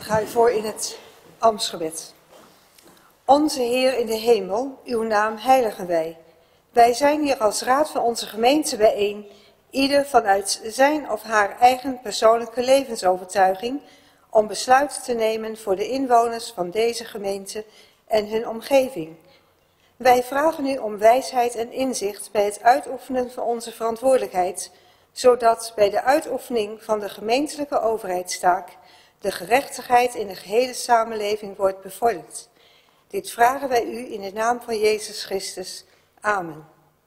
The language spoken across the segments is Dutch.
ga u voor in het ambtsgebed. Onze Heer in de hemel, uw naam heiligen wij. Wij zijn hier als raad van onze gemeente bijeen, ieder vanuit zijn of haar eigen persoonlijke levensovertuiging, om besluiten te nemen voor de inwoners van deze gemeente en hun omgeving. Wij vragen u om wijsheid en inzicht bij het uitoefenen van onze verantwoordelijkheid, zodat bij de uitoefening van de gemeentelijke overheidstaak de gerechtigheid in de gehele samenleving wordt bevorderd. Dit vragen wij u in de naam van Jezus Christus. Amen.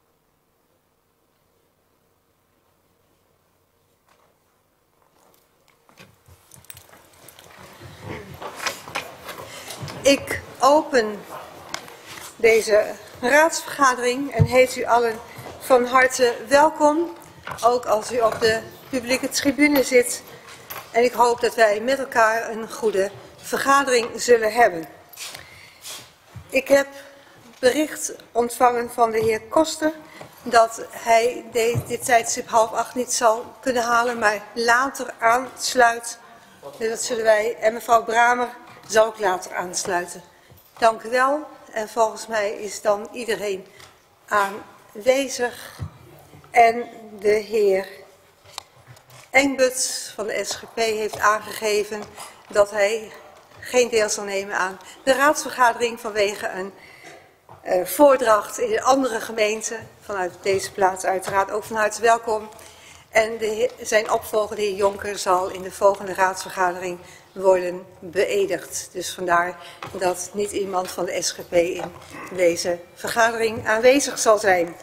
Ik open deze raadsvergadering en heet u allen van harte welkom, ook als u op de publieke tribune zit. En ik hoop dat wij met elkaar een goede vergadering zullen hebben. Ik heb bericht ontvangen van de heer Koster dat hij dit tijdstip 7:30 niet zal kunnen halen, maar later aansluit. Dus dat zullen wij, en mevrouw Bramer zal ook later aansluiten. Dank u wel. En volgens mij is dan iedereen aanwezig. En de heer Engbut van de SGP heeft aangegeven dat hij geen deel zal nemen aan de raadsvergadering vanwege een voordracht in een andere gemeente. Vanuit deze plaats uiteraard ook van harte welkom. En zijn opvolger, de heer Jonker, zal in de volgende raadsvergadering worden beëdigd. Dus vandaar dat niet iemand van de SGP in deze vergadering aanwezig zal zijn.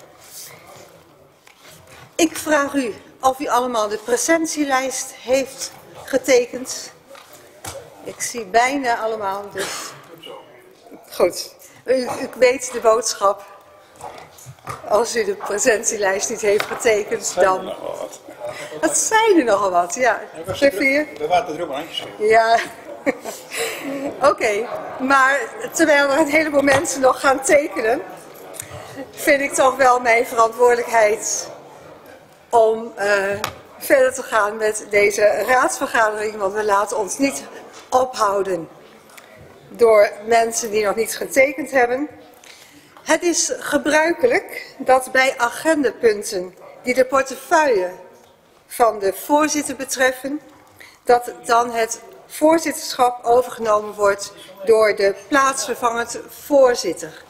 Ik vraag u of u allemaal de presentielijst heeft getekend. Ik zie bijna allemaal, dus goed. U weet de boodschap. Als u de presentielijst niet heeft getekend, dan... Dat zijn er nogal wat, ja. We waren er ook aan geschreven. Ja. Oké, maar terwijl er een heleboel mensen nog gaan tekenen, vind ik toch wel mijn verantwoordelijkheid om verder te gaan met deze raadsvergadering, want we laten ons niet ophouden door mensen die nog niet getekend hebben. Het is gebruikelijk dat bij agendapunten die de portefeuille van de voorzitter betreffen, dat dan het voorzitterschap overgenomen wordt door de plaatsvervangend voorzitter.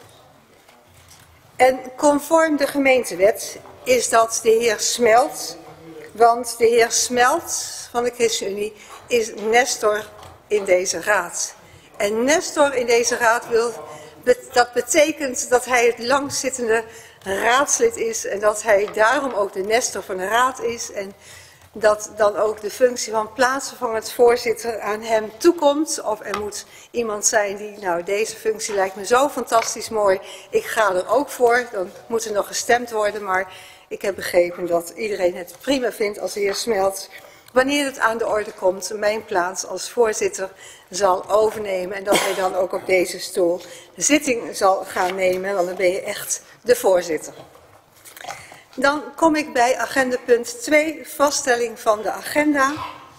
En conform de gemeentewet is dat de heer Smelt, want de heer Smelt van de ChristenUnie is nestor in deze raad. En nestor in deze raad dat betekent dat hij het langzittende raadslid is en dat hij daarom ook de nestor van de raad is en dat dan ook de functie van plaatsvervangend voorzitter aan hem toekomt. Of er moet iemand zijn die, nou deze functie lijkt me zo fantastisch mooi, ik ga er ook voor. Dan moet er nog gestemd worden, maar ik heb begrepen dat iedereen het prima vindt als de heer Smelt, wanneer het aan de orde komt, mijn plaats als voorzitter zal overnemen. En dat hij dan ook op deze stoel de zitting zal gaan nemen, want dan ben je echt de voorzitter. Dan kom ik bij agendapunt 2, vaststelling van de agenda.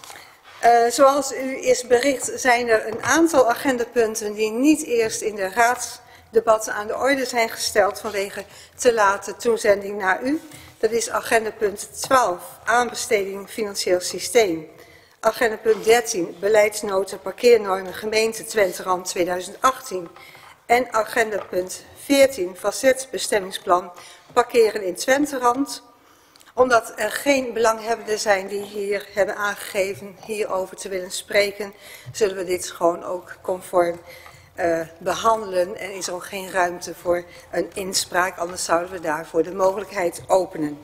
Zoals u is bericht zijn er een aantal agendapunten die niet eerst in de raadsdebatten aan de orde zijn gesteld vanwege te late toezending naar u. Dat is agendapunt 12, aanbesteding financieel systeem. Agendapunt 13, beleidsnota parkeernormen gemeente Twente-Rand 2018. En agendapunt 14, facetbestemmingsplan parkeren in Twente-Rand. Omdat er geen belanghebbenden zijn die hier hebben aangegeven hierover te willen spreken, zullen we dit gewoon ook conform behandelen en is er ook geen ruimte voor een inspraak, anders zouden we daarvoor de mogelijkheid openen.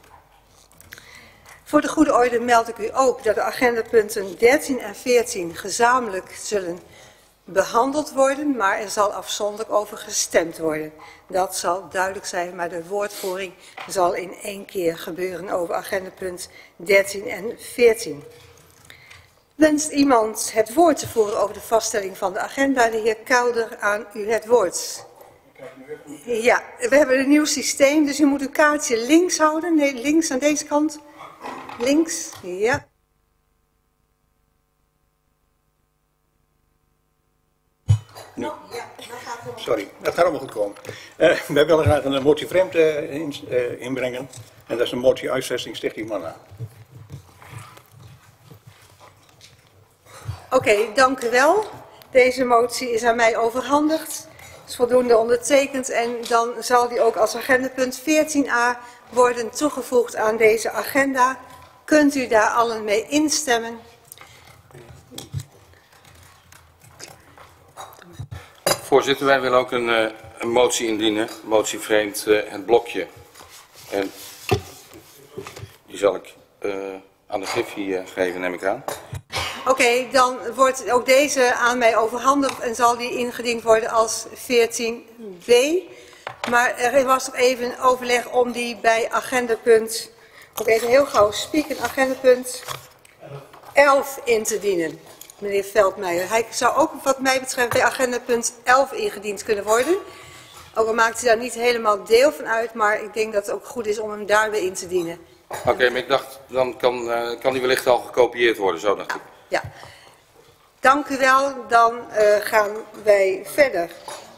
Voor de goede orde meld ik u ook dat de agendapunten 13 en 14 gezamenlijk zullen behandeld worden, maar er zal afzonderlijk over gestemd worden. Dat zal duidelijk zijn, maar de woordvoering zal in één keer gebeuren over agendapunt 13 en 14. Wenst iemand het woord te voeren over de vaststelling van de agenda? De heer Kelder, aan u het woord. Ja, we hebben een nieuw systeem, dus u moet uw kaartje links houden. Nee, links aan deze kant. Links, ja. Sorry, dat gaat allemaal goed komen. Wij willen graag een motie vreemd inbrengen. En dat is een motie huisvesting Stichting Manna. Oké, dank u wel. Deze motie is aan mij overhandigd. Is voldoende ondertekend en dan zal die ook als agendapunt 14a worden toegevoegd aan deze agenda. Kunt u daar allen mee instemmen? Voorzitter, wij willen ook een motie indienen. Motie vreemd het blokje. En die zal ik aan de Griffie geven, neem ik aan. Oké, dan wordt ook deze aan mij overhandigd en zal die ingediend worden als 14b. Maar er was nog even overleg om die bij agendapunt, ook even heel gauw spieken, agendapunt 11 in te dienen. Meneer Veldmeijer. Hij zou ook wat mij betreft bij agendapunt 11 ingediend kunnen worden. Ook al maakt hij daar niet helemaal deel van uit, maar ik denk dat het ook goed is om hem daarbij in te dienen. Oké, maar ik dacht, dan kan die wellicht al gekopieerd worden, zo dacht ik. Ja, dank u wel. Dan gaan wij verder.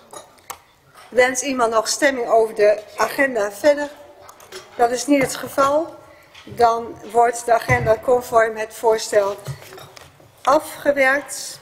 Wens iemand nog stemming over de agenda verder? Dat is niet het geval. Dan wordt de agenda conform het voorstel afgewerkt.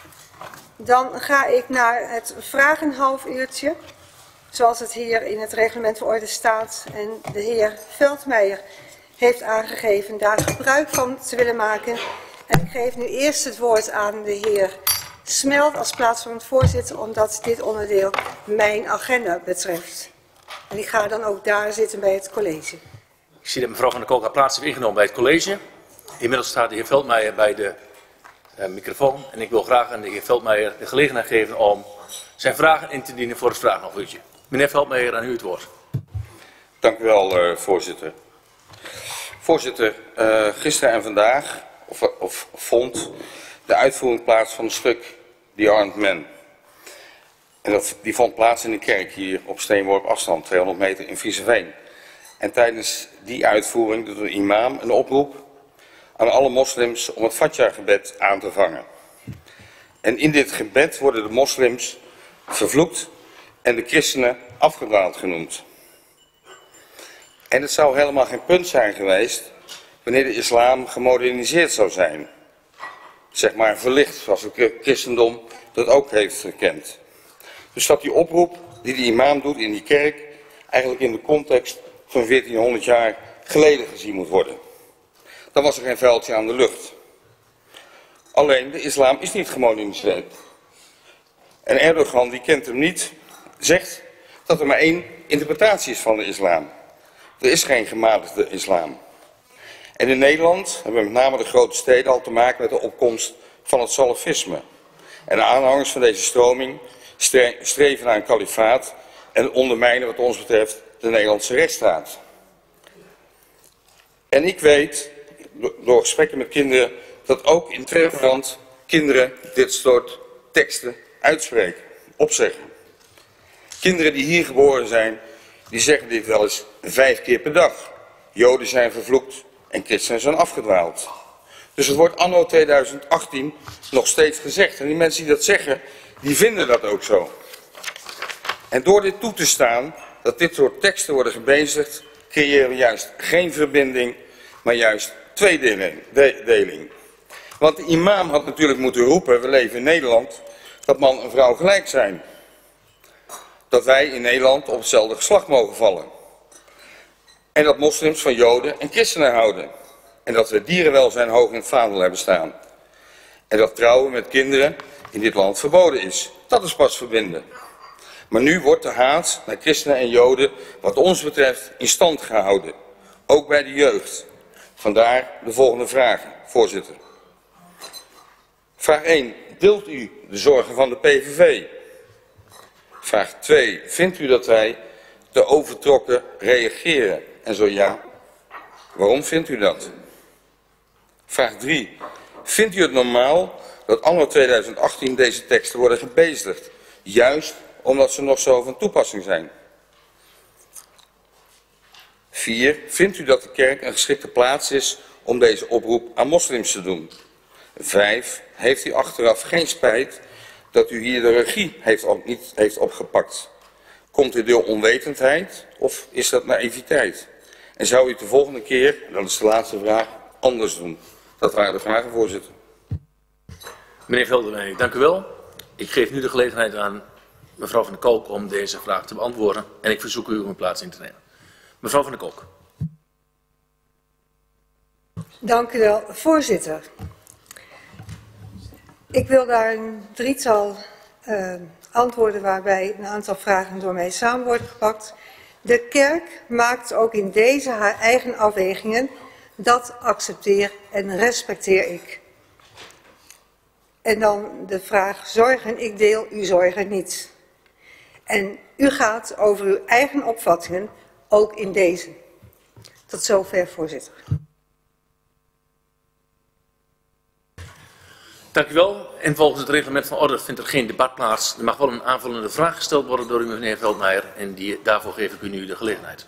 Dan ga ik naar het vragenhalfuurtje. Zoals het hier in het reglement van orde staat. En de heer Veldmeijer heeft aangegeven daar gebruik van te willen maken. En ik geef nu eerst het woord aan de heer Smelt als plaatsvervangend voorzitter, omdat dit onderdeel mijn agenda betreft. En ik ga dan ook daar zitten bij het college. Ik zie dat mevrouw Van der Kolk haar plaats heeft ingenomen bij het college. Inmiddels staat de heer Veldmeijer bij de microfoon. En ik wil graag aan de heer Veldmeijer de gelegenheid geven om zijn vragen in te dienen voor het vragenhalfuurtje. Meneer Veldmeijer, aan u het woord. Dank u wel, voorzitter. Voorzitter, gisteren en vandaag vond de uitvoering plaats van het stuk The Armed Man. En die vond plaats in de kerk hier op steenworp afstand, 200 meter in Viezeveen. En tijdens die uitvoering doet de imam een oproep aan alle moslims om het Fajr-gebed aan te vangen. En in dit gebed worden de moslims vervloekt en de christenen afgedwaald genoemd. En het zou helemaal geen punt zijn geweest wanneer de islam gemoderniseerd zou zijn. Zeg maar verlicht, zoals het christendom dat ook heeft gekend. Dus dat die oproep die de imam doet in die kerk eigenlijk in de context van 1400 jaar geleden gezien moet worden. Dan was er geen vuiltje aan de lucht. Alleen de islam is niet gemoderniseerd. En Erdogan, die kent hem niet, zegt dat er maar één interpretatie is van de islam. Er is geen gematigde islam. En in Nederland hebben met name de grote steden al te maken met de opkomst van het salafisme. En de aanhangers van deze stroming streven naar een kalifaat en ondermijnen wat ons betreft de Nederlandse rechtsstaat. En ik weet, door gesprekken met kinderen, dat ook in Nederland kinderen dit soort teksten uitspreken, opzeggen. Kinderen die hier geboren zijn, die zeggen dit wel eens 5 keer per dag. Joden zijn vervloekt en christenen zijn afgedwaald. Dus het wordt anno 2018 nog steeds gezegd. En die mensen die dat zeggen, die vinden dat ook zo. En door dit toe te staan, dat dit soort teksten worden gebezigd, creëren we juist geen verbinding, maar juist tweedeling. Want de imam had natuurlijk moeten roepen, we leven in Nederland, dat man en vrouw gelijk zijn. Dat wij in Nederland op hetzelfde geslacht mogen vallen. En dat moslims van joden en christenen houden. En dat we dierenwelzijn hoog in het vaandel hebben staan. En dat trouwen met kinderen in dit land verboden is. Dat is pas verbinden. Maar nu wordt de haat naar christenen en joden wat ons betreft in stand gehouden. Ook bij de jeugd. Vandaar de volgende vragen, voorzitter. Vraag 1. Deelt u de zorgen van de PVV? Vraag 2. Vindt u dat wij te overtrokken reageren? En zo ja, waarom vindt u dat? Vraag 3. Vindt u het normaal dat anno 2018 deze teksten worden gebezigd? Juist omdat ze nog zo van toepassing zijn. 4. Vindt u dat de kerk een geschikte plaats is om deze oproep aan moslims te doen? 5. Heeft u achteraf geen spijt dat u hier de regie niet heeft opgepakt. Komt dit door onwetendheid of is dat naïviteit? En zou u het de volgende keer, en dat is de laatste vraag, anders doen? Dat waren de vragen, voorzitter. Meneer Velderwijk, dank u wel. Ik geef nu de gelegenheid aan mevrouw Van der Kolk om deze vraag te beantwoorden. En ik verzoek u om een plaats in te nemen. Mevrouw Van der Kolk. Dank u wel, voorzitter. Ik wil daar een drietal antwoorden waarbij een aantal vragen door mij samen worden gepakt. De kerk maakt ook in deze haar eigen afwegingen. Dat accepteer en respecteer ik. En dan de vraag zorgen, ik deel uw zorgen niet. En u gaat over uw eigen opvattingen, ook in deze. Tot zover, voorzitter. Dank u wel. En volgens het reglement van orde vindt er geen debat plaats. Er mag wel een aanvullende vraag gesteld worden door u, meneer Veldmeijer. En daarvoor geef ik u nu de gelegenheid.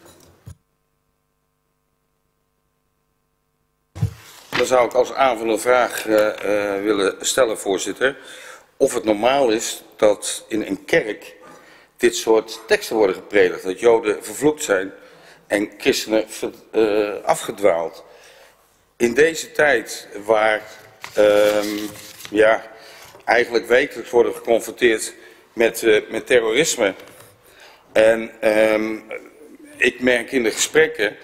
Dan zou ik als aanvullende vraag willen stellen, voorzitter. Of het normaal is dat in een kerk dit soort teksten worden gepredikt. Dat Joden vervloekt zijn en christenen afgedwaald. In deze tijd waar eigenlijk wekelijks worden geconfronteerd met terrorisme. En ik merk in de gesprekken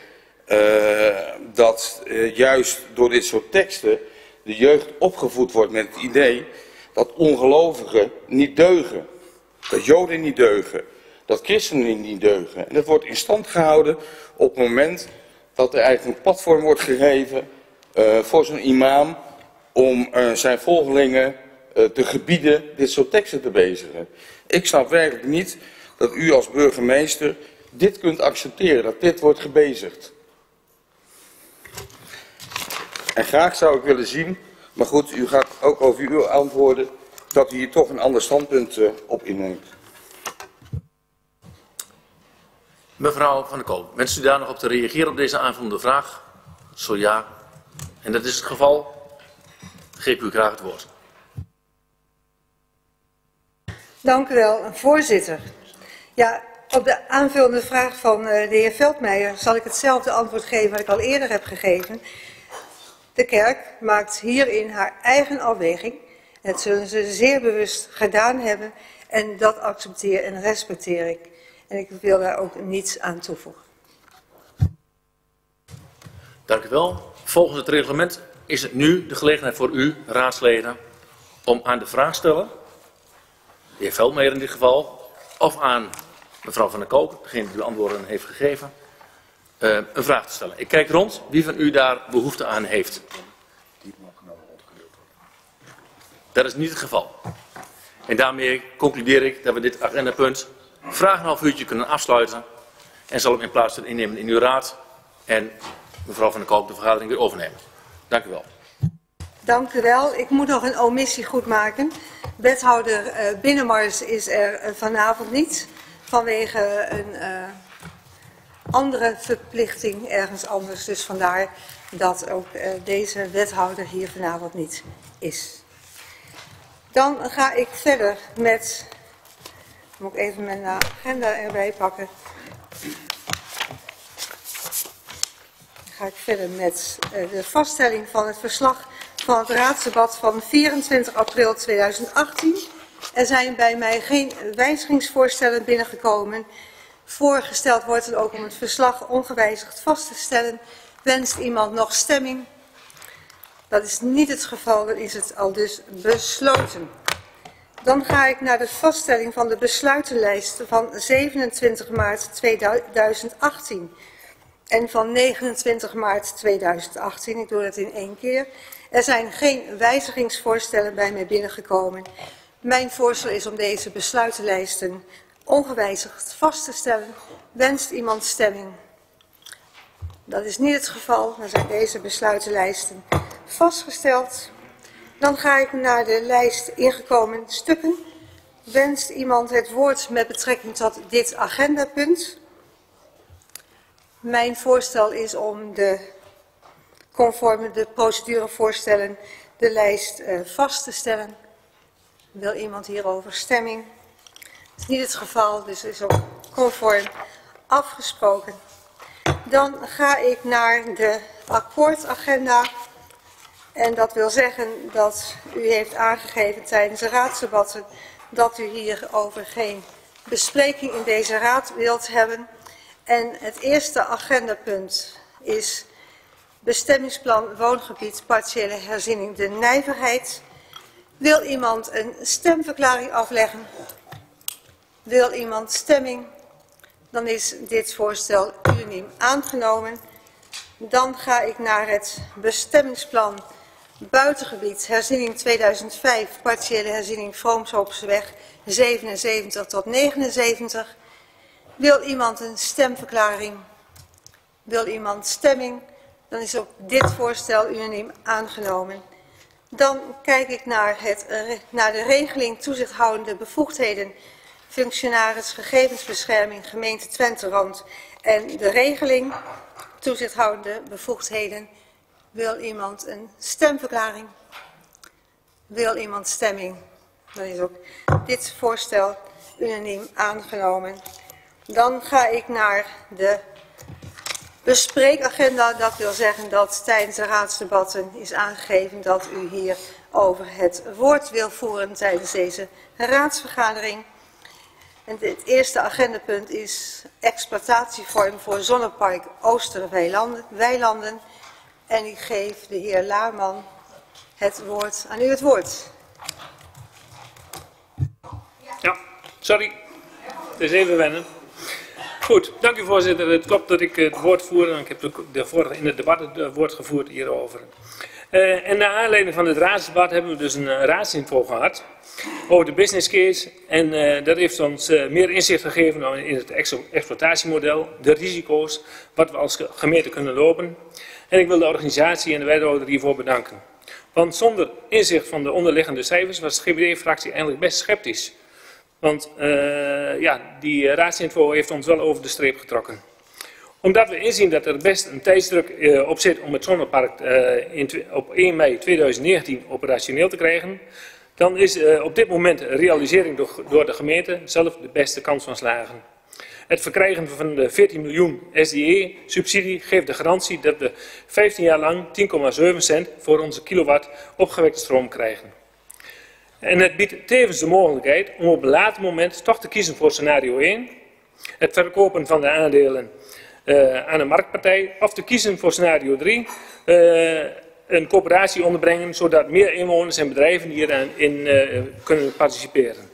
dat juist door dit soort teksten de jeugd opgevoed wordt met het idee dat ongelovigen niet deugen. Dat Joden niet deugen. Dat christenen niet deugen. En dat wordt in stand gehouden op het moment dat er eigenlijk een platform wordt gegeven voor zo'n imam om zijn volgelingen te gebieden dit soort teksten te bezigen. Ik snap werkelijk niet dat u als burgemeester dit kunt accepteren, dat dit wordt gebezigd. En graag zou ik willen zien, maar goed, u gaat ook over uw antwoorden, dat u hier toch een ander standpunt op inneemt. Mevrouw Van der Kolk, wenst u daar nog op te reageren op deze aanvullende vraag? Zo ja. En dat is het geval. Geef ik u graag het woord. Dank u wel, voorzitter. Ja, op de aanvullende vraag van de heer Veldmeijer zal ik hetzelfde antwoord geven wat ik al eerder heb gegeven. De kerk maakt hierin haar eigen afweging. Dat zullen ze zeer bewust gedaan hebben en dat accepteer en respecteer ik. En ik wil daar ook niets aan toevoegen. Dank u wel. Volgens het reglement is het nu de gelegenheid voor u, raadsleden, om aan de vraag te stellen, de heer Veldmeijer in dit geval, of aan mevrouw Van der Kolk, degene die u antwoorden heeft gegeven, een vraag te stellen. Ik kijk rond wie van u daar behoefte aan heeft. Dat is niet het geval. En daarmee concludeer ik dat we dit agendapunt vraag een half uurtje kunnen afsluiten en zal hem in plaats van innemen in uw raad en mevrouw Van der Kolk de vergadering weer overnemen. Dank u wel. Dank u wel. Ik moet nog een omissie goedmaken. Wethouder Binnenmars is er vanavond niet vanwege een andere verplichting ergens anders. Dus vandaar dat ook deze wethouder hier vanavond niet is. Dan ga ik verder met, moet ik even mijn agenda erbij pakken. Dan ga ik verder met de vaststelling van het verslag van het raadsdebat van 24 april 2018. Er zijn bij mij geen wijzigingsvoorstellen binnengekomen. Voorgesteld wordt het ook om het verslag ongewijzigd vast te stellen. Wenst iemand nog stemming? Dat is niet het geval, dan is het al dus besloten. Dan ga ik naar de vaststelling van de besluitenlijst van 27 maart 2018 en van 29 maart 2018. Ik doe dat in één keer. Er zijn geen wijzigingsvoorstellen bij mij binnengekomen. Mijn voorstel is om deze besluitenlijsten ongewijzigd vast te stellen. Wenst iemand stemming? Dat is niet het geval. Dan zijn deze besluitenlijsten vastgesteld. Dan ga ik naar de lijst ingekomen stukken. Wenst iemand het woord met betrekking tot dit agendapunt? Mijn voorstel is om conform de procedurevoorstellen de lijst vast te stellen. Wil iemand hierover stemming? Dat is niet het geval, dus is ook conform afgesproken. Dan ga ik naar de akkoordagenda. En dat wil zeggen dat u heeft aangegeven tijdens de raadsdebatten dat u hierover geen bespreking in deze raad wilt hebben. En het eerste agendapunt is bestemmingsplan woongebied partiële herziening de Nijverheid. Wil iemand een stemverklaring afleggen? Wil iemand stemming? Dan is dit voorstel unaniem aangenomen. Dan ga ik naar het bestemmingsplan buitengebied herziening 2005, partiële herziening Vroomshoopseweg 77 tot 79. Wil iemand een stemverklaring? Wil iemand stemming? Dan is ook dit voorstel unaniem aangenomen. Dan kijk ik naar de regeling toezichthoudende bevoegdheden functionaris gegevensbescherming gemeente Twente-Rand en de regeling toezichthoudende bevoegdheden. Wil iemand een stemverklaring? Wil iemand stemming? Dan is ook dit voorstel unaniem aangenomen. Dan ga ik naar de bespreekagenda. Dat wil zeggen dat tijdens de raadsdebatten is aangegeven dat u hier over het woord wil voeren tijdens deze raadsvergadering. En het eerste agendapunt is exploitatievorm voor zonnepark Oosterweilanden. En ik geef de heer Laarman aan u het woord. Ja, sorry. Het is even wennen. Goed, dank u voorzitter. Het klopt dat ik het woord voer. Ik heb in het debat het woord gevoerd hierover. En naar aanleiding van het raadsdebat hebben we dus een raadsinfo gehad over de business case. En dat heeft ons meer inzicht gegeven in het exploitatiemodel, de risico's, wat we als gemeente kunnen lopen. En ik wil de organisatie en de wethouder hiervoor bedanken. Want zonder inzicht van de onderliggende cijfers was de GBD-fractie eigenlijk best sceptisch. Want die raadsinfo heeft ons wel over de streep getrokken. Omdat we inzien dat er best een tijdsdruk op zit om het zonnepark op 1 mei 2019 operationeel te krijgen, dan is op dit moment realisering door de gemeente zelf de beste kans van slagen. Het verkrijgen van de 14 miljoen SDE-subsidie geeft de garantie dat we 15 jaar lang 10,7 cent voor onze kilowatt opgewekte stroom krijgen. En het biedt tevens de mogelijkheid om op een later moment toch te kiezen voor scenario 1, het verkopen van de aandelen aan een marktpartij, of te kiezen voor scenario 3, een coöperatie onderbrengen, zodat meer inwoners en bedrijven hierin kunnen participeren.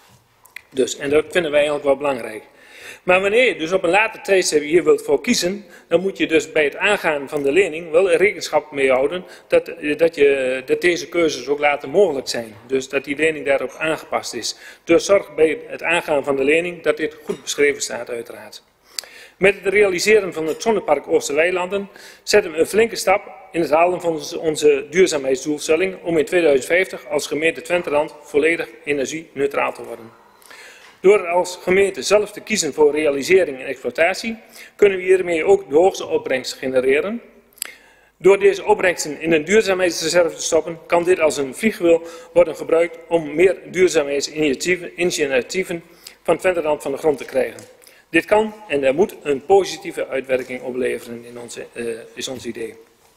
En dat vinden wij eigenlijk wel belangrijk. Maar wanneer je dus op een later tijdstip hier wilt voor kiezen, dan moet je dus bij het aangaan van de lening wel rekenschap mee houden dat deze keuzes ook later mogelijk zijn. Dus dat die lening daarop aangepast is. Dus zorg bij het aangaan van de lening dat dit goed beschreven staat uiteraard. Met het realiseren van het zonnepark Oosterweilanden zetten we een flinke stap in het halen van onze duurzaamheidsdoelstelling om in 2050 als gemeente Twente-Rand volledig energie-neutraal te worden. Door als gemeente zelf te kiezen voor realisering en exploitatie, kunnen we hiermee ook de hoogste opbrengst genereren. Door deze opbrengsten in een duurzaamheidsreserve te stoppen, kan dit als een vliegwiel worden gebruikt om meer duurzaamheidsinitiatieven van Twente-Rand van de grond te krijgen. Dit kan en er moet een positieve uitwerking opleveren, is ons idee.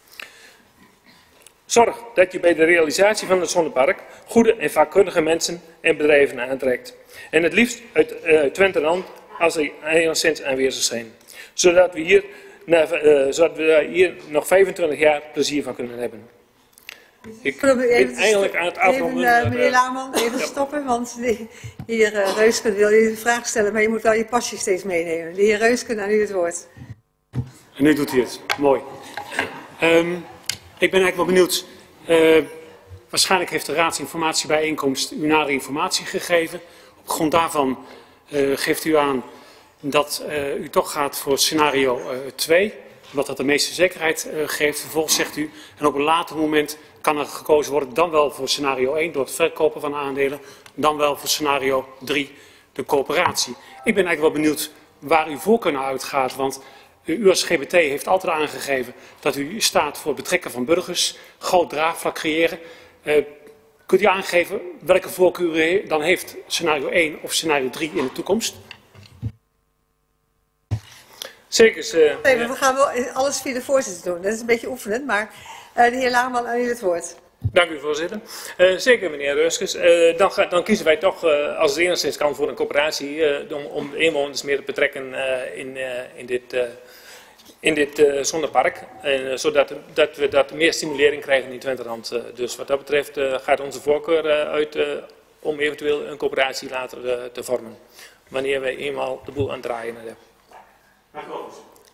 Zorg dat je bij de realisatie van het zonnepark goede en vakkundige mensen en bedrijven aantrekt. En het liefst uit Twente-Rand als die enigszins aanwezig zijn. Zodat we hier nog 25 jaar plezier van kunnen hebben. Ik ben eigenlijk aan het afronden. Meneer Laarman, even stoppen, want de heer Reusken wil u een vraag stellen, maar je moet wel je pasje steeds meenemen. De heer Reusken, aan u het woord. En nu doet hij het. Mooi. Ik ben eigenlijk wel benieuwd. Waarschijnlijk heeft de raadsinformatiebijeenkomst u nadere informatie gegeven. Op grond daarvan geeft u aan dat u toch gaat voor scenario 2. Omdat dat de meeste zekerheid geeft. Vervolgens zegt u, en op een later moment kan er gekozen worden dan wel voor scenario 1 door het verkopen van aandelen. Dan wel voor scenario 3 de coöperatie. Ik ben eigenlijk wel benieuwd waar uw voorkeur naar uitgaat. Want u als GBT heeft altijd aangegeven dat u staat voor het betrekken van burgers. Groot draagvlak creëren. Kunt u aangeven welke voorkeur u dan heeft, scenario 1 of scenario 3 in de toekomst? Zeker. Nee, we gaan wel alles via de voorzitter doen. Dat is een beetje oefenend, maar de heer Laarman, aan u het woord. Dank u, voorzitter. Zeker, meneer Reuskes. Dan kiezen wij toch als het enigszins kan voor een coöperatie om de inwoners meer te betrekken in dit zonnepark. Zodat we meer stimulering krijgen in Twenterand. Dus wat dat betreft gaat onze voorkeur uit om eventueel een coöperatie later te vormen. Wanneer wij eenmaal de boel aan het draaien hebben. Dank u wel.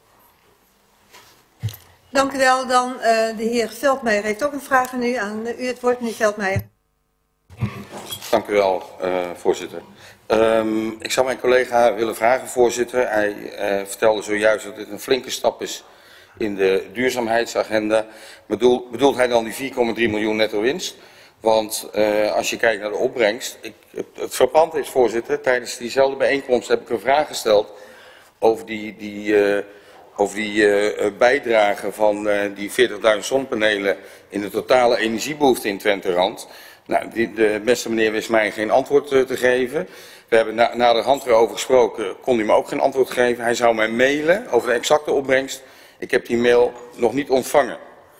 Dank u wel. Dan de heer Veldmeijer heeft ook een vraag aan u. Aan u het woord, meneer Veldmeijer. Dank u wel, voorzitter. Ik zou mijn collega willen vragen, voorzitter. Hij vertelde zojuist dat dit een flinke stap is in de duurzaamheidsagenda. Bedoelt hij dan die 4,3 miljoen netto winst? Want als je kijkt naar de opbrengst, het frappant is, voorzitter, tijdens diezelfde bijeenkomst heb ik een vraag gesteld over die bijdrage van die 40.000 zonnepanelen in de totale energiebehoefte in Twenterand. Nou, de beste meneer wist mij geen antwoord te geven. We hebben naderhand erover gesproken, kon hij me ook geen antwoord geven. Hij zou mij mailen over de exacte opbrengst. Ik heb die mail nog niet ontvangen.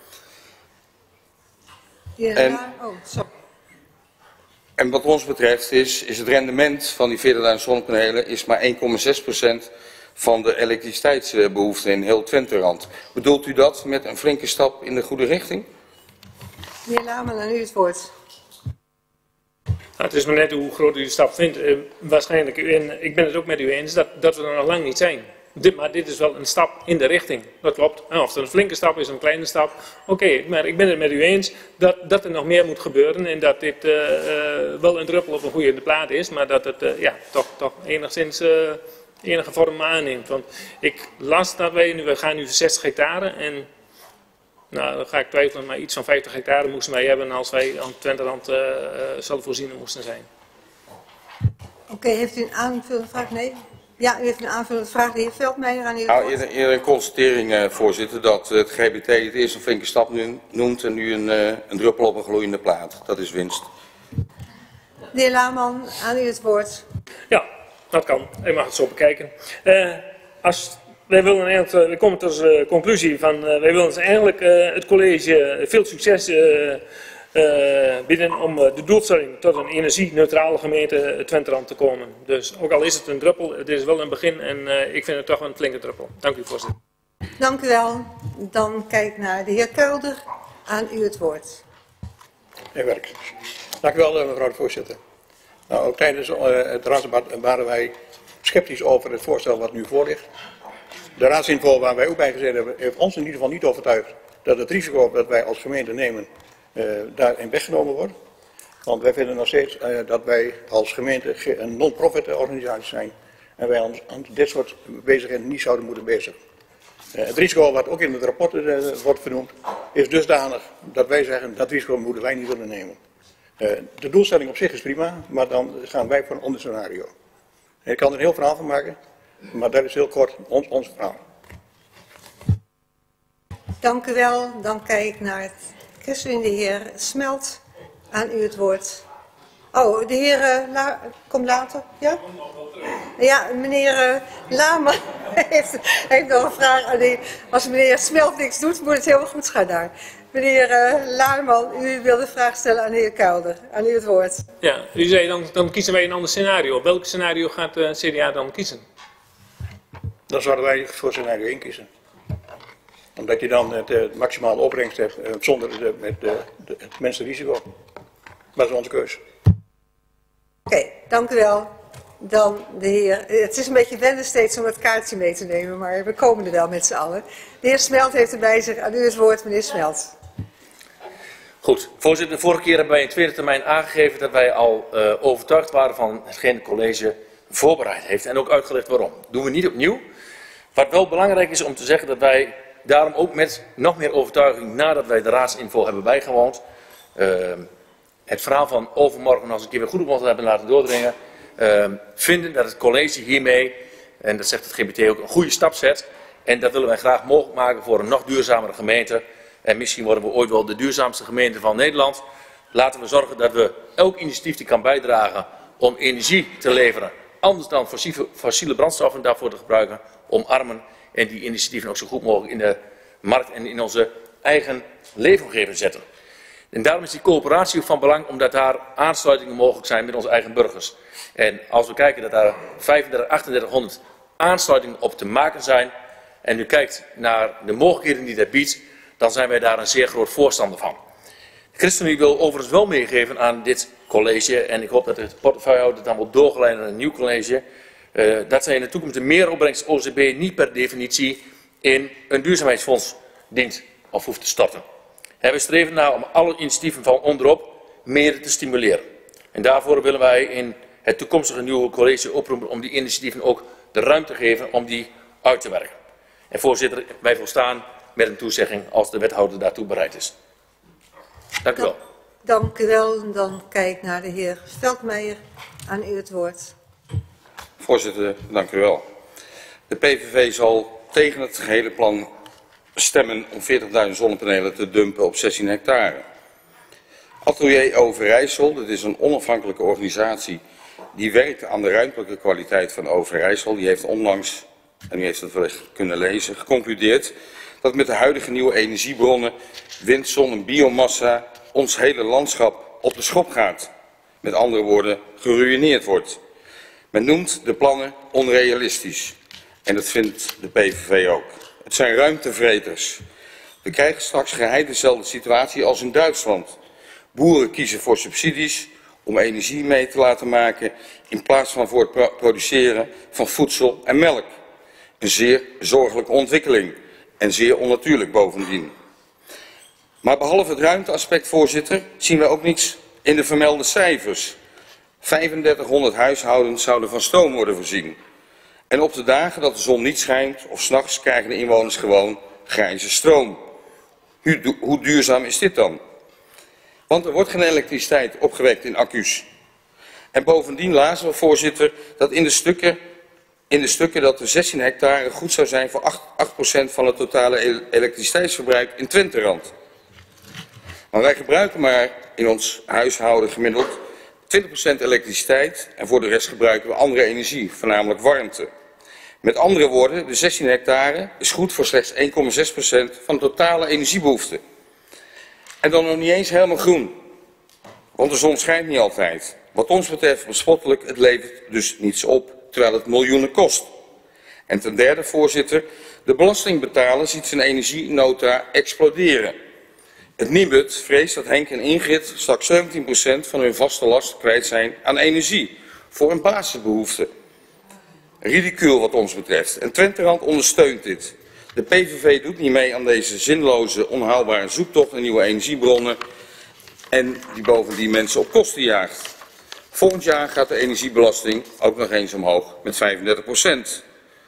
En wat ons betreft is het rendement van die 40.000 zonnepanelen is maar 1,6% van de elektriciteitsbehoefte in heel Twenterand. Bedoelt u dat met een flinke stap in de goede richting? Meneer Laarman, aan u het woord. Het is maar net hoe groot u de stap vindt. Waarschijnlijk, en ik ben het ook met u eens, dat we er nog lang niet zijn. Maar dit is wel een stap in de richting. Dat klopt. En of het een flinke stap is, een kleine stap. Oké, maar ik ben het met u eens dat er nog meer moet gebeuren. En dat dit wel een druppel op een goede plaat is. Maar dat het toch enigszins enige vorm aanneemt. Want ik las dat we gaan nu 60 hectare. En nou, dan ga ik twijfelen, maar iets van 50 hectare moesten wij hebben als wij aan Twenterand zelfvoorzienend moesten zijn. Oké, heeft u een aanvullende vraag? Nee? Ja, u heeft een aanvullende vraag. De heer Veldmeijer, aan u het Nou, woord. eerder een constatering, voorzitter, dat het GBT het eerst een flinke stap noemt en nu een druppel op een gloeiende plaat. Dat is winst. De heer Laarman, aan u het woord. Ja, dat kan. U mag het zo bekijken. We komen tot de conclusie van, wij willen dus eigenlijk het college veel succes bieden om de doelstelling tot een energie-neutrale gemeente Twenterand te komen. Dus ook al is het een druppel, het is wel een begin en ik vind het toch wel een flinke druppel. Dank u, voorzitter. Dank u wel. Dan kijk ik naar de heer Kelder. Aan u het woord. Meneer Werk. Dank u wel, mevrouw de voorzitter. Nou, ook tijdens het raadsdebat waren wij sceptisch over het voorstel wat nu voor ligt. De raadsinfo waar wij ook bij gezeten hebben, heeft ons in ieder geval niet overtuigd dat het risico dat wij als gemeente nemen daarin weggenomen wordt. Want wij vinden nog steeds dat wij als gemeente een non-profit organisatie zijn en wij ons aan dit soort bezigheden niet zouden moeten bezigen. Het risico wat ook in het rapport wordt vernoemd is dusdanig dat wij zeggen dat risico moeten wij niet willen nemen. De doelstelling op zich is prima, maar dan gaan wij voor een ander scenario. Ik kan er een heel verhaal van maken, maar dat is heel kort ons verhaal. Dank u wel. Dan kijk ik naar het ChristenUnie, de heer Smelt. Aan u het woord. Oh, de heer komt later. Ja? Ja, meneer Laarman heeft nog een vraag aan u. Als meneer Smelt niks doet, moet het helemaal goed gaan daar. Meneer Laarman, u wilde een vraag stellen aan de heer Kelder. Aan u het woord. Ja, u zei dan kiezen wij een ander scenario. Welk scenario gaat de CDA dan kiezen? Dan zouden wij voor scenario 1 kiezen. Omdat je dan het maximale opbrengst hebt zonder het minste risico. Dat is onze keus. Oké, dank u wel. Dan de heer, het is een beetje wennen steeds om het kaartje mee te nemen, maar we komen er wel met z'n allen. De heer Smelt heeft erbij zich. Aan u het woord, meneer Smelt. Goed, voorzitter, de vorige keer hebben wij in tweede termijn aangegeven dat wij al overtuigd waren van hetgeen het college voorbereid heeft en ook uitgelegd waarom. Dat doen we niet opnieuw. Wat wel belangrijk is om te zeggen dat wij daarom ook met nog meer overtuiging nadat wij de raadsinfo hebben bijgewoond, het verhaal van overmorgen als een keer weer goed op ons hebben laten doordringen, vinden dat het college hiermee, en dat zegt het GBT ook, een goede stap zet. En dat willen wij graag mogelijk maken voor een nog duurzamere gemeente. En misschien worden we ooit wel de duurzaamste gemeente van Nederland. Laten we zorgen dat we elk initiatief die kan bijdragen om energie te leveren, anders dan fossiele brandstoffen daarvoor te gebruiken, omarmen en die initiatieven ook zo goed mogelijk in de markt en in onze eigen leefomgeving zetten. En daarom is die coöperatie ook van belang, omdat daar aansluitingen mogelijk zijn met onze eigen burgers. En als we kijken dat daar 3500 aansluitingen op te maken zijn, en u kijkt naar de mogelijkheden die dat biedt, dan zijn wij daar een zeer groot voorstander van. De ChristenUnie wil overigens wel meegeven aan dit college, en ik hoop dat de portefeuillehouder dan wordt doorgeleid naar een nieuw college, dat zij in de toekomst de meeropbrengst OZB niet per definitie in een duurzaamheidsfonds dient of hoeft te storten. We streven naar om alle initiatieven van onderop meer te stimuleren. En daarvoor willen wij in het toekomstige nieuwe college oproepen om die initiatieven ook de ruimte te geven om die uit te werken. En voorzitter, wij volstaan met een toezegging als de wethouder daartoe bereid is. Dank u wel. Dank u wel. En dan kijk ik naar de heer Veldmeijer. Aan u het woord. Voorzitter, dank u wel. De PVV zal tegen het gehele plan stemmen om 40.000 zonnepanelen te dumpen op 16 hectare. Atelier Overijssel, dat is een onafhankelijke organisatie die werkt aan de ruimtelijke kwaliteit van Overijssel. Die heeft onlangs, en u heeft het wellicht kunnen lezen, geconcludeerd dat met de huidige nieuwe energiebronnen, wind, zon en biomassa, ons hele landschap op de schop gaat. Met andere woorden, geruïneerd wordt. Men noemt de plannen onrealistisch. En dat vindt de PVV ook. Het zijn ruimtevreters. We krijgen straks geheid dezelfde situatie als in Duitsland. Boeren kiezen voor subsidies om energie mee te laten maken in plaats van voor het produceren van voedsel en melk. Een zeer zorgelijke ontwikkeling en zeer onnatuurlijk bovendien. Maar behalve het ruimteaspect, voorzitter, zien we ook niets in de vermelde cijfers. 3500 huishoudens zouden van stroom worden voorzien. En op de dagen dat de zon niet schijnt of 's nachts krijgen de inwoners gewoon grijze stroom. Hoe duurzaam is dit dan? Want er wordt geen elektriciteit opgewekt in accu's. En bovendien lazen we, voorzitter, dat in de stukken dat de 16 hectare goed zou zijn voor 8% van het totale elektriciteitsverbruik in Twenterand. Maar wij gebruiken maar in ons huishouden gemiddeld 20% elektriciteit en voor de rest gebruiken we andere energie, voornamelijk warmte. Met andere woorden, de 16 hectare is goed voor slechts 1,6% van de totale energiebehoefte. En dan nog niet eens helemaal groen, want de zon schijnt niet altijd. Wat ons betreft bespottelijk, het levert dus niets op, terwijl het miljoenen kost. En ten derde, voorzitter, de belastingbetaler ziet zijn energienota exploderen. Het Nibud vreest dat Henk en Ingrid straks 17% van hun vaste last kwijt zijn aan energie, voor een basisbehoefte. Ridicuul wat ons betreft. En Twenterand ondersteunt dit. De PVV doet niet mee aan deze zinloze, onhaalbare zoektocht naar nieuwe energiebronnen en die bovendien mensen op kosten jaagt. Volgend jaar gaat de energiebelasting ook nog eens omhoog met 35%.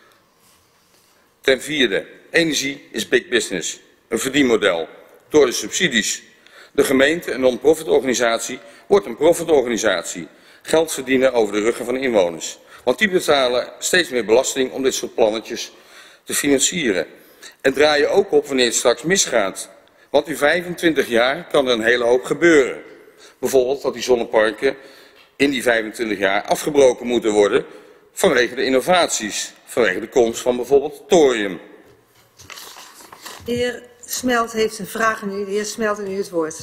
Ten vierde, energie is big business, een verdienmodel door de subsidies. De gemeente, een non-profit organisatie, wordt een profitorganisatie. Geld verdienen over de ruggen van de inwoners. Want die betalen steeds meer belasting om dit soort plannetjes te financieren. En draaien ook op wanneer het straks misgaat. Want in 25 jaar kan er een hele hoop gebeuren. Bijvoorbeeld dat die zonneparken in die 25 jaar afgebroken moeten worden vanwege de innovaties. Vanwege de komst van bijvoorbeeld thorium. De heer Smelt heeft een vraag aan u. De heer Smelt, aan u het woord.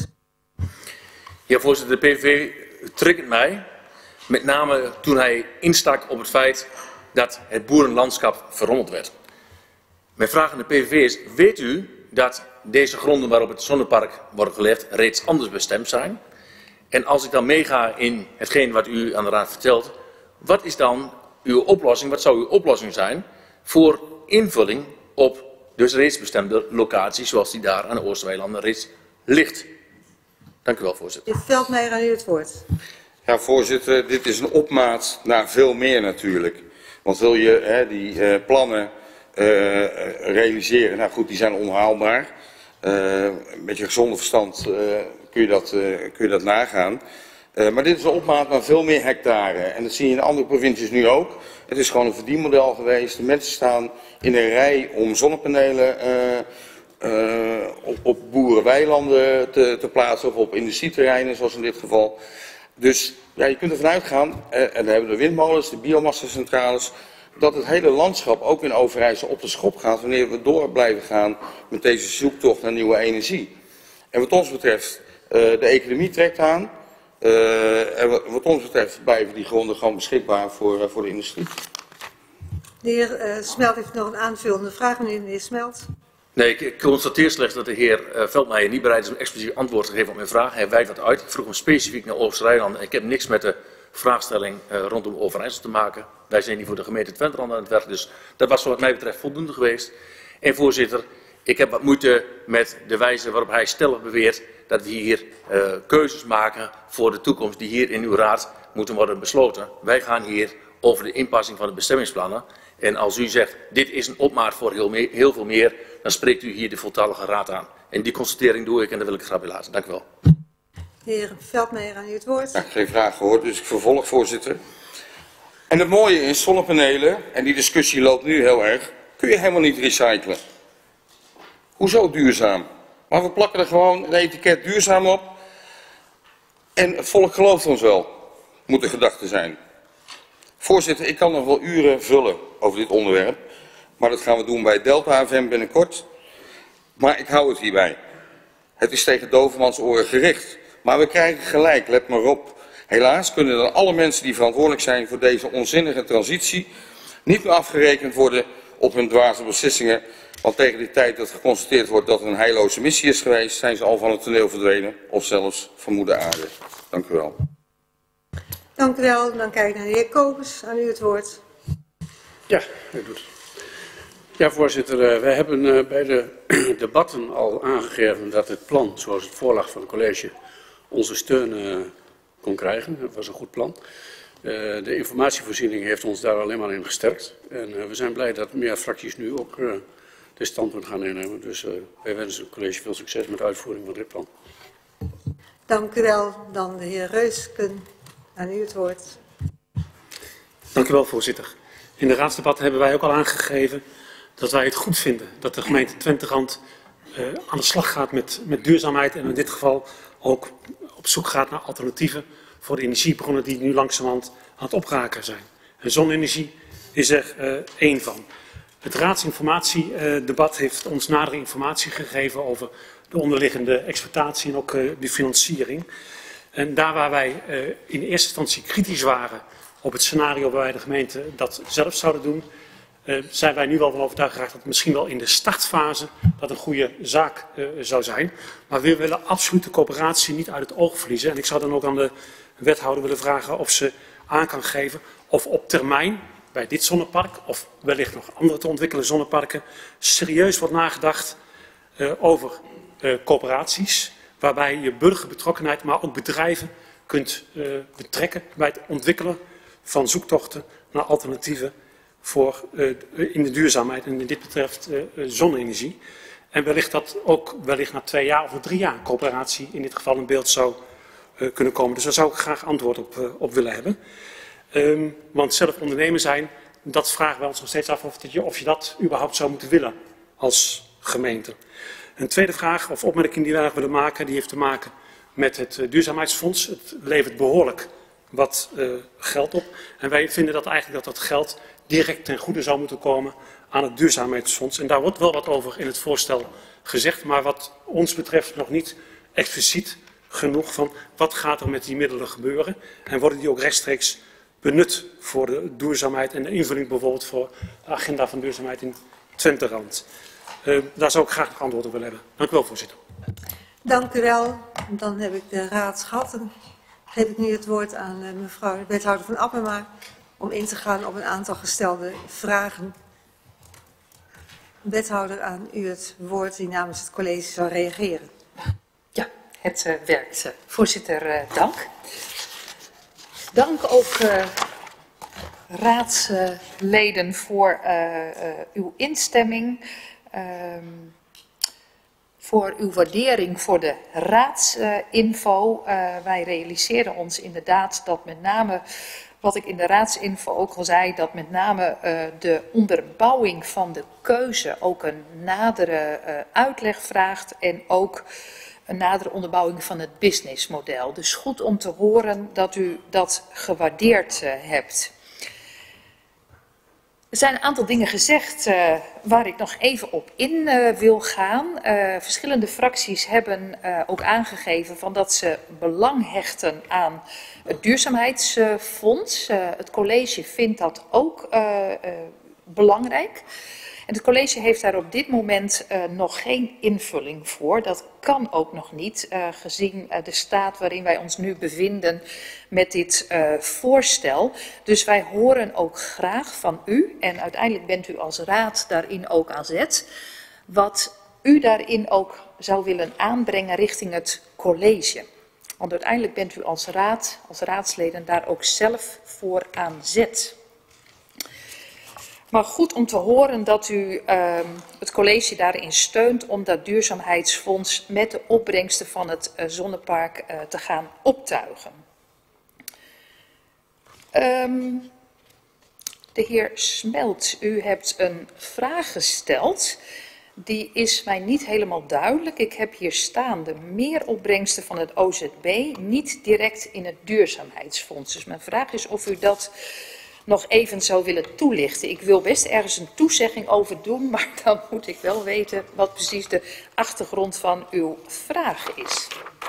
Ja, voorzitter, de PVV triggert mij. Met name toen hij instak op het feit dat het boerenlandschap verrommeld werd. Mijn vraag aan de PVV is, weet u dat deze gronden waarop het zonnepark wordt gelegd reeds anders bestemd zijn? En als ik dan meega in hetgeen wat u aan de raad vertelt, wat is dan uw oplossing, wat zou uw oplossing zijn voor invulling op dus reeds bestemde locaties zoals die daar aan de Oosterweilanden reeds ligt? Dank u wel, voorzitter. De heer Veldmeijer, aan u het woord. Ja, voorzitter, dit is een opmaat naar veel meer natuurlijk. Want wil je die plannen realiseren, nou goed, die zijn onhaalbaar. Met je gezonde verstand kun je dat nagaan. Maar dit is een opmaat naar veel meer hectare. En dat zie je in andere provincies nu ook. Het is gewoon een verdienmodel geweest. De mensen staan in een rij om zonnepanelen op boerenweilanden te plaatsen of op industrieterreinen, zoals in dit geval. Dus ja, je kunt ervan uitgaan, en dan hebben we de windmolens, de biomassacentrales, dat het hele landschap ook in Overijssel op de schop gaat wanneer we door blijven gaan met deze zoektocht naar nieuwe energie. En wat ons betreft, de economie trekt aan. En wat ons betreft blijven die gronden gewoon beschikbaar voor de industrie. De heer Smelt heeft nog een aanvullende vraag. Meneer de heer Smelt. Nee, ik constateer slechts dat de heer Veldmeijer niet bereid is om expliciet antwoord te geven op mijn vraag. Hij wijdt wat uit. Ik vroeg hem specifiek naar Oost-Rijnland. Ik heb niks met de vraagstelling rondom Overijssel te maken. Wij zijn hier voor de gemeente Twenterand aan het werk, dus dat was wat mij betreft voldoende geweest. En voorzitter, ik heb wat moeite met de wijze waarop hij stellig beweert dat we hier keuzes maken voor de toekomst die hier in uw raad moeten worden besloten. Wij gaan hier over de inpassing van de bestemmingsplannen. En als u zegt, dit is een opmaat voor heel veel meer, dan spreekt u hier de voltallige raad aan. En die constatering doe ik en dat wil ik graag bij laten. Dank u wel. De heer Veldmeijer, aan u het woord. Ja, geen vraag gehoord, dus ik vervolg, voorzitter. En het mooie is, zonnepanelen, en die discussie loopt nu heel erg, kun je helemaal niet recyclen. Hoezo duurzaam? Maar we plakken er gewoon een etiket duurzaam op. En het volk gelooft ons wel, moet de gedachte zijn. Voorzitter, ik kan nog wel uren vullen over dit onderwerp. Maar dat gaan we doen bij Delta FM binnenkort. Maar ik hou het hierbij. Het is tegen dovermans oren gericht. Maar we krijgen gelijk, let maar op. Helaas kunnen dan alle mensen die verantwoordelijk zijn voor deze onzinnige transitie niet meer afgerekend worden op hun dwaze beslissingen. Want tegen die tijd dat geconstateerd wordt dat er een heilloze missie is geweest, zijn ze al van het toneel verdwenen of zelfs van moeder aarde. Dank u wel. Dank u wel. Dan kijk ik naar de heer Kobus. Aan u het woord. Ja, ik doe het. Ja, voorzitter, wij hebben bij de debatten al aangegeven dat het plan, zoals het voorlag van het college, onze steun kon krijgen. Dat was een goed plan. De informatievoorziening heeft ons daar alleen maar in gesterkt. En we zijn blij dat meer fracties nu ook dit standpunt gaan innemen. Dus wij wensen het college veel succes met de uitvoering van dit plan. Dank u wel. Dan de heer Reusken. Aan u het woord. Dank u wel, voorzitter. In de raadsdebat hebben wij ook al aangegeven dat wij het goed vinden dat de gemeente Twenterand aan de slag gaat met duurzaamheid en in dit geval ook op zoek gaat naar alternatieven voor de energiebronnen die nu langzamerhand aan het opraken zijn. En zonne-energie is er één van. Het raadsinformatiedebat heeft ons nadere informatie gegeven over de onderliggende exploitatie en ook de financiering. En daar waar wij in eerste instantie kritisch waren op het scenario waarbij de gemeente dat zelf zouden doen, zijn wij nu wel van overtuigd geraakt dat misschien wel in de startfase dat een goede zaak zou zijn. Maar we willen absoluut de coöperatie niet uit het oog verliezen. En ik zou dan ook aan de wethouder willen vragen of ze aan kan geven of op termijn bij dit zonnepark of wellicht nog andere te ontwikkelen zonneparken serieus wordt nagedacht over coöperaties. Waarbij je burgerbetrokkenheid, maar ook bedrijven kunt betrekken bij het ontwikkelen van zoektochten naar alternatieven voor, in de duurzaamheid en dit betreft zonne-energie. En wellicht dat ook wellicht na 2 jaar of na 3 jaar coöperatie in dit geval in beeld zou kunnen komen. Dus daar zou ik graag antwoord op willen hebben. Want zelf ondernemer zijn, dat vragen we ons nog steeds af of je dat überhaupt zou moeten willen als gemeente. Een tweede vraag of opmerking die wij willen maken, die heeft te maken met het duurzaamheidsfonds. Het levert behoorlijk wat geld op. En wij vinden dat eigenlijk dat geld direct ten goede zou moeten komen aan het duurzaamheidsfonds. En daar wordt wel wat over in het voorstel gezegd, maar wat ons betreft nog niet expliciet genoeg van wat gaat er met die middelen gebeuren. En worden die ook rechtstreeks benut voor de duurzaamheid en de invulling bijvoorbeeld voor de agenda van duurzaamheid in Twenterand. Daar zou ik graag nog antwoord op willen hebben. Dank u wel, voorzitter. Dank u wel. Dan heb ik de raad gehad. Dan geef ik nu het woord aan mevrouw de wethouder van Appema om in te gaan op een aantal gestelde vragen. Wethouder, aan u het woord die namens het college zal reageren. Ja, het werkt. Voorzitter, dank. Dank ook raadsleden voor uw instemming. Voor uw waardering voor de raadsinfo. Wij realiseren ons inderdaad dat met name wat ik in de raadsinfo ook al zei, dat met name de onderbouwing van de keuze ook een nadere uitleg vraagt en ook een nadere onderbouwing van het businessmodel. Dus goed om te horen dat u dat gewaardeerd hebt. Er zijn een aantal dingen gezegd waar ik nog even op in wil gaan. Verschillende fracties hebben ook aangegeven van dat ze belang hechten aan het duurzaamheidsfonds. Het college vindt dat ook belangrijk. En het college heeft daar op dit moment nog geen invulling voor. Dat kan ook nog niet, gezien de staat waarin wij ons nu bevinden met dit voorstel. Dus wij horen ook graag van u, en uiteindelijk bent u als raad daarin ook aan zet, wat u daarin ook zou willen aanbrengen richting het college. Want uiteindelijk bent u als raad, als raadsleden daar ook zelf voor aan zet. Maar goed om te horen dat u het college daarin steunt om dat duurzaamheidsfonds met de opbrengsten van het zonnepark te gaan optuigen. De heer Smelt, u hebt een vraag gesteld. Die is mij niet helemaal duidelijk. Ik heb hier staan de meeropbrengsten van het OZB niet direct in het duurzaamheidsfonds. Dus mijn vraag is of u dat nog even zou willen toelichten. Ik wil best ergens een toezegging over doen, maar dan moet ik wel weten wat precies de achtergrond van uw vraag is.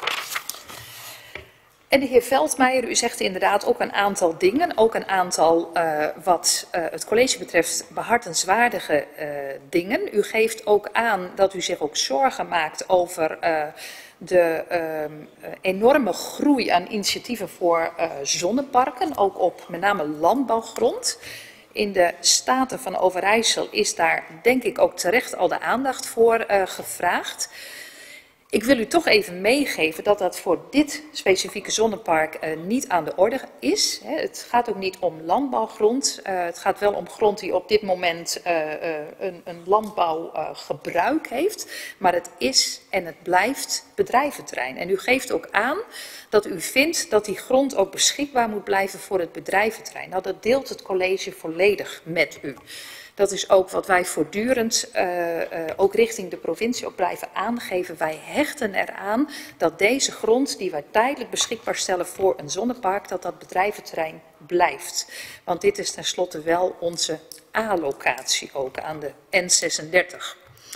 En de heer Veldmeijer, u zegt inderdaad ook een aantal dingen, ook een aantal wat het college betreft behartenswaardige dingen. U geeft ook aan dat u zich ook zorgen maakt over de enorme groei aan initiatieven voor zonneparken, ook op met name landbouwgrond. In de Staten van Overijssel is daar denk ik ook terecht al de aandacht voor gevraagd. Ik wil u toch even meegeven dat dat voor dit specifieke zonnepark niet aan de orde is. Het gaat ook niet om landbouwgrond. Het gaat wel om grond die op dit moment een landbouwgebruik heeft. Maar het is en het blijft bedrijventerrein. En u geeft ook aan dat u vindt dat die grond ook beschikbaar moet blijven voor het bedrijventerrein. Nou, dat deelt het college volledig met u. Dat is ook wat wij voortdurend ook richting de provincie ook blijven aangeven. Wij hechten eraan dat deze grond die wij tijdelijk beschikbaar stellen voor een zonnepark, dat dat bedrijventerrein blijft. Want dit is tenslotte wel onze A-locatie ook aan de N36.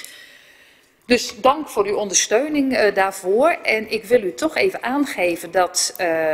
Dus dank voor uw ondersteuning daarvoor. En ik wil u toch even aangeven dat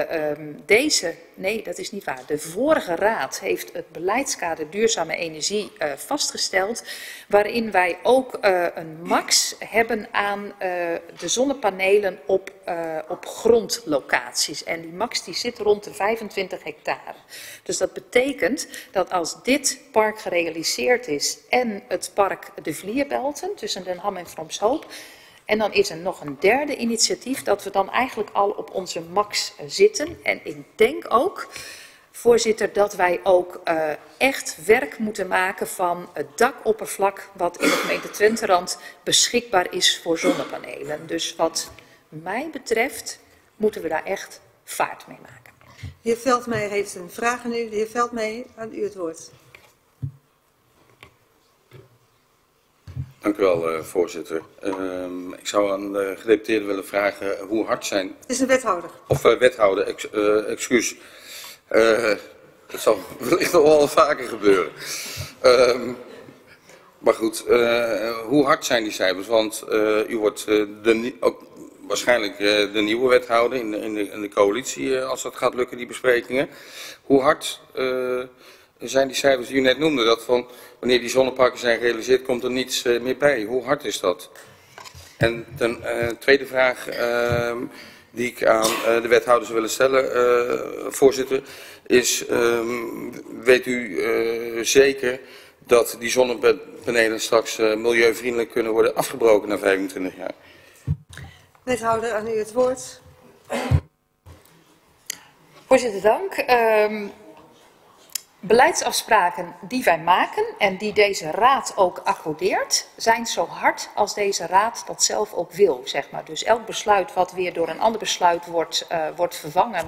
nee, dat is niet waar. De vorige raad heeft het beleidskader duurzame energie vastgesteld, waarin wij ook een max hebben aan de zonnepanelen op grondlocaties. En die max die zit rond de 25 hectare. Dus dat betekent dat als dit park gerealiseerd is en het park de Vlierbelten tussen Den Ham en Vroomshoop, en dan is er nog een derde initiatief dat we dan eigenlijk al op onze max zitten. En ik denk ook, voorzitter, dat wij ook echt werk moeten maken van het dakoppervlak wat in de gemeente Twenterand beschikbaar is voor zonnepanelen. Dus wat mij betreft moeten we daar echt vaart mee maken. De heer Veldmeijer heeft een vraag aan u. De heer Veldmeijer, aan u het woord. Dank u wel, voorzitter. Ik zou aan de gedeputeerde willen vragen hoe hard zijn... Het is een wethouder. Of wethouder, excuus. Dat zal wellicht nog wel vaker gebeuren. Maar goed, hoe hard zijn die cijfers? Want u wordt ook waarschijnlijk de nieuwe wethouder in de coalitie, als dat gaat lukken, die besprekingen. Hoe hard zijn die cijfers die u net noemde? Dat van wanneer die zonneparken zijn gerealiseerd, komt er niets meer bij. Hoe hard is dat? En de tweede vraag die ik aan de wethouder zou willen stellen, voorzitter, is, weet u zeker dat die zonnepanelen straks milieuvriendelijk kunnen worden afgebroken na 25 jaar? Wethouder, aan u het woord. Voorzitter, dank. Beleidsafspraken die wij maken en die deze raad ook accordeert, zijn zo hard als deze raad dat zelf ook wil, zeg maar. Dus elk besluit wat weer door een ander besluit wordt vervangen,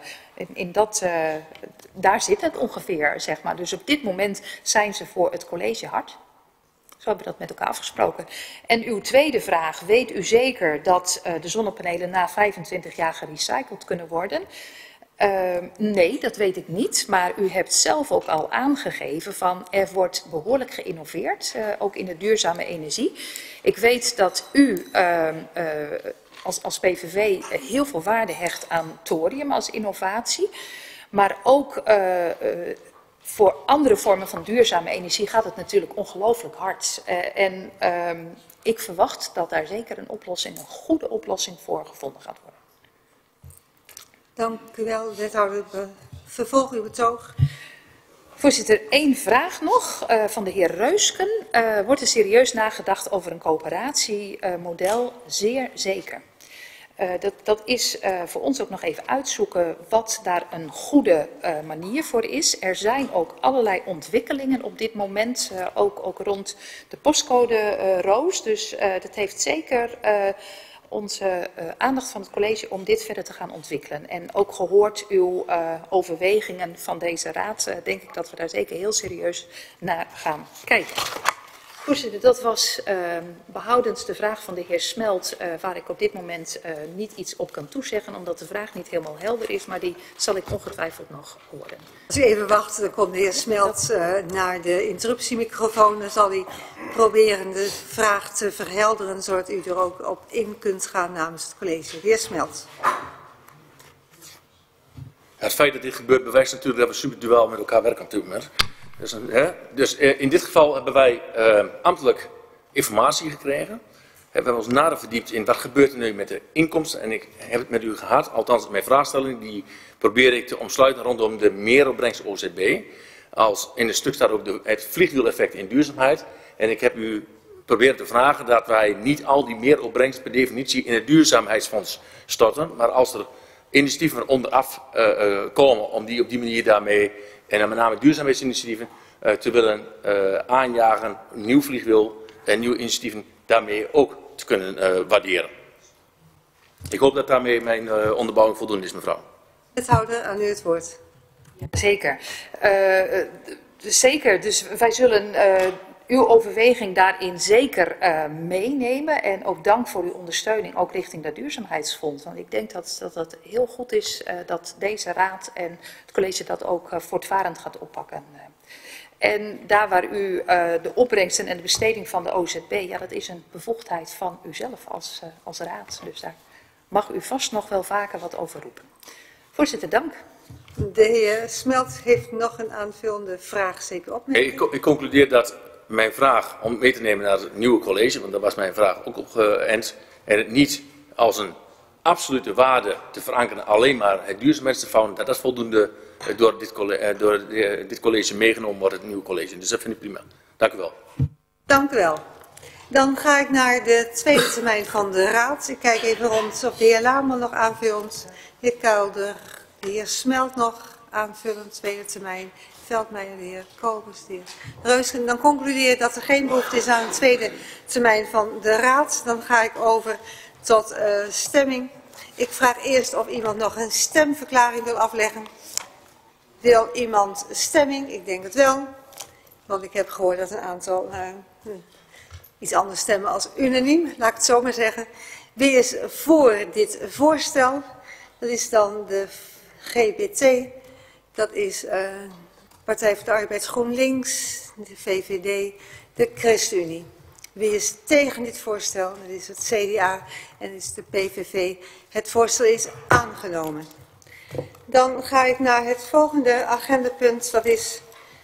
daar zit het ongeveer, zeg maar. Dus op dit moment zijn ze voor het college hard. Zo hebben we dat met elkaar afgesproken. En uw tweede vraag, weet u zeker dat de zonnepanelen na 25 jaar gerecycled kunnen worden? Nee, dat weet ik niet, maar u hebt zelf ook al aangegeven van er wordt behoorlijk geïnnoveerd, ook in de duurzame energie. Ik weet dat u als PVV heel veel waarde hecht aan thorium als innovatie, maar ook voor andere vormen van duurzame energie gaat het natuurlijk ongelooflijk hard. Ik verwacht dat daar zeker een goede oplossing voor gevonden gaat worden. Dank u wel, wethouder. Vervolg uw betoog. Voorzitter, één vraag nog van de heer Reusken. Wordt er serieus nagedacht over een coöperatiemodel? Zeer zeker. Dat is voor ons ook nog even uitzoeken wat daar een goede manier voor is. Er zijn ook allerlei ontwikkelingen op dit moment, ook rond de postcode roos. Dus dat heeft zeker onze aandacht van het college om dit verder te gaan ontwikkelen. En ook gehoord uw overwegingen van deze raad, denk ik dat we daar zeker heel serieus naar gaan kijken. Voorzitter, dat was behoudens de vraag van de heer Smelt, waar ik op dit moment niet iets op kan toezeggen, omdat de vraag niet helemaal helder is, maar die zal ik ongetwijfeld nog horen. Als u even wacht, dan komt de heer Smelt naar de interruptiemicrofoon. Dan zal hij proberen de vraag te verhelderen, zodat u er ook op in kunt gaan namens het college. De heer Smelt. Het feit dat dit gebeurt bewijst natuurlijk dat we superduel met elkaar werken op dit moment. Dus in dit geval hebben wij ambtelijk informatie gekregen. We hebben ons nader verdiept in wat gebeurt er nu met de inkomsten. En ik heb het met u gehad, althans mijn vraagstelling, die probeer ik te omsluiten rondom de meeropbrengst OZB. Als in het stuk staat ook het vliegwieleffect in duurzaamheid. En ik heb u proberen te vragen dat wij niet al die meeropbrengst per definitie in het duurzaamheidsfonds storten. Maar als er initiatieven onderaf komen om die op die manier daarmee, en dan met name duurzaamheidsinitiatieven, te willen aanjagen, nieuw vliegwiel en nieuwe initiatieven daarmee ook te kunnen waarderen. Ik hoop dat daarmee mijn onderbouwing voldoende is, mevrouw. Wethouder, aan u het woord. Zeker. Zeker, dus wij zullen uw overweging daarin zeker meenemen. En ook dank voor uw ondersteuning, ook richting dat duurzaamheidsfonds. Want ik denk dat het heel goed is dat deze raad en het college dat ook voortvarend gaat oppakken. En daar waar u de opbrengsten en de besteding van de OZB, ja, dat is een bevoegdheid van uzelf als raad. Dus daar mag u vast nog wel vaker wat over roepen. Voorzitter, dank. De heer Smelt heeft nog een aanvullende vraag, zeker opmerking. Ik concludeer dat mijn vraag om mee te nemen naar het nieuwe college, want daar was mijn vraag ook op geënt, en het niet als een absolute waarde te verankeren, alleen maar het duurzaamheidsfonds, dat voldoende door dit college meegenomen wordt, het nieuwe college. Dus dat vind ik prima. Dank u wel. Dank u wel. Dan ga ik naar de tweede termijn van de raad. Ik kijk even rond of de heer Lamer nog aanvullend, de heer Kuilder, de heer Smelt nog aanvullend, tweede termijn, Veldmeijer, de heer Kobus, de heer Reusken. Dan concludeer ik dat er geen behoefte is aan een tweede termijn van de raad. Dan ga ik over tot stemming. Ik vraag eerst of iemand nog een stemverklaring wil afleggen. Wil iemand stemming? Ik denk het wel. Want ik heb gehoord dat een aantal iets anders stemmen als unaniem, laat ik het zo maar zeggen. Wie is voor dit voorstel? Dat is dan de GBT. Dat is Partij voor de Arbeid GroenLinks, de VVD, de ChristenUnie. Wie is tegen dit voorstel? Dat is het CDA en dat is de PVV. Het voorstel is aangenomen. Dan ga ik naar het volgende agendapunt. Dat is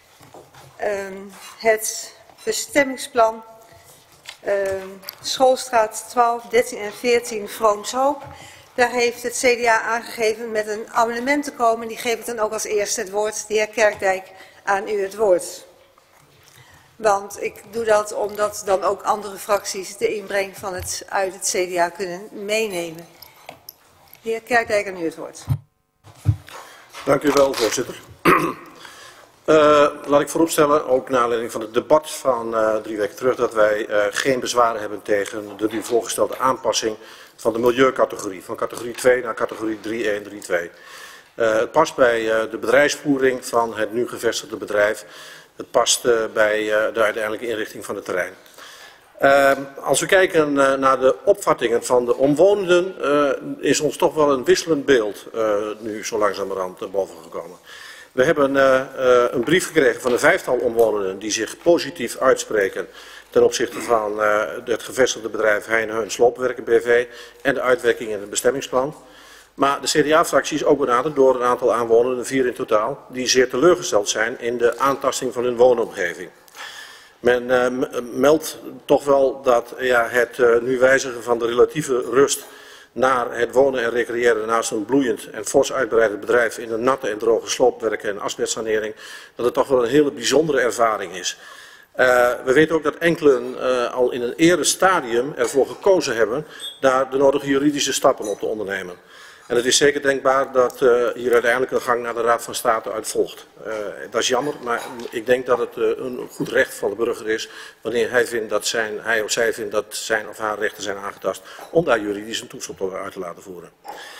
het bestemmingsplan Schoolstraat 12, 13 en 14 Vroomshoop. Daar heeft het CDA aangegeven met een amendement te komen. Die geef ik dan ook als eerste het woord. De heer Kerkdijk, aan u het woord. Want ik doe dat omdat dan ook andere fracties de inbreng uit het CDA kunnen meenemen. De heer Kerkdijk, aan u het woord. Dank u wel, voorzitter. Laat ik vooropstellen, ook naar aanleiding van het debat van 3 weken terug, dat wij geen bezwaren hebben tegen de nu voorgestelde aanpassing van de milieucategorie. Van categorie 2 naar categorie 3.1, 3.2. Het past bij de bedrijfsvoering van het nu gevestigde bedrijf. Het past bij de uiteindelijke inrichting van het terrein. Als we kijken naar de opvattingen van de omwonenden, is ons toch wel een wisselend beeld nu zo langzamerhand boven gekomen. We hebben een brief gekregen van een 5-tal omwonenden die zich positief uitspreken ten opzichte van het gevestigde bedrijf Heijn-Heun Sloopwerken BV en de uitwerking in het bestemmingsplan. Maar de CDA-fractie is ook benaderd door een aantal aanwonenden, 4 in totaal, die zeer teleurgesteld zijn in de aantasting van hun woonomgeving. Men meldt toch wel dat het nu wijzigen van de relatieve rust naar het wonen en recreëren naast een bloeiend en fors uitbreidend bedrijf in de natte en droge sloopwerken en asbestsanering, dat het toch wel een hele bijzondere ervaring is. We weten ook dat enkelen al in een eerder stadium ervoor gekozen hebben daar de nodige juridische stappen op te ondernemen. En het is zeker denkbaar dat hier uiteindelijk een gang naar de Raad van State uit volgt. Dat is jammer, maar ik denk dat het een goed recht van de burger is wanneer hij of zij vindt dat zijn of haar rechten zijn aangetast om daar juridisch een toets op uit te laten voeren.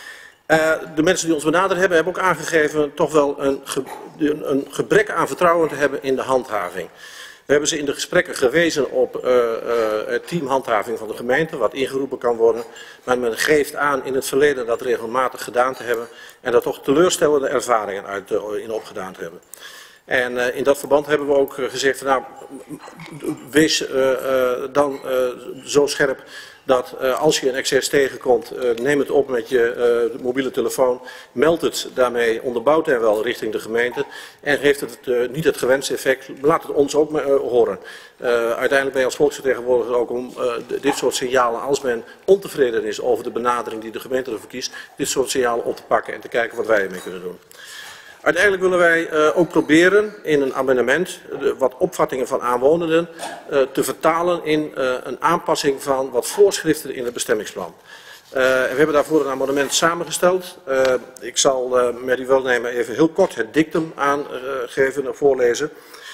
De mensen die ons benaderd hebben ook aangegeven toch wel een gebrek aan vertrouwen te hebben in de handhaving. We hebben ze in de gesprekken gewezen op het team handhaving van de gemeente, wat ingeroepen kan worden. Maar men geeft aan in het verleden dat regelmatig gedaan te hebben en daar toch teleurstellende ervaringen in opgedaan te hebben. En in dat verband hebben we ook gezegd, van, nou, wees dan zo scherp dat als je een excess tegenkomt, neem het op met je mobiele telefoon, meld het daarmee onderbouwd en wel richting de gemeente en heeft het niet het gewenste effect, laat het ons ook horen. Uiteindelijk ben je als volksvertegenwoordiger ook om dit soort signalen, als men ontevreden is over de benadering die de gemeente ervoor kiest, dit soort signalen op te pakken en te kijken wat wij ermee kunnen doen. Uiteindelijk willen wij ook proberen in een amendement wat opvattingen van aanwonenden te vertalen in een aanpassing van wat voorschriften in het bestemmingsplan. We hebben daarvoor een amendement samengesteld. Ik zal met uw welnemen even heel kort het dictum aangeven, voorlezen.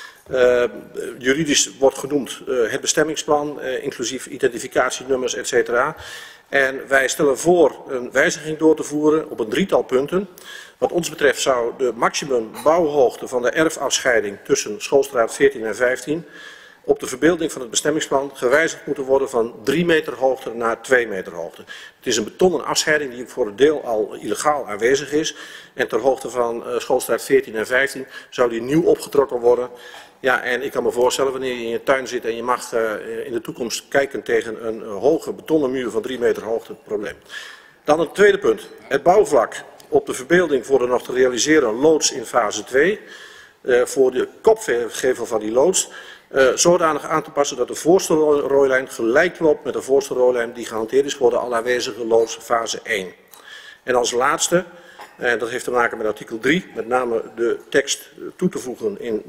Juridisch wordt genoemd het bestemmingsplan, inclusief identificatienummers, etc. En wij stellen voor een wijziging door te voeren op een 3-tal punten. Wat ons betreft zou de maximum bouwhoogte van de erfafscheiding tussen Schoolstraat 14 en 15 op de verbeelding van het bestemmingsplan gewijzigd moeten worden van 3 meter hoogte naar 2 meter hoogte. Het is een betonnen afscheiding die voor een deel al illegaal aanwezig is. En ter hoogte van Schoolstraat 14 en 15 zou die nieuw opgetrokken worden. Ja, en ik kan me voorstellen wanneer je in je tuin zit en je mag in de toekomst kijken tegen een hoge betonnen muur van 3 meter hoogte, probleem. Dan het tweede punt, het bouwvlak op de verbeelding voor de nog te realiseren loods in fase 2. Voor de kopgevel van die loods zodanig aan te passen dat de voorste rooilijn gelijk loopt met de voorste rooilijn die gehanteerd is voor de al aanwezige loods fase 1. En als laatste, en dat heeft te maken met artikel 3, met name de tekst toe te voegen in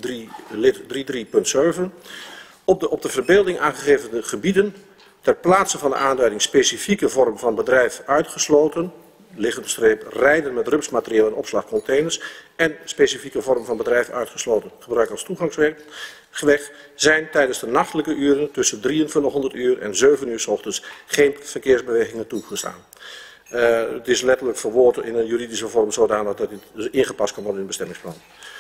3.3.7. Op de verbeelding aangegeven gebieden ter plaatse van de aanduiding specifieke vorm van bedrijf uitgesloten, liggende streep, rijden met rupsmateriaal en opslagcontainers en specifieke vorm van bedrijf uitgesloten. Gebruik als toegangsweg zijn tijdens de nachtelijke uren tussen 2300 uur en 7 uur 's ochtends geen verkeersbewegingen toegestaan. Het is letterlijk verwoord in een juridische vorm zodanig dat het ingepast kan worden in het bestemmingsplan.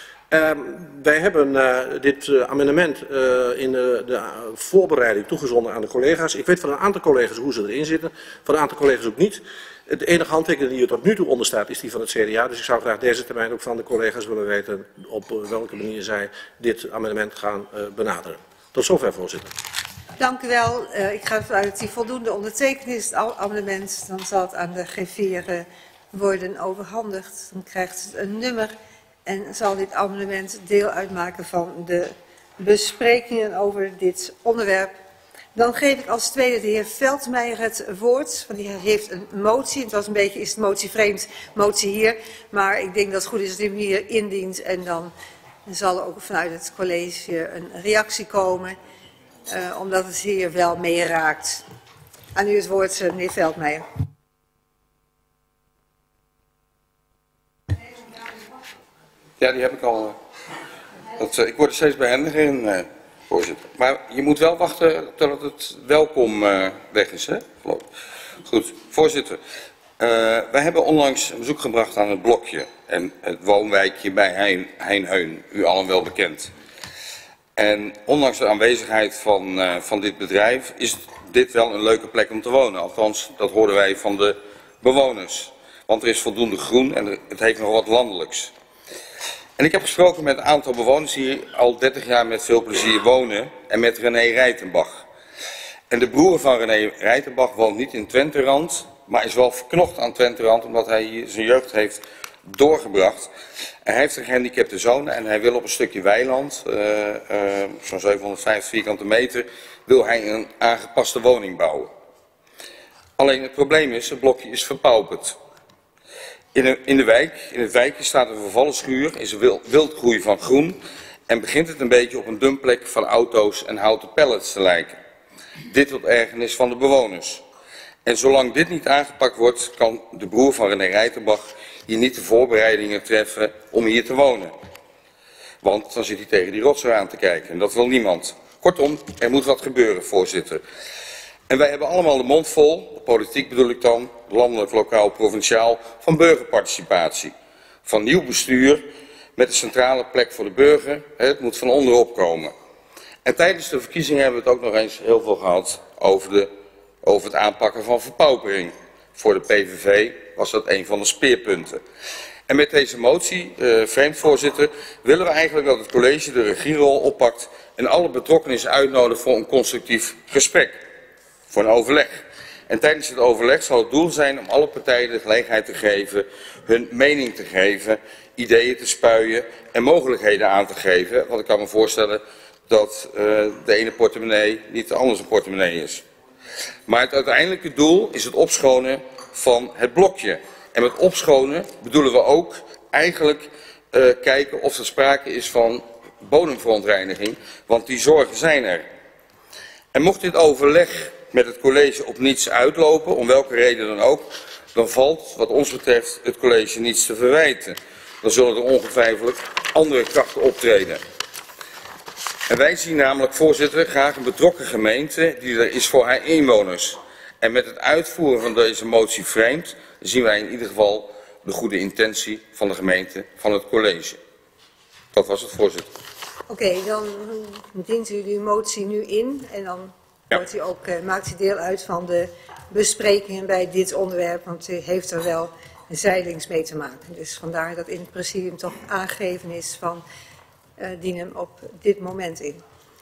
Wij hebben dit amendement in de voorbereiding toegezonden aan de collega's. Ik weet van een aantal collega's hoe ze erin zitten, van een aantal collega's ook niet. De enige handtekening die er tot nu toe onder staat is die van het CDA. Dus ik zou graag deze termijn ook van de collega's willen weten op welke manier zij dit amendement gaan benaderen. Tot zover, voorzitter. Dank u wel. Ik ga ervan uit dat die voldoende ondertekend is, het amendement. Dan zal het aan de G4 worden overhandigd. Dan krijgt het een nummer en zal dit amendement deel uitmaken van de besprekingen over dit onderwerp. Dan geef ik als tweede de heer Veldmeijer het woord, want die heeft een motie. Het was een beetje, is de motie vreemd, motie hier. Maar ik denk dat het goed is dat hij hem hier indient en dan zal er ook vanuit het college een reactie komen. Omdat het hier wel mee raakt. Aan u het woord, meneer Veldmeijer. Ja, die heb ik al. Ik word er steeds behendiger in, voorzitter. Maar je moet wel wachten totdat het welkom weg is, hè? Goed, voorzitter. Wij hebben onlangs een bezoek gebracht aan het Blokje en het woonwijkje bij Heinheun, u allen wel bekend. En ondanks de aanwezigheid van dit bedrijf is dit wel een leuke plek om te wonen. Althans, dat hoorden wij van de bewoners. Want er is voldoende groen en het heeft nog wat landelijks. En ik heb gesproken met een aantal bewoners die hier al 30 jaar met veel plezier wonen en met René Rijtenbach. En de broer van René Rijtenbach woont niet in Twenterand, maar is wel verknocht aan Twenterand omdat hij hier zijn jeugd heeft doorgebracht. En hij heeft een gehandicapte zoon en hij wil op een stukje weiland, zo'n 750 vierkante meter, wil hij een aangepaste woning bouwen. Alleen het probleem is, het blokje is verpauperd. In het wijkje staat een vervallen schuur, is een wildgroei van groen en begint het een beetje op een dumpplek van auto's en houten pallets te lijken. Dit tot ergernis van de bewoners. En zolang dit niet aangepakt wordt, kan de broer van René Rijtenbach hier niet de voorbereidingen treffen om hier te wonen. Want dan zit hij tegen die rotzooi aan te kijken en dat wil niemand. Kortom, er moet wat gebeuren, voorzitter. En wij hebben allemaal de mond vol, de politiek bedoel ik dan, landelijk, lokaal, provinciaal, van burgerparticipatie. Van nieuw bestuur met een centrale plek voor de burger. Het moet van onderop komen. En tijdens de verkiezingen hebben we het ook nog eens heel veel gehad over het aanpakken van verpaupering. Voor de PVV was dat een van de speerpunten. En met deze motie, vreemd voorzitter, willen we eigenlijk dat het college de regierol oppakt en alle betrokkenen is uitnodigen voor een constructief gesprek. Voor een overleg. En tijdens het overleg zal het doel zijn om alle partijen de gelegenheid te geven hun mening te geven, ideeën te spuien en mogelijkheden aan te geven. Want ik kan me voorstellen dat de ene portemonnee niet de andere portemonnee is. Maar het uiteindelijke doel is het opschonen van het blokje. En met opschonen bedoelen we ook eigenlijk kijken of er sprake is van bodemverontreiniging, want die zorgen zijn er. En mocht dit overleg met het college op niets uitlopen, om welke reden dan ook, dan valt wat ons betreft het college niets te verwijten. Dan zullen er ongetwijfeld andere krachten optreden. En wij zien namelijk, voorzitter, graag een betrokken gemeente die er is voor haar inwoners. En met het uitvoeren van deze motie vreemd zien wij in ieder geval de goede intentie van de gemeente, van het college. Dat was het, voorzitter. Oké, dan dient u die motie nu in en dan wordt u ook, maakt u deel uit van de besprekingen bij dit onderwerp, want u heeft er wel zijdelings mee te maken. Dus vandaar dat in het presidium toch aangegeven is van dien hem op dit moment in.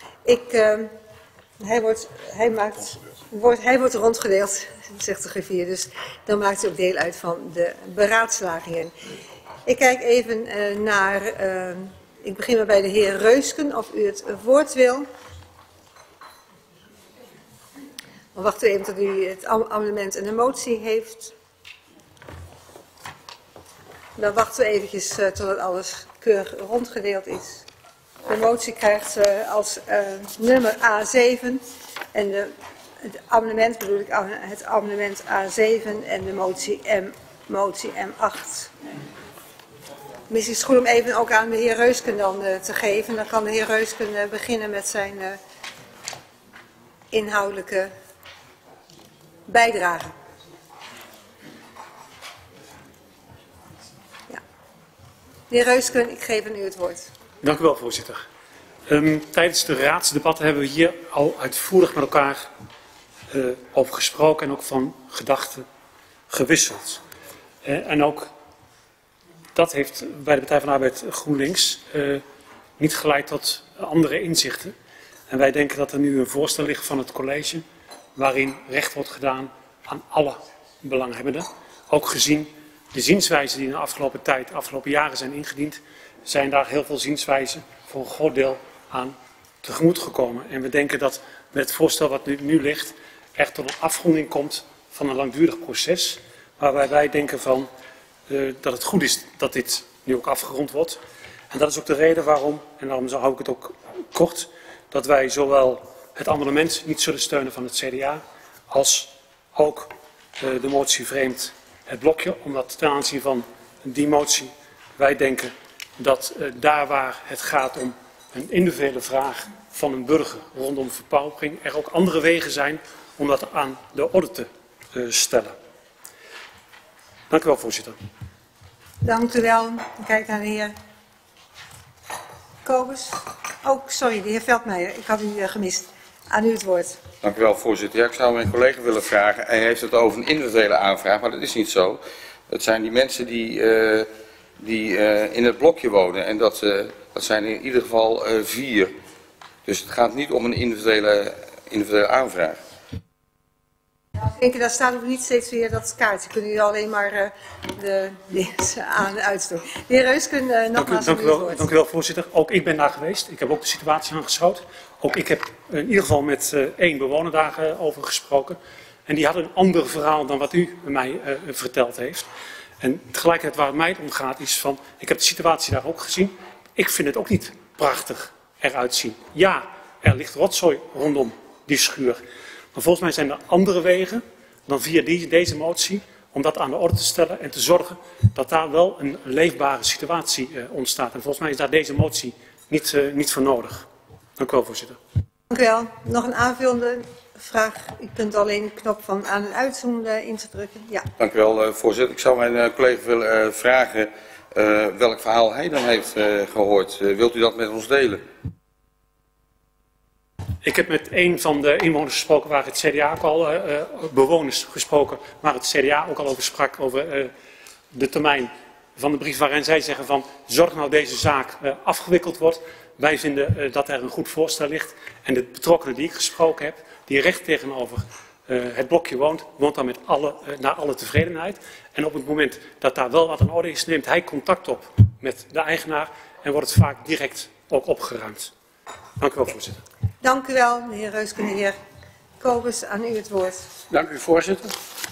Hij wordt rondgedeeld, zegt de griffier, dus dan maakt u ook deel uit van de beraadslagingen. Ik kijk even naar, ik begin maar bij de heer Reusken, of u het woord wil. Dan wachten we even tot u het amendement en de motie heeft. Dan wachten we eventjes totdat alles keurig rondgedeeld is. De motie krijgt als nummer A7 en het amendement bedoel ik het amendement A7 en de motie M8. Misschien is het goed om even ook aan de heer Reusken dan te geven. Dan kan de heer Reusken beginnen met zijn inhoudelijke bijdrage. Ja. De heer Reusken, ik geef aan u het woord. Dank u wel, voorzitter. Tijdens de raadsdebatten hebben we hier al uitvoerig met elkaar over gesproken en ook van gedachten gewisseld. En ook dat heeft bij de Partij van de Arbeid GroenLinks niet geleid tot andere inzichten. En wij denken dat er nu een voorstel ligt van het college waarin recht wordt gedaan aan alle belanghebbenden. Ook gezien de zienswijzen die in de afgelopen tijd, de afgelopen jaren zijn ingediend, zijn daar heel veel zienswijzen voor een groot deel aan tegemoet gekomen. En we denken dat met het voorstel wat nu ligt, echt tot een afronding komt van een langdurig proces, waarbij wij denken van dat het goed is dat dit nu ook afgerond wordt. En dat is ook de reden waarom, en daarom hou ik het ook kort, dat wij zowel het amendement niet zullen steunen van het CDA, als ook de motie vreemd het blokje, omdat ten aanzien van die motie wij denken dat daar waar het gaat om een individuele vraag van een burger rondom verpaupering, er ook andere wegen zijn om dat aan de orde te stellen. Dank u wel, voorzitter. Dank u wel. Ik kijk naar de heer Kobus. Oh, sorry, de heer Veldmeijer. Ik had u gemist. Aan u het woord. Dank u wel, voorzitter. Ja, ik zou mijn collega willen vragen. Hij heeft het over een individuele aanvraag, maar dat is niet zo. Het zijn die mensen die in het blokje wonen. En dat zijn in ieder geval 4. Dus het gaat niet om een individuele aanvraag. Daar staat ook niet steeds weer dat kaartje. Kunnen jullie alleen maar de aan uitstoen. De heer Reusken, nogmaals aan u het woord. Dank u wel, voorzitter. Ook ik ben daar geweest. Ik heb ook de situatie aangeschouwd. Ook ik heb in ieder geval met 1 bewoner daarover gesproken. En die had een ander verhaal dan wat u mij verteld heeft. En tegelijkertijd waar het mij om gaat is van, ik heb de situatie daar ook gezien. Ik vind het ook niet prachtig eruit zien. Ja, er ligt rotzooi rondom die schuur. Maar volgens mij zijn er andere wegen dan via deze motie om dat aan de orde te stellen en te zorgen dat daar wel een leefbare situatie ontstaat. En volgens mij is daar deze motie niet voor nodig. Dank u wel, voorzitter. Dank u wel. Nog een aanvullende vraag. U kunt alleen de knop van aan- en uitzoomen in te drukken. Ja. Dank u wel, voorzitter. Ik zou mijn collega willen vragen welk verhaal hij dan heeft gehoord. Wilt u dat met ons delen? Ik heb met 1 van de inwoners gesproken waar het CDA ook al, bewoners gesproken, waar het CDA ook al over sprak, over de termijn van de brief waarin zij zeggen van zorg nou deze zaak afgewikkeld wordt. Wij vinden dat er een goed voorstel ligt en de betrokkenen die ik gesproken heb, die recht tegenover het blokje woont dan met naar alle tevredenheid. En op het moment dat daar wel wat aan orde is, neemt hij contact op met de eigenaar en wordt het vaak direct ook opgeruimd. Dank u wel, voorzitter. Dank u wel, de heer Reusken. De heer Kobus, aan u het woord. Dank u, voorzitter.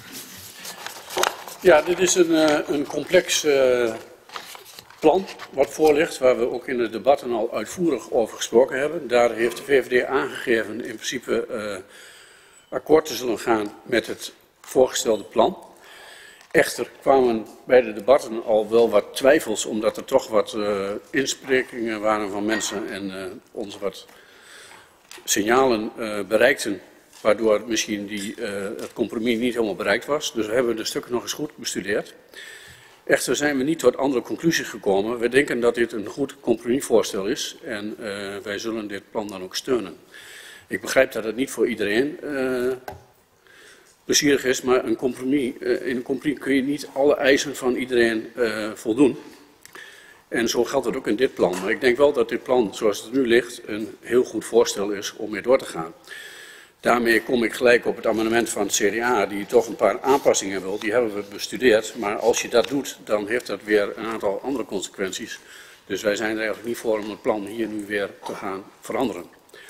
Ja, dit is een complex plan wat voor ligt, waar we ook in de debatten al uitvoerig over gesproken hebben. Daar heeft de VVD aangegeven in principe akkoord te zullen gaan met het voorgestelde plan. Echter kwamen bij de debatten al wel wat twijfels, omdat er toch wat insprekingen waren van mensen en ons wat signalen bereikten, waardoor misschien het compromis niet helemaal bereikt was. Dus we hebben de stukken nog eens goed bestudeerd. Echter zijn we niet tot andere conclusies gekomen. We denken dat dit een goed compromisvoorstel is en wij zullen dit plan dan ook steunen. Ik begrijp dat het niet voor iedereen plezierig is, maar in een compromis kun je niet alle eisen van iedereen voldoen. En zo geldt het ook in dit plan. Maar ik denk wel dat dit plan, zoals het nu ligt, een heel goed voorstel is om mee door te gaan. Daarmee kom ik gelijk op het amendement van het CDA, die toch een paar aanpassingen wil. Die hebben we bestudeerd. Maar als je dat doet, dan heeft dat weer een aantal andere consequenties. Dus wij zijn er eigenlijk niet voor om het plan hier nu weer te gaan veranderen.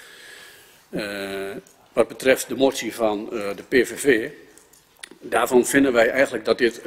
Wat betreft de motie van de PVV, daarvan vinden wij eigenlijk dat dit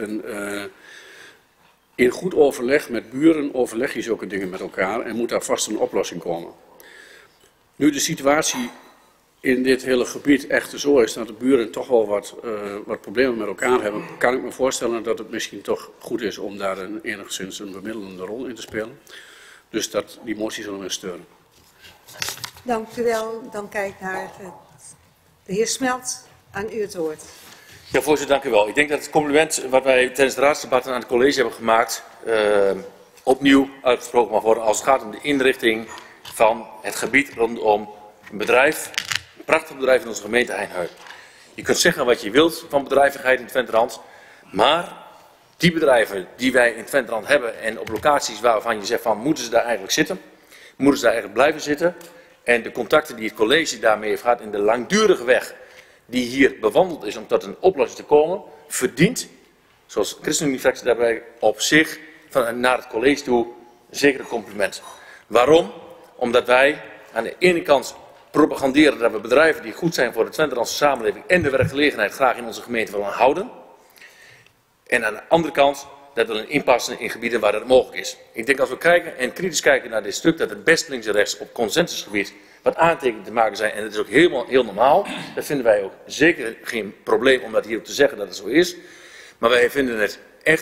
in goed overleg met buren overleg je zulke dingen met elkaar en moet daar vast een oplossing komen. Nu de situatie in dit hele gebied echt zo is dat de buren toch wel wat problemen met elkaar hebben, kan ik me voorstellen dat het misschien toch goed is om daar enigszins een bemiddelende rol in te spelen. Dus die motie zullen we steunen. Dank u wel. Dan kijk ik naar de heer Smelt. Aan u het woord. Ja, voorzitter, dank u wel. Ik denk dat het compliment wat wij tijdens de raadsdebatten aan het college hebben gemaakt, opnieuw uitgesproken mag worden als het gaat om de inrichting van het gebied rondom een bedrijf, een prachtig bedrijf in onze gemeente Eindhoven. Je kunt zeggen wat je wilt van bedrijvigheid in Twenterand, maar die bedrijven die wij in Twenterand hebben en op locaties waarvan je zegt van moeten ze daar eigenlijk zitten, moeten ze daar eigenlijk blijven zitten en de contacten die het college daarmee heeft gehad in de langdurige weg die hier bewandeld is om tot een oplossing te komen, verdient, zoals ChristenUnie-fractie daarbij op zich, naar het college toe, zeker een compliment. Waarom? Omdat wij aan de ene kant propaganderen dat we bedrijven die goed zijn voor de Twenterandse samenleving en de werkgelegenheid graag in onze gemeente willen houden. En aan de andere kant dat we inpassen in gebieden waar dat mogelijk is. Ik denk als we kijken en kritisch kijken naar dit stuk, dat het best links en rechts op consensusgebied wat aantekeningen te maken zijn. En dat is ook heel normaal. Dat vinden wij ook zeker geen probleem om dat hier te zeggen dat het zo is. Maar wij vinden het echt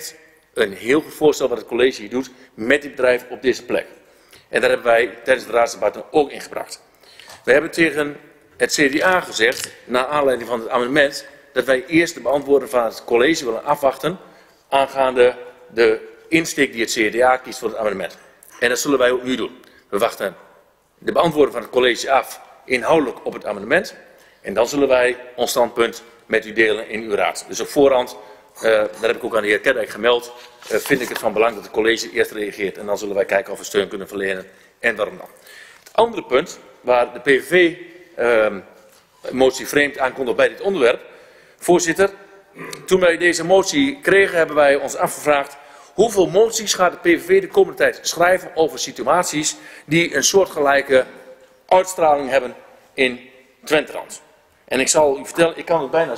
een heel goed voorstel wat het college hier doet met dit bedrijf op deze plek. En daar hebben wij tijdens de raadsdebatten ook ingebracht. We hebben tegen het CDA gezegd, naar aanleiding van het amendement, dat wij eerst de beantwoording van het college willen afwachten aangaande de insteek die het CDA kiest voor het amendement. En dat zullen wij ook nu doen. We wachten de beantwoording van het college af inhoudelijk op het amendement. En dan zullen wij ons standpunt met u delen in uw raad. Dus op voorhand, daar heb ik ook aan de heer Keddijk gemeld, vind ik het van belang dat het college eerst reageert. En dan zullen wij kijken of we steun kunnen verlenen en waarom dan. Het andere punt waar de PVV motie vreemd aankondigt bij dit onderwerp. Voorzitter, toen wij deze motie kregen hebben wij ons afgevraagd hoeveel moties gaat de PVV de komende tijd schrijven over situaties die een soortgelijke uitstraling hebben in Twenterand. En ik zal u vertellen, ik kan het bijna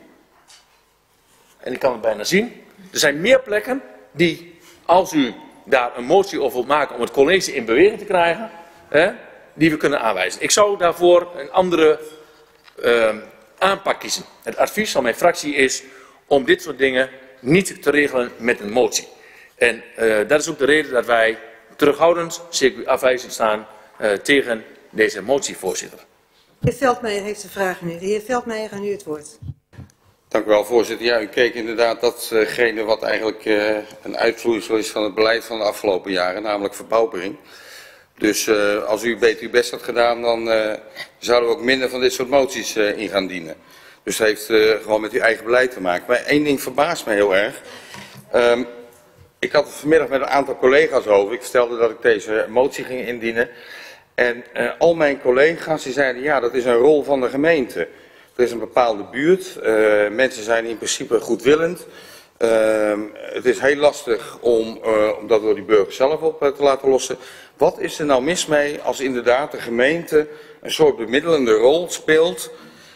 zien. Er zijn meer plekken die, als u daar een motie over wilt maken om het college in beweging te krijgen, die we kunnen aanwijzen. Ik zou daarvoor een andere aanpak kiezen. Het advies van mijn fractie is om dit soort dingen niet te regelen met een motie. En dat is ook de reden dat wij terughoudend, zeker afwijzend staan tegen deze motie, voorzitter. De heer Veldmeijer heeft een vraag nu. De heer Veldmeijer, aan u het woord. Dank u wel, voorzitter. Ja, u keek inderdaad datgene wat eigenlijk een uitvloeisel is van het beleid van de afgelopen jaren, namelijk verpaupering. Dus als u beter uw best had gedaan, dan zouden we ook minder van dit soort moties in gaan dienen. Dus dat heeft gewoon met uw eigen beleid te maken. Maar één ding verbaast me heel erg. Ik had het vanmiddag met een aantal collega's over. Ik stelde dat ik deze motie ging indienen. En al mijn collega's die zeiden, ja, dat is een rol van de gemeente. Er is een bepaalde buurt. Mensen zijn in principe goedwillend. Het is heel lastig om dat door die burgers zelf op te laten lossen. Wat is er nou mis mee als inderdaad de gemeente een soort bemiddelende rol speelt,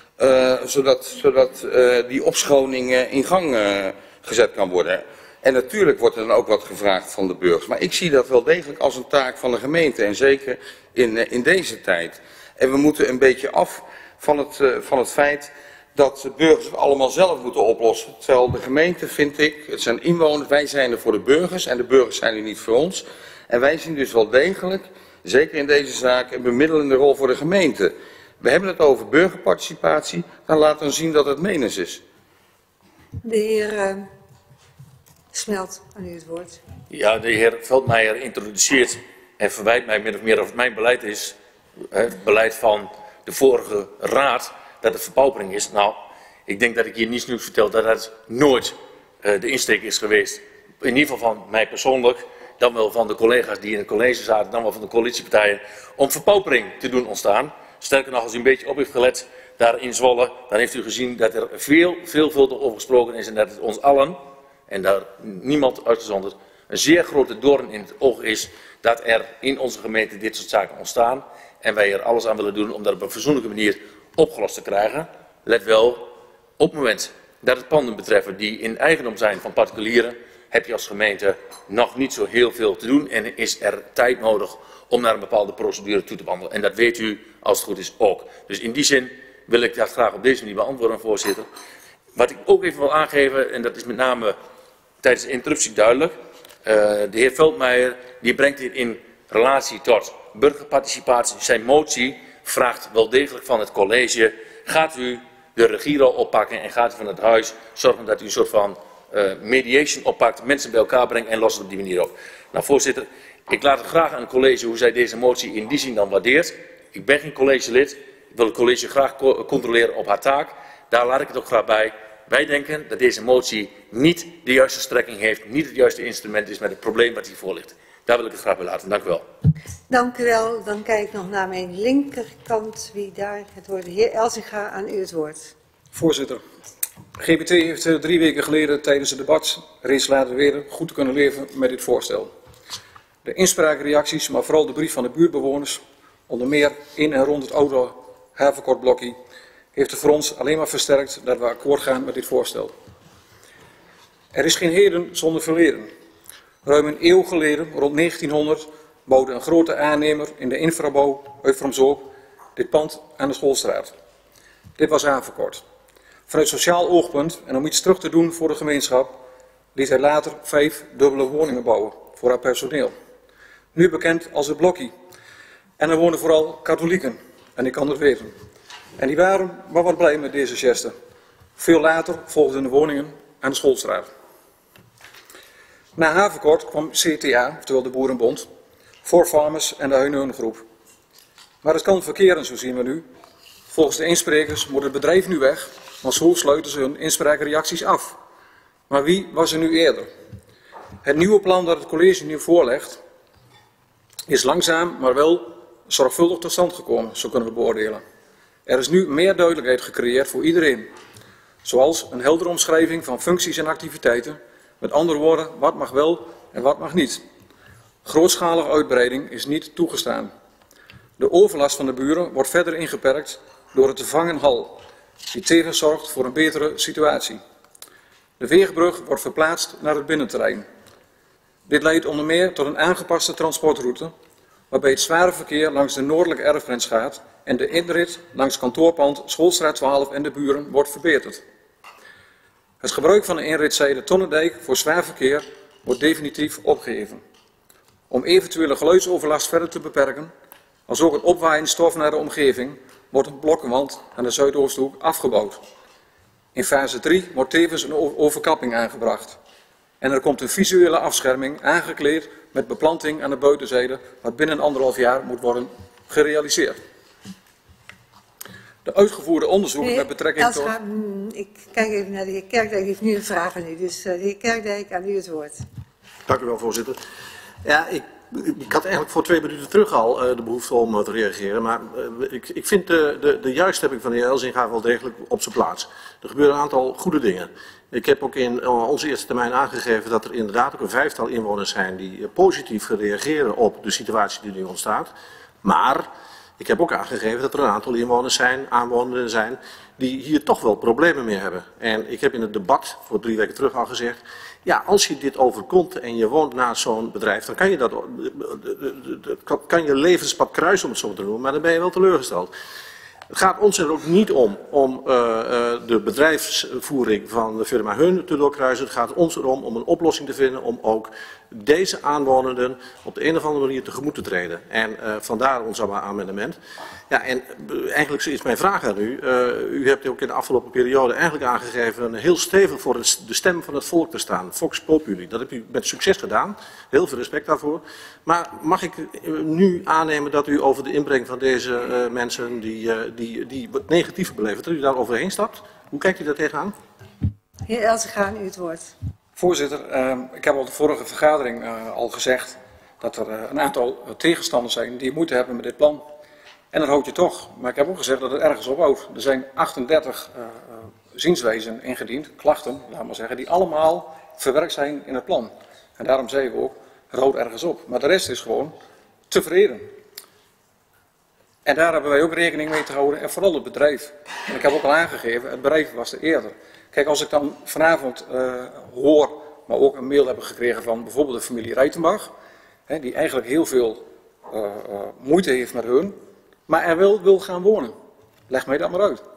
zodat die opschoning in gang gezet kan worden? En natuurlijk wordt er dan ook wat gevraagd van de burgers. Maar ik zie dat wel degelijk als een taak van de gemeente. En zeker in deze tijd. En we moeten een beetje af van het feit dat de burgers het allemaal zelf moeten oplossen. Terwijl de gemeente, vind ik, het zijn inwoners, wij zijn er voor de burgers en de burgers zijn er niet voor ons. En wij zien dus wel degelijk, zeker in deze zaak, een bemiddelende rol voor de gemeente. We hebben het over burgerparticipatie, dan laten we zien dat het menens is. De heer Smelt, aan u het woord. Ja, de heer Veldmeijer introduceert en verwijt mij min of meer of het mijn beleid is, het beleid van de vorige raad, dat het verpaupering is. Nou, ik denk dat ik hier niets nieuws vertel, dat het nooit de insteek is geweest. In ieder geval van mij persoonlijk, dan wel van de collega's die in het college zaten, dan wel van de coalitiepartijen, om verpaupering te doen ontstaan. Sterker nog, als u een beetje op heeft gelet daar in Zwolle, dan heeft u gezien dat er veelvuldig over gesproken is en dat het ons allen, en daar niemand uitgezonderd, een zeer grote doorn in het oog is dat er in onze gemeente dit soort zaken ontstaan. En wij er alles aan willen doen om dat op een fatsoenlijke manier opgelost te krijgen. Let wel, op het moment dat het panden betreffen die in eigendom zijn van particulieren, heb je als gemeente nog niet zo heel veel te doen en is er tijd nodig om naar een bepaalde procedure toe te wandelen. En dat weet u, als het goed is, ook. Dus in die zin wil ik dat graag op deze manier beantwoorden, voorzitter. Wat ik ook even wil aangeven, en dat is met name tijdens de interruptie duidelijk. De heer Veldmeijer die brengt dit in relatie tot burgerparticipatie. Zijn motie vraagt wel degelijk van het college, gaat u de regierol oppakken en gaat u van het huis zorgen dat u een soort van mediation oppakt, mensen bij elkaar brengt en lost het op die manier op. Nou, voorzitter, ik laat het graag aan het college hoe zij deze motie in die zin dan waardeert. Ik ben geen collegelid, ik wil het college graag controleren op haar taak. Daar laat ik het ook graag bij. Wij denken dat deze motie niet de juiste strekking heeft, niet het juiste instrument is met het probleem wat hiervoor ligt. Daar wil ik het graag bij laten. Dank u wel. Dank u wel. Dan kijk ik nog naar mijn linkerkant. Wie daar het woord? De heer Elsinga, aan u het woord. Voorzitter, GBT heeft 3 weken geleden tijdens het debat reeds laten weten goed te kunnen leven met dit voorstel. De inspraakreacties, maar vooral de brief van de buurtbewoners, onder meer in en rond het oude havenkortblokkie, heeft het voor ons alleen maar versterkt dat we akkoord gaan met dit voorstel. Er is geen heden zonder verleden. Ruim een eeuw geleden, rond 1900, bouwde een grote aannemer in de infrabouw uit Fromsoop dit pand aan de Schoolstraat. Dit was Havenkort. Vanuit sociaal oogpunt en om iets terug te doen voor de gemeenschap liet hij later 5 dubbele woningen bouwen voor haar personeel. Nu bekend als het Blokkie. En er woonden vooral katholieken, en ik kan het weten. En die waren maar wat blij met deze geste. Veel later volgden de woningen aan de Schoolstraat. Na Havenkort kwam CTA, oftewel de Boerenbond, For Farmers en de Heun Groep. Maar het kan verkeren, zo zien we nu. Volgens de insprekers moet het bedrijf nu weg, want zo sluiten ze hun inspraakreacties af. Maar wie was er nu eerder? Het nieuwe plan dat het college nu voorlegt is langzaam, maar wel zorgvuldig tot stand gekomen, zo kunnen we beoordelen. Er is nu meer duidelijkheid gecreëerd voor iedereen. Zoals een heldere omschrijving van functies en activiteiten. Met andere woorden, wat mag wel en wat mag niet. Grootschalige uitbreiding is niet toegestaan. De overlast van de buren wordt verder ingeperkt door het te vangen hal, die tevens zorgt voor een betere situatie. De weegbrug wordt verplaatst naar het binnenterrein. Dit leidt onder meer tot een aangepaste transportroute, waarbij het zware verkeer langs de noordelijke erfgrens gaat en de inrit langs kantoorpand Schoolstraat 12 en de buren wordt verbeterd. Het gebruik van de inritzijde Tonnendijk voor zwaar verkeer wordt definitief opgeheven. Om eventuele geluidsoverlast verder te beperken, als ook het opwaaiende stof naar de omgeving, wordt een blokkenwand aan de Zuidoosthoek afgebouwd. In fase 3 wordt tevens een overkapping aangebracht. En er komt een visuele afscherming aangekleed met beplanting aan de buitenzijde, wat binnen 1,5 jaar moet worden gerealiseerd. De uitgevoerde onderzoeken met betrekking tot... Ik kijk even naar de heer Kerkdijk, die heeft nu een vraag aan u. Dus de heer Kerkdijk, aan u het woord. Dank u wel, voorzitter. Ja, ik had eigenlijk voor 2 minuten terug al de behoefte om te reageren, maar ik vind de juiststelling van de heer Elzinga wel degelijk op zijn plaats. Er gebeuren een aantal goede dingen. Ik heb ook in onze eerste termijn aangegeven dat er inderdaad ook een 5-tal inwoners zijn die positief reageren op de situatie die nu ontstaat. Maar ik heb ook aangegeven dat er een aantal inwoners zijn, aanwonenden zijn, die hier toch wel problemen mee hebben. En ik heb in het debat voor 3 weken terug al gezegd, ja, als je dit overkomt en je woont naast zo'n bedrijf, dan kan je kan je levenspad kruisen, om het zo te noemen, maar dan ben je wel teleurgesteld. Het gaat ons er ook niet om de bedrijfsvoering van de firma Heun te doorkruisen. Het gaat ons erom om een oplossing te vinden om ook deze aanwonenden op de een of andere manier tegemoet te treden. En vandaar ons amendement. Ja, en eigenlijk is mijn vraag aan u. U hebt ook in de afgelopen periode eigenlijk aangegeven heel stevig voor de stem van het volk te staan. Vox Populi. Dat heb u met succes gedaan. Heel veel respect daarvoor. Maar mag ik nu aannemen dat u over de inbreng van deze mensen die wat negatief beleven, dat u daar overheen stapt? Hoe kijkt u daar tegenaan? Heer Elzinga, aan u het woord. Voorzitter, ik heb al de vorige vergadering al gezegd dat er een aantal tegenstanders zijn die moeite hebben met dit plan. En dat houd je toch. Maar ik heb ook gezegd dat het ergens ophoudt. Er zijn 38 zienswijzen ingediend, klachten, laat maar zeggen, die allemaal verwerkt zijn in het plan. En daarom zeggen we ook, het houdt ergens op. Maar de rest is gewoon tevreden. En daar hebben wij ook rekening mee te houden. En vooral het bedrijf. En ik heb ook al aangegeven, het bedrijf was er eerder. Kijk, als ik dan vanavond hoor, maar ook een mail hebben gekregen van bijvoorbeeld de familie Reitenbach, die eigenlijk heel veel moeite heeft met hun, maar er wel wil gaan wonen. Leg mij dat maar uit.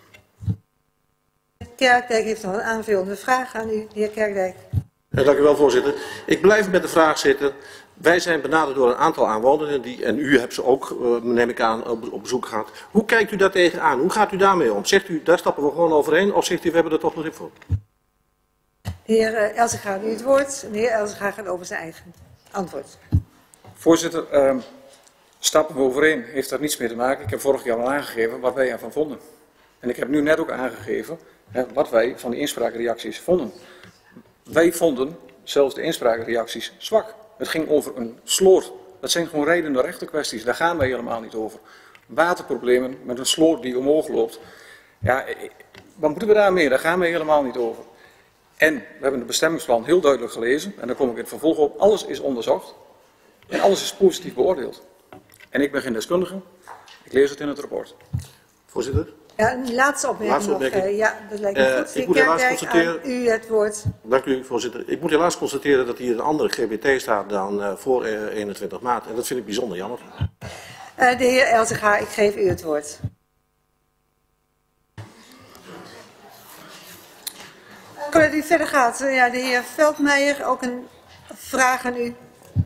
Kerkdijk heeft nog een aanvullende vraag aan u, heer Kerkdijk. Ja, dank u wel, voorzitter. Ik blijf met de vraag zitten. Wij zijn benaderd door een aantal aanwonenden, en u hebt ze ook, neem ik aan, op bezoek gehad. Hoe kijkt u daar tegenaan? Hoe gaat u daarmee om? Zegt u, daar stappen we gewoon overheen, of zegt u, we hebben er toch begrip voor? De heer Elzinga, aan u het woord. De heer Elzinga gaat over zijn eigen antwoord. Voorzitter, stappen we overeen heeft daar niets mee te maken. Ik heb vorig jaar al aangegeven wat wij ervan vonden. En ik heb nu net ook aangegeven wat wij van die inspraakreacties vonden. Wij vonden zelfs de inspraakreacties zwak. Het ging over een sloot. Dat zijn gewoon rijdende rechtenkwesties. Daar gaan wij helemaal niet over. Waterproblemen met een sloot die omhoog loopt. Ja, wat moeten we daarmee? Daar gaan wij helemaal niet over. En we hebben het bestemmingsplan heel duidelijk gelezen. En daar kom ik in het vervolg op. Alles is onderzocht. En alles is positief beoordeeld. En ik ben geen deskundige. Ik lees het in het rapport. Voorzitter? Ja, een laatste opmerking nog. Ja, dat lijkt me goed. Ik moet helaas constateren. Aan u het woord. Dank u, voorzitter. Ik moet helaas constateren dat hier een andere GBT staat dan voor 21 maart. En dat vind ik bijzonder jammer. De heer Elzinga, ik geef u het woord. Voordat u verder gaat, ja, de heer Veldmeijer, ook een vraag aan u.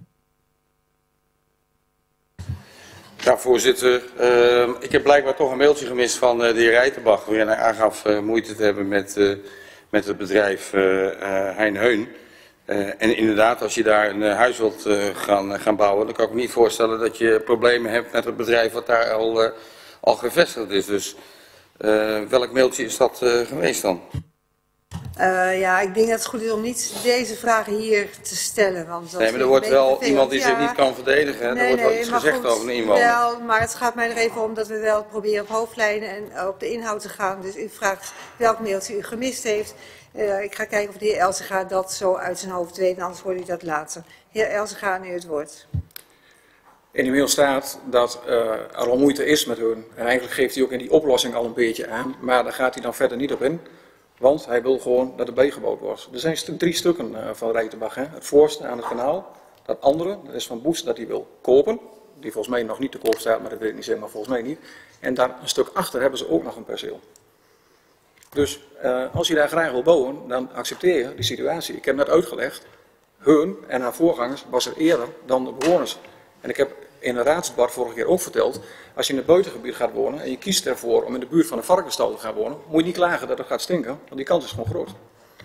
Ja, voorzitter. Ik heb blijkbaar toch een mailtje gemist van de heer Rijtenbach, waarin hij aangaf moeite te hebben met het bedrijf Hein Heun. En inderdaad, als je daar een huis wilt gaan bouwen, dan kan ik me niet voorstellen dat je problemen hebt met het bedrijf wat daar al gevestigd is. Dus welk mailtje is dat geweest dan? Ja, ik denk dat het goed is om niet deze vragen hier te stellen. Want dat Nee, maar er wordt wel iemand die zich niet kan verdedigen. Hè? Nee, Er wordt wel nee, iets maar gezegd goed, over een inwoner. Wel, maar het gaat mij er even om dat we wel proberen op hoofdlijnen en op de inhoud te gaan. Dus u vraagt welk mailtje u gemist heeft. Ik ga kijken of de heer Elzega dat zo uit zijn hoofd weet, anders hoort u dat later. Heer Elzega, nu het woord. In die mail staat dat er al moeite is met hun. En eigenlijk geeft hij ook in die oplossing al een beetje aan. Maar daar gaat hij dan verder niet op in. Want hij wil gewoon dat er bijgebouwd wordt. Er zijn 3 stukken van Rijtenbach. Hè? Het voorste aan het kanaal. Dat andere, dat is van Boes, dat hij wil kopen. Die volgens mij nog niet te koop staat, maar dat weet ik niet zeker, maar volgens mij niet. En daar een stuk achter hebben ze ook nog een perceel. Dus als je daar graag wil bouwen, dan accepteer je die situatie. Ik heb net uitgelegd, hun en haar voorgangers was er eerder dan de bewoners. En ik heb in een raadsdebat vorige keer ook verteld, als je in het buitengebied gaat wonen en je kiest ervoor om in de buurt van een varkenstal te gaan wonen, moet je niet klagen dat het gaat stinken, want die kans is gewoon groot.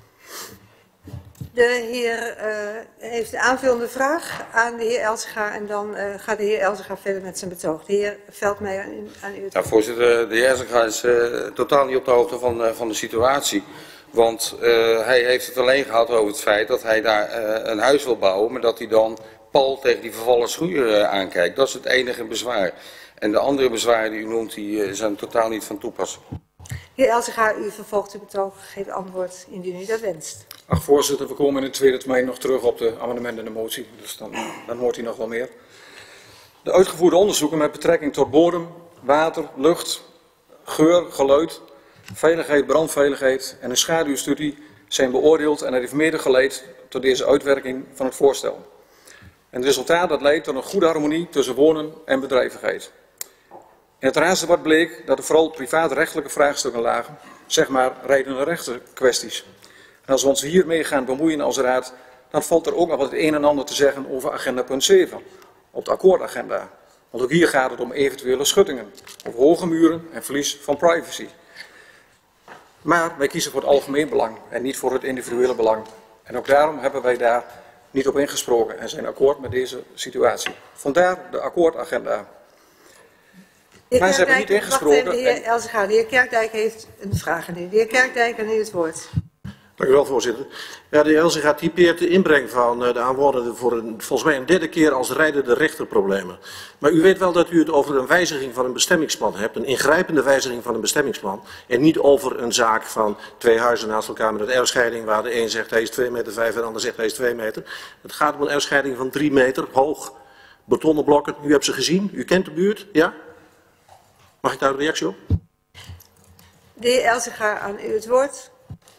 De heer heeft een aanvullende vraag aan de heer Elzega en dan gaat de heer Elzega verder met zijn betoog. De heer Veldmeijer, aan u het Ja, voorzitter, de heer Elzega is totaal niet op de hoogte van de situatie. Want hij heeft het alleen gehad over het feit dat hij daar een huis wil bouwen, maar dat hij dan pal tegen die vervallen schuur aankijkt. Dat is het enige bezwaar. En de andere bezwaren die u noemt, die zijn totaal niet van toepassing. Heer Elzega, u vervolgt uw betoog, geeft antwoord indien u dat wenst. Ach voorzitter, we komen in de tweede termijn nog terug op de amendementen en de motie. Dus dan hoort hij nog wel meer. De uitgevoerde onderzoeken met betrekking tot bodem, water, lucht, geur, geluid, veiligheid, brandveiligheid en een schaduwstudie zijn beoordeeld en er heeft mede geleid tot deze uitwerking van het voorstel. En het resultaat dat leidt tot een goede harmonie tussen wonen en bedrijvigheid. In het raadsdebat bleek dat er vooral privaatrechtelijke vraagstukken lagen, zeg maar rijdende rechten kwesties. En als we ons hiermee gaan bemoeien als raad, dan valt er ook nog wat het een en ander te zeggen over agenda punt 7, op de akkoordagenda. Want ook hier gaat het om eventuele schuttingen, over hoge muren en verlies van privacy. Maar wij kiezen voor het algemeen belang en niet voor het individuele belang. En ook daarom hebben wij daar niet op ingesproken en zijn akkoord met deze situatie. Vandaar de akkoordagenda. Maar ze hebben niet ingesproken. Wacht even, de heer Elzega, de heer Kerkdijk heeft een vraag aan u. De heer Kerkdijk, aan u het woord. Dank u wel, voorzitter. Ja, de heer Elzega typeert de inbreng van de aanwonenden voor volgens mij een derde keer als rijdende rechterproblemen. Maar u weet wel dat u het over een wijziging van een bestemmingsplan hebt, een ingrijpende wijziging van een bestemmingsplan. En niet over een zaak van 2 huizen naast elkaar met een erfscheiding waar de een zegt hij is 2,5 meter en de ander zegt hij is 2 meter. Het gaat om een erfscheiding van 3 meter hoog. Betonnen blokken, u hebt ze gezien, u kent de buurt, ja? Mag ik daar een reactie op? De heer Elzega, aan u het woord.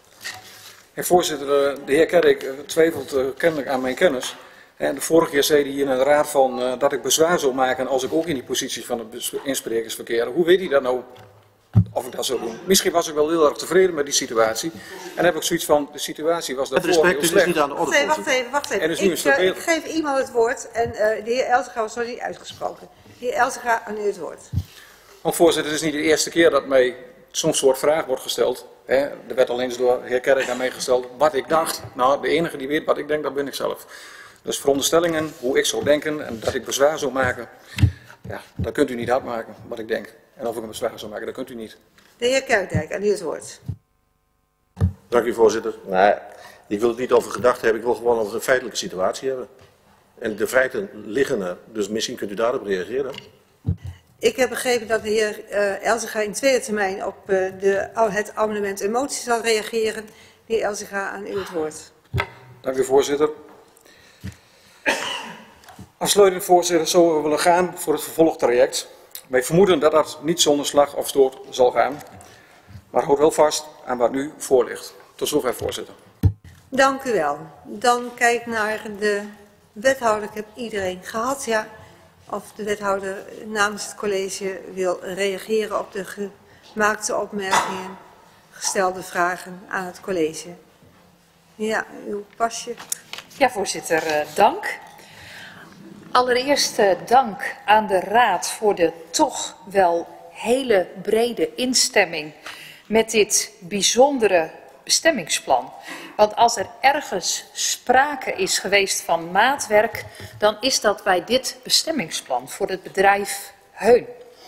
En voorzitter, de heer Kerk twijfelt kennelijk aan mijn kennis. En de vorige keer zei hij hier in de raad van dat ik bezwaar zou maken als ik ook in die positie van de insprekers verkeerde. Hoe weet hij dat nou, of ik dat zou doen? Misschien was ik wel heel erg tevreden met die situatie. En heb ik zoiets van, de situatie was daarvoor heel slecht. Is niet aan de orde. Wacht even. En is nu Ik geef iemand het woord en de heer Elzega was nog niet uitgesproken. De heer Elzega, aan u het woord. Want voorzitter, het is niet de eerste keer dat mij soms soort vraag wordt gesteld. Er werd al eens door de heer Kerk aan mij gesteld wat ik dacht. Nou, de enige die weet wat ik denk, dat ben ik zelf. Dus veronderstellingen, hoe ik zou denken en dat ik bezwaar zou maken, ja, dat kunt u niet uitmaken wat ik denk. En of ik een bezwaar zou maken, dat kunt u niet. De heer Kerkdijk, aan u het woord. Dank u, voorzitter. Nou, ik wil het niet over gedachten hebben, ik wil gewoon over een feitelijke situatie hebben. En de feiten liggen er, dus misschien kunt u daarop reageren. Ik heb begrepen dat de heer Elzega in tweede termijn op het amendement en motie zal reageren. De heer Elzega, aan u het woord. Dank u, voorzitter. Afsluitend, voorzitter, zo we willen gaan voor het vervolgtraject. Wij vermoeden dat dat niet zonder slag of stoot zal gaan. Maar houd wel vast aan wat nu voor ligt. Tot zover, voorzitter. Dank u wel. Dan kijk naar de wethouder. Ik heb iedereen gehad, ja. Of de wethouder namens het college wil reageren op de gemaakte opmerkingen, gestelde vragen aan het college. Ja, uw pasje. Ja, voorzitter, dank. Allereerst dank aan de Raad voor de toch wel hele brede instemming met dit bijzondere bestemmingsplan. Want als er ergens sprake is geweest van maatwerk, dan is dat bij dit bestemmingsplan voor het bedrijf Heun.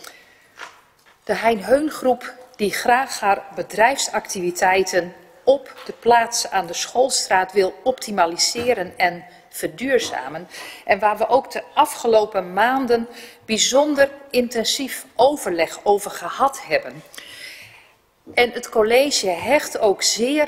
De Hein Heun Groep die graag haar bedrijfsactiviteiten op de plaats aan de Schoolstraat wil optimaliseren en verduurzamen. En waar we ook de afgelopen maanden bijzonder intensief overleg over gehad hebben. En het college hecht ook zeer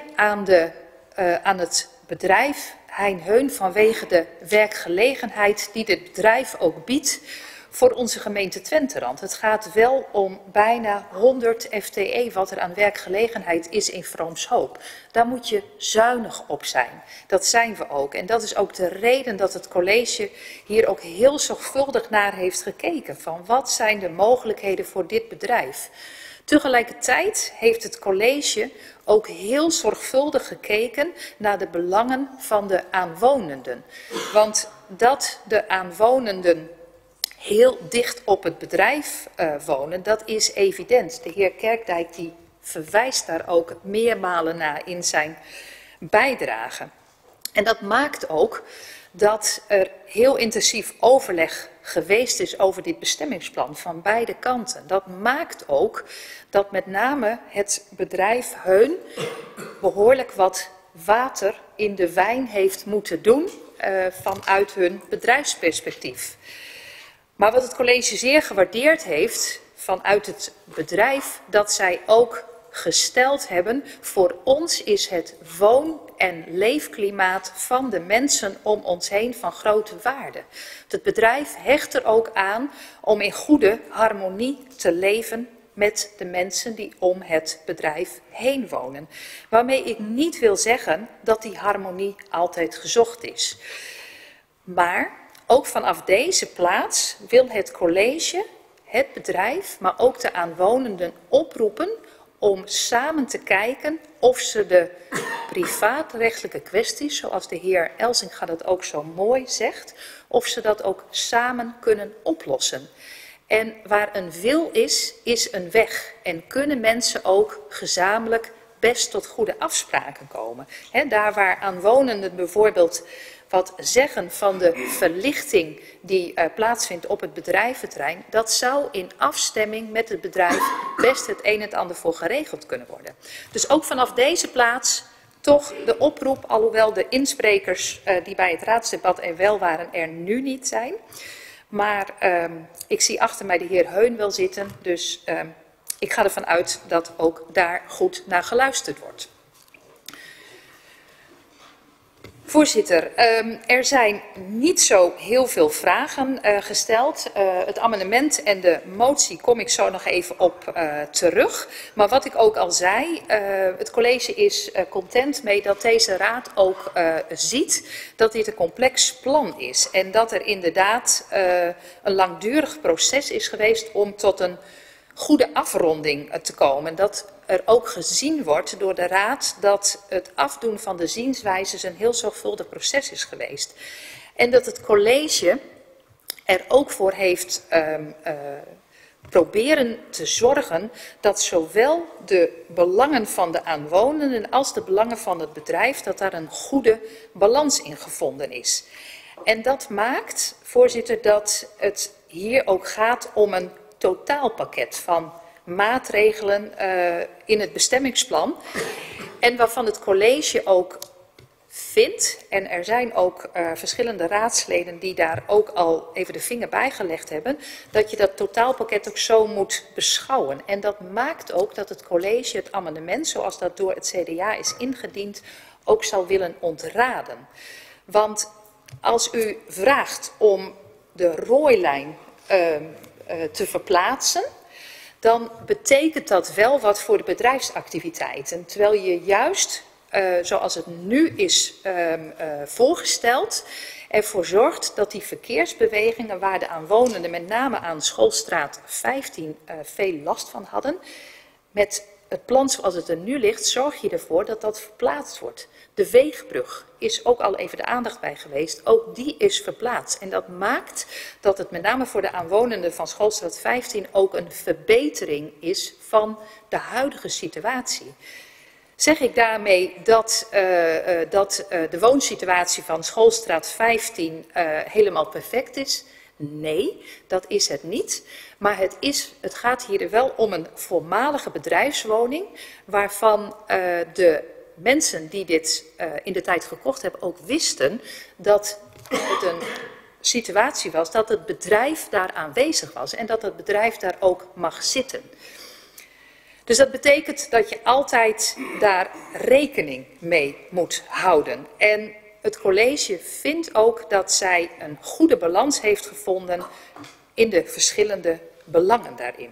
aan het bedrijf Hein Heun vanwege de werkgelegenheid die dit bedrijf ook biedt voor onze gemeente Twenterand. Het gaat wel om bijna 100 FTE wat er aan werkgelegenheid is in Vroomshoop. Daar moet je zuinig op zijn. Dat zijn we ook. En dat is ook de reden dat het college hier ook heel zorgvuldig naar heeft gekeken. Van wat zijn de mogelijkheden voor dit bedrijf? Tegelijkertijd heeft het college ook heel zorgvuldig gekeken naar de belangen van de aanwonenden. Want dat de aanwonenden heel dicht op het bedrijf wonen, dat is evident. De heer Kerkdijk die verwijst daar ook meermalen naar in zijn bijdrage. En dat maakt ook dat er heel intensief overleg geweest is over dit bestemmingsplan van beide kanten. Dat maakt ook dat met name het bedrijf Heun behoorlijk wat water in de wijn heeft moeten doen vanuit hun bedrijfsperspectief. Maar wat het college zeer gewaardeerd heeft vanuit het bedrijf, dat zij ook gesteld hebben, voor ons is het woon- en leefklimaat van de mensen om ons heen van grote waarde. Het bedrijf hecht er ook aan om in goede harmonie te leven met de mensen die om het bedrijf heen wonen. Waarmee ik niet wil zeggen dat die harmonie altijd gezocht is. Maar ook vanaf deze plaats wil het college, het bedrijf, maar ook de aanwonenden oproepen om samen te kijken of ze de privaatrechtelijke kwesties, zoals de heer Elsinga dat ook zo mooi zegt, of ze dat ook samen kunnen oplossen. En waar een wil is, is een weg. En kunnen mensen ook gezamenlijk best tot goede afspraken komen. Daar waar aanwonenden bijvoorbeeld wat zeggen van de verlichting die plaatsvindt op het bedrijventerrein, dat zou in afstemming met het bedrijf best het een en het ander voor geregeld kunnen worden. Dus ook vanaf deze plaats toch de oproep, alhoewel de insprekers die bij het raadsdebat er wel waren, er nu niet zijn. Maar ik zie achter mij de heer Heun wel zitten, dus ik ga ervan uit dat ook daar goed naar geluisterd wordt. Voorzitter, er zijn niet zo heel veel vragen gesteld. Het amendement en de motie kom ik zo nog even op terug. Maar wat ik ook al zei, het college is content mee dat deze raad ook ziet dat dit een complex plan is. En dat er inderdaad een langdurig proces is geweest om tot een goede afronding te komen. Dat er ook gezien wordt door de Raad dat het afdoen van de zienswijzes een heel zorgvuldig proces is geweest. En dat het college er ook voor heeft proberen te zorgen dat zowel de belangen van de aanwonenden als de belangen van het bedrijf, dat daar een goede balans in gevonden is. En dat maakt, voorzitter, dat het hier ook gaat om een totaalpakket van maatregelen in het bestemmingsplan. En waarvan het college ook vindt, en er zijn ook verschillende raadsleden die daar ook al even de vinger bij gelegd hebben, dat je dat totaalpakket ook zo moet beschouwen. En dat maakt ook dat het college het amendement, zoals dat door het CDA is ingediend, ook zal willen ontraden. Want als u vraagt om de rooilijn te verplaatsen, dan betekent dat wel wat voor de bedrijfsactiviteiten. Terwijl je juist, zoals het nu is voorgesteld, ervoor zorgt dat die verkeersbewegingen waar de aanwonenden met name aan Schoolstraat 15 veel last van hadden, met het plan zoals het er nu ligt, zorg je ervoor dat dat verplaatst wordt. De weegbrug is ook al even de aandacht bij geweest. Ook die is verplaatst. En dat maakt dat het met name voor de aanwonenden van Schoolstraat 15 ook een verbetering is van de huidige situatie. Zeg ik daarmee dat de woonsituatie van Schoolstraat 15 helemaal perfect is? Nee, dat is het niet. Maar het gaat hier wel om een voormalige bedrijfswoning waarvan de mensen die dit in de tijd gekocht hebben ook wisten dat het een situatie was dat het bedrijf daar aanwezig was en dat het bedrijf daar ook mag zitten. Dus dat betekent dat je altijd daar rekening mee moet houden. En het college vindt ook dat zij een goede balans heeft gevonden in de verschillende belangen daarin.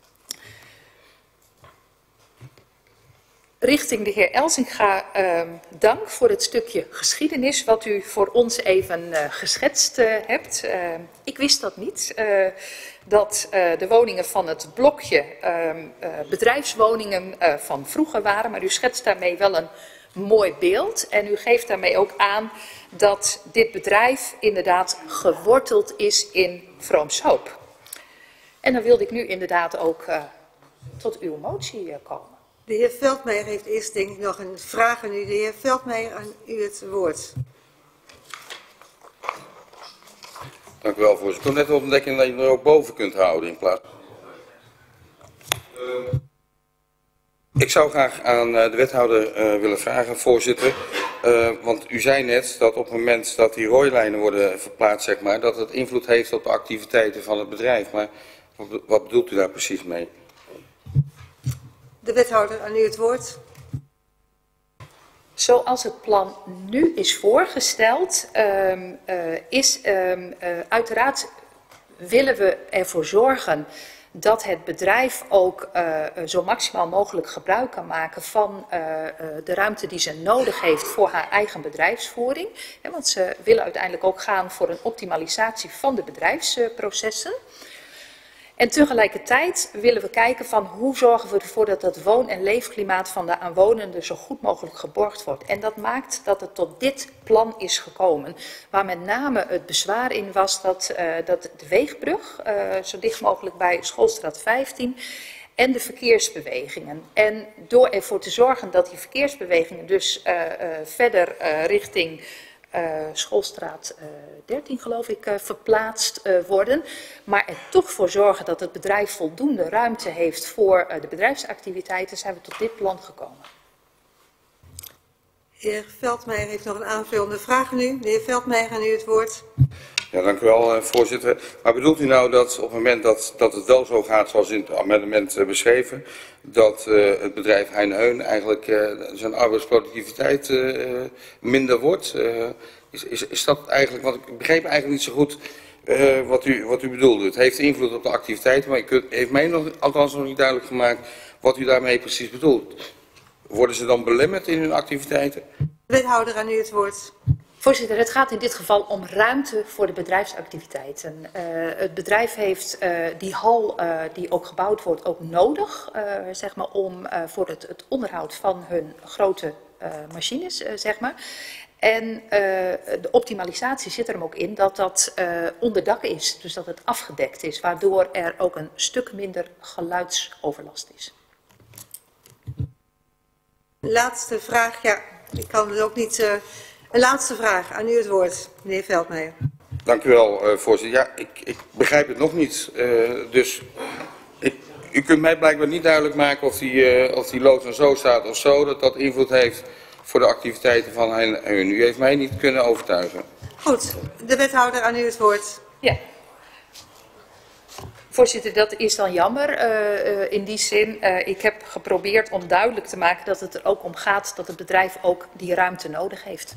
Richting de heer Elsinga dank voor het stukje geschiedenis wat u voor ons even geschetst hebt. Ik wist dat niet, dat de woningen van het blokje bedrijfswoningen van vroeger waren, maar u schetst daarmee wel een mooi beeld en u geeft daarmee ook aan dat dit bedrijf inderdaad geworteld is in Vroomshoop. En dan wilde ik nu inderdaad ook tot uw motie komen. De heer Veldmeijer heeft eerst denk ik nog een vraag aan u. De heer Veldmeijer, aan u het woord. Dank u wel, voorzitter. Ik kon net ontdekken dat je er ook boven kunt houden in plaats. Ik zou graag aan de wethouder willen vragen, voorzitter. Want u zei net dat op het moment dat die rooilijnen worden verplaatst, zeg maar, dat het invloed heeft op de activiteiten van het bedrijf. Maar wat bedoelt u daar precies mee? De wethouder, aan u het woord. Zoals het plan nu is voorgesteld, uiteraard willen we ervoor zorgen dat het bedrijf ook zo maximaal mogelijk gebruik kan maken van de ruimte die ze nodig heeft voor haar eigen bedrijfsvoering. Want ze willen uiteindelijk ook gaan voor een optimalisatie van de bedrijfsprocessen. En tegelijkertijd willen we kijken van hoe zorgen we ervoor dat het woon- en leefklimaat van de aanwonenden zo goed mogelijk geborgd wordt. En dat maakt dat het tot dit plan is gekomen. Waar met name het bezwaar in was dat de weegbrug zo dicht mogelijk bij Schoolstraat 15 en de verkeersbewegingen. En door ervoor te zorgen dat die verkeersbewegingen dus verder richting Schoolstraat 13 geloof ik verplaatst worden, maar er toch voor zorgen dat het bedrijf voldoende ruimte heeft voor de bedrijfsactiviteiten, zijn we tot dit plan gekomen. De heer Veldmeijer heeft nog een aanvullende vraag aan u. De heer Veldmeijer, aan u het woord. Ja, dank u wel, voorzitter. Maar bedoelt u nou dat op het moment dat het wel zo gaat zoals in het amendement beschreven, dat het bedrijf Heijn eigenlijk zijn arbeidsproductiviteit minder wordt? Is dat eigenlijk, want ik begreep eigenlijk niet zo goed wat u bedoelde. Het heeft invloed op de activiteiten, maar u heeft mij althans nog niet duidelijk gemaakt wat u daarmee precies bedoelt. Worden ze dan belemmerd in hun activiteiten? Wethouder, aan u het woord. Voorzitter, het gaat in dit geval om ruimte voor de bedrijfsactiviteiten. Het bedrijf heeft die hal die ook gebouwd wordt ook nodig, zeg maar, om voor het onderhoud van hun grote machines, zeg maar. En de optimalisatie zit er hem ook in dat dat onderdak is, dus dat het afgedekt is, waardoor er ook een stuk minder geluidsoverlast is. Laatste vraag, ja, ik kan het ook niet. Een laatste vraag, aan u het woord, meneer Veldmeijer. Dank u wel, voorzitter. Ja, ik begrijp het nog niet. Dus u kunt mij blijkbaar niet duidelijk maken of die loods en zo staat of zo, dat dat invloed heeft voor de activiteiten van hen. U heeft mij niet kunnen overtuigen. Goed, de wethouder, aan u het woord. Ja. Voorzitter, dat is dan jammer in die zin. Ik heb geprobeerd om duidelijk te maken dat het er ook om gaat dat het bedrijf ook die ruimte nodig heeft.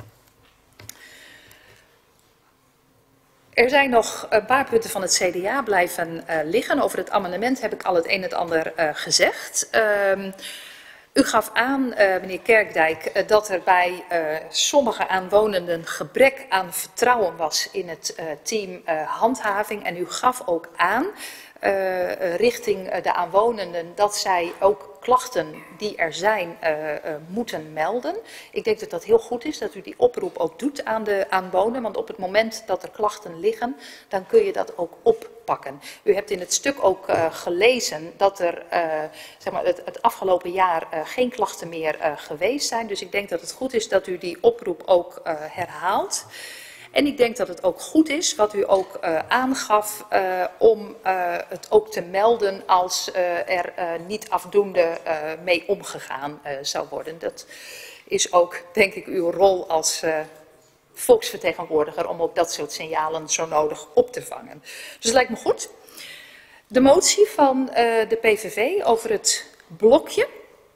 Er zijn nog een paar punten van het CDA blijven liggen. Over het amendement heb ik al het een en het ander gezegd. U gaf aan, meneer Kerkdijk, dat er bij sommige aanwonenden gebrek aan vertrouwen was in het team handhaving. En u gaf ook aan richting de aanwonenden dat zij ook klachten die er zijn moeten melden. Ik denk dat dat heel goed is, dat u die oproep ook doet aan de aanwoner, want op het moment dat er klachten liggen, dan kun je dat ook oppakken. U hebt in het stuk ook gelezen dat er zeg maar het afgelopen jaar geen klachten meer geweest zijn. Dus ik denk dat het goed is dat u die oproep ook herhaalt. En ik denk dat het ook goed is, wat u ook aangaf, om het ook te melden als er niet afdoende mee omgegaan zou worden. Dat is ook, denk ik, uw rol als volksvertegenwoordiger om ook dat soort signalen zo nodig op te vangen. Dus het lijkt me goed. De motie van de PVV over het blokje.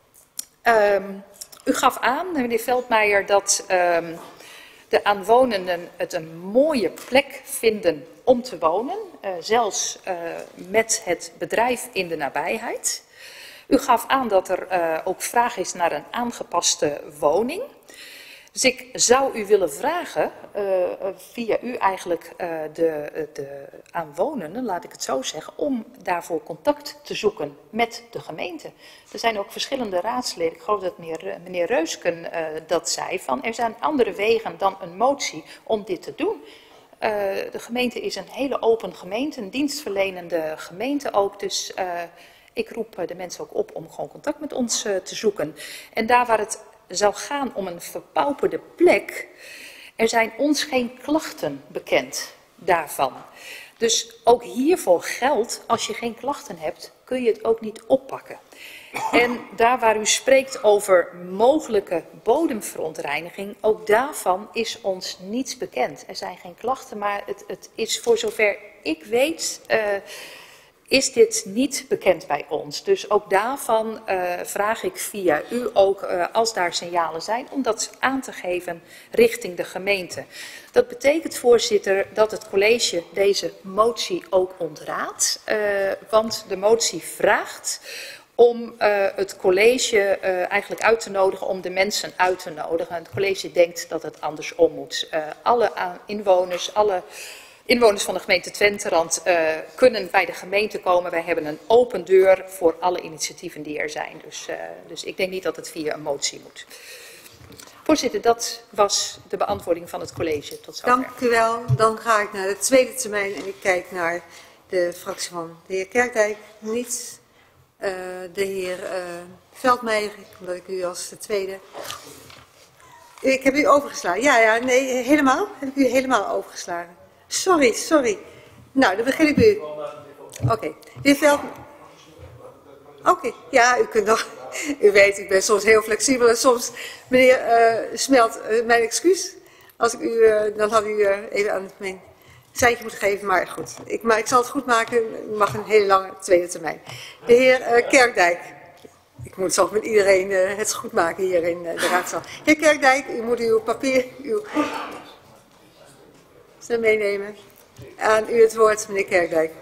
U gaf aan, meneer Veldmeijer, dat de aanwonenden het een mooie plek vinden om te wonen, zelfs met het bedrijf in de nabijheid. U gaf aan dat er ook vraag is naar een aangepaste woning. Dus ik zou u willen vragen, via u eigenlijk de aanwonenden, laat ik het zo zeggen, om daarvoor contact te zoeken met de gemeente. Er zijn ook verschillende raadsleden, ik geloof dat meneer Reusken dat zei, van er zijn andere wegen dan een motie om dit te doen. De gemeente is een hele open gemeente, een dienstverlenende gemeente ook, dus ik roep de mensen ook op om gewoon contact met ons te zoeken. En daar waar het zou gaan om een verpauperde plek, er zijn ons geen klachten bekend daarvan. Dus ook hiervoor geldt, als je geen klachten hebt, kun je het ook niet oppakken. En daar waar u spreekt over mogelijke bodemverontreiniging, ook daarvan is ons niets bekend. Er zijn geen klachten, maar het is voor zover ik weet, is dit niet bekend bij ons. Dus ook daarvan vraag ik via u ook, als daar signalen zijn, om dat aan te geven richting de gemeente. Dat betekent, voorzitter, dat het college deze motie ook ontraadt. Want de motie vraagt om het college eigenlijk uit te nodigen, om de mensen uit te nodigen. Het college denkt dat het andersom moet. Alle inwoners van de gemeente Twenterand kunnen bij de gemeente komen. Wij hebben een open deur voor alle initiatieven die er zijn. Dus ik denk niet dat het via een motie moet. Voorzitter, dat was de beantwoording van het college. Tot zover. Dank u wel. Dan ga ik naar de tweede termijn en ik kijk naar de fractie van de heer Kerkdijk. Niet de heer Veldmeijer, omdat ik u als de tweede... Ik heb u overgeslagen. Ja, nee, helemaal? Heb ik u helemaal overgeslagen? Sorry. Nou, dan begin ik bij u. Oké. De heer Veldmeijer. Oké, ja, u kunt nog... U weet, ik ben soms heel flexibel en soms, meneer Smelt, mijn excuus. Als ik u, dan had u even aan mijn seintje moeten geven, maar goed. Maar ik zal het goed maken, u mag een hele lange tweede termijn. De heer Kerkdijk. Ik moet zelf met iedereen het goed maken hier in de raadzaal. Heer Kerkdijk, u moet uw papier, uw meenemen. Aan u het woord, meneer Kerkdijk.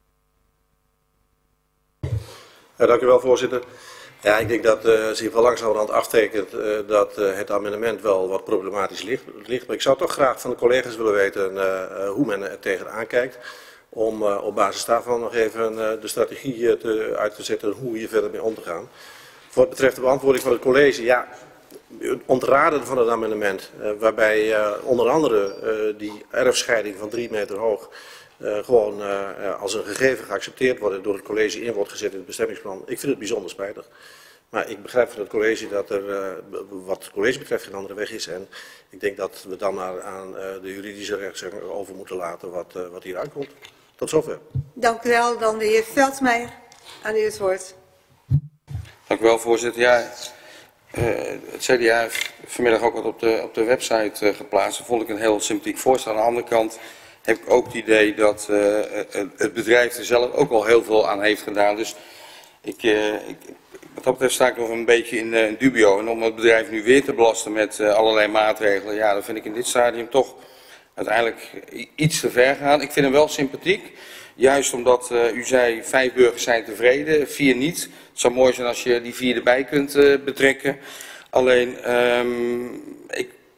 Ja, dank u wel, voorzitter. Ja, ik denk dat zich wel langzamerhand aftekent dat het amendement wel wat problematisch ligt. Maar ik zou toch graag van de collega's willen weten hoe men er tegenaan kijkt. Om op basis daarvan nog even de strategie uit te zetten hoe hier verder mee om te gaan. Voor wat betreft de beantwoording van het college, ja, het ontraden van het amendement, waarbij onder andere die erfscheiding van 3 meter hoog gewoon als een gegeven geaccepteerd wordt en door het college in wordt gezet in het bestemmingsplan. Ik vind het bijzonder spijtig. Maar ik begrijp van het college dat er wat het college betreft geen andere weg is. En ik denk dat we dan maar aan de juridische rechtsgang over moeten laten wat hier uitkomt. Tot zover. Dank u wel. Dan de heer Veldmeijer. Aan u het woord. Dank u wel, voorzitter. Ja, het CDA heeft vanmiddag ook wat op de website geplaatst. Dat vond ik een heel sympathiek voorstel. Aan de andere kant heb ik ook het idee dat het bedrijf er zelf ook al heel veel aan heeft gedaan. Dus wat dat betreft sta ik nog een beetje in dubio. En om het bedrijf nu weer te belasten met allerlei maatregelen, ja, dan vind ik in dit stadium toch uiteindelijk iets te ver gaan. Ik vind hem wel sympathiek. Juist omdat u zei 5 burgers zijn tevreden, 4 niet. Het zou mooi zijn als je die 4 erbij kunt betrekken. Alleen,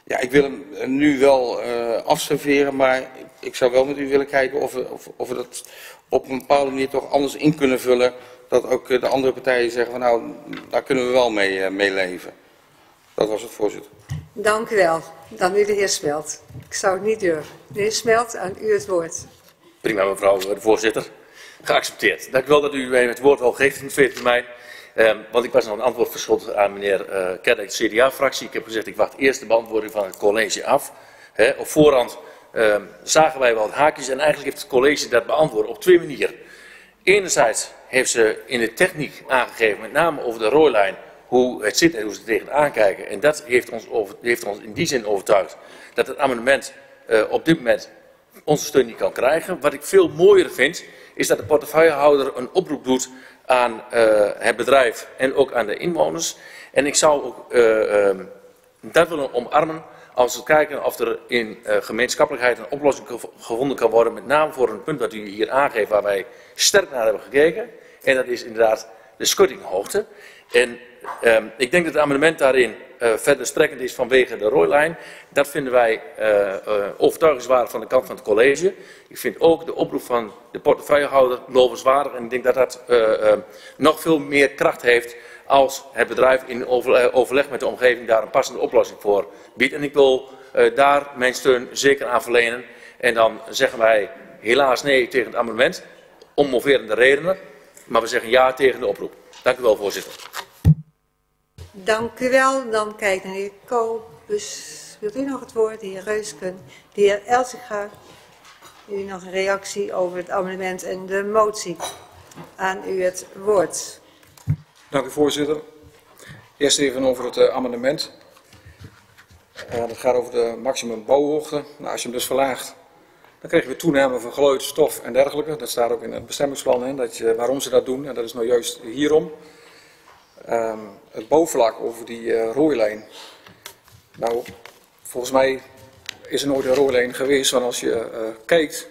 Ja, ik wil hem nu wel afserveren, maar ik zou wel met u willen kijken of we dat op een bepaalde manier toch anders in kunnen vullen. Dat ook de andere partijen zeggen van nou, daar kunnen we wel mee leven. Dat was het, voorzitter. Dank u wel. Dan nu de heer Smelt. Ik zou het niet durven. De heer Smelt, aan u het woord. Prima, mevrouw de voorzitter. Geaccepteerd. Dank u wel dat u mij het woord al geeft in de tweede termijn. Want ik was nog een antwoord verschuldigd aan meneer Kerdijk, de CDA-fractie. Ik heb gezegd, ik wacht eerst de beantwoording van het college af. Op voorhand zagen wij wel het haakjes en eigenlijk heeft het college dat beantwoord op twee manieren. Enerzijds heeft ze in de techniek aangegeven, met name over de rooilijn, hoe het zit en hoe ze er tegenaan kijken. En dat heeft ons in die zin overtuigd dat het amendement op dit moment onze steun niet kan krijgen. Wat ik veel mooier vind, is dat de portefeuillehouder een oproep doet aan het bedrijf en ook aan de inwoners. En ik zou ook dat willen omarmen als we kijken of er in gemeenschappelijkheid een oplossing gevonden kan worden. Met name voor een punt dat u hier aangeeft waar wij sterk naar hebben gekeken. En dat is inderdaad de schuttinghoogte. En ik denk dat het amendement daarin verder strekkend is vanwege de rooilijn. Dat vinden wij overtuigingswaardig van de kant van het college. Ik vind ook de oproep van de portefeuillehouder lovenswaardig. En ik denk dat dat nog veel meer kracht heeft als het bedrijf in overleg met de omgeving daar een passende oplossing voor biedt. En ik wil daar mijn steun zeker aan verlenen. En dan zeggen wij helaas nee tegen het amendement, om moverende redenen. Maar we zeggen ja tegen de oproep. Dank u wel, voorzitter. Dank u wel. Dan kijkt de heer Kobus. Wilt u nog het woord? De heer Reusken. De heer Elsinga. U nog een reactie over het amendement en de motie. Aan u het woord. Dank u, voorzitter. Eerst even over het amendement. Dat gaat over de maximum bouwhoogte. Nou, als je hem dus verlaagt, dan krijgen we toename van geluid, stof en dergelijke. Dat staat ook in het bestemmingsplan, hè, waarom ze dat doen. En dat is nou juist hierom. Het bouwvlak over die rooilijn. Nou, volgens mij is er nooit een rooilijn geweest. Want als je kijkt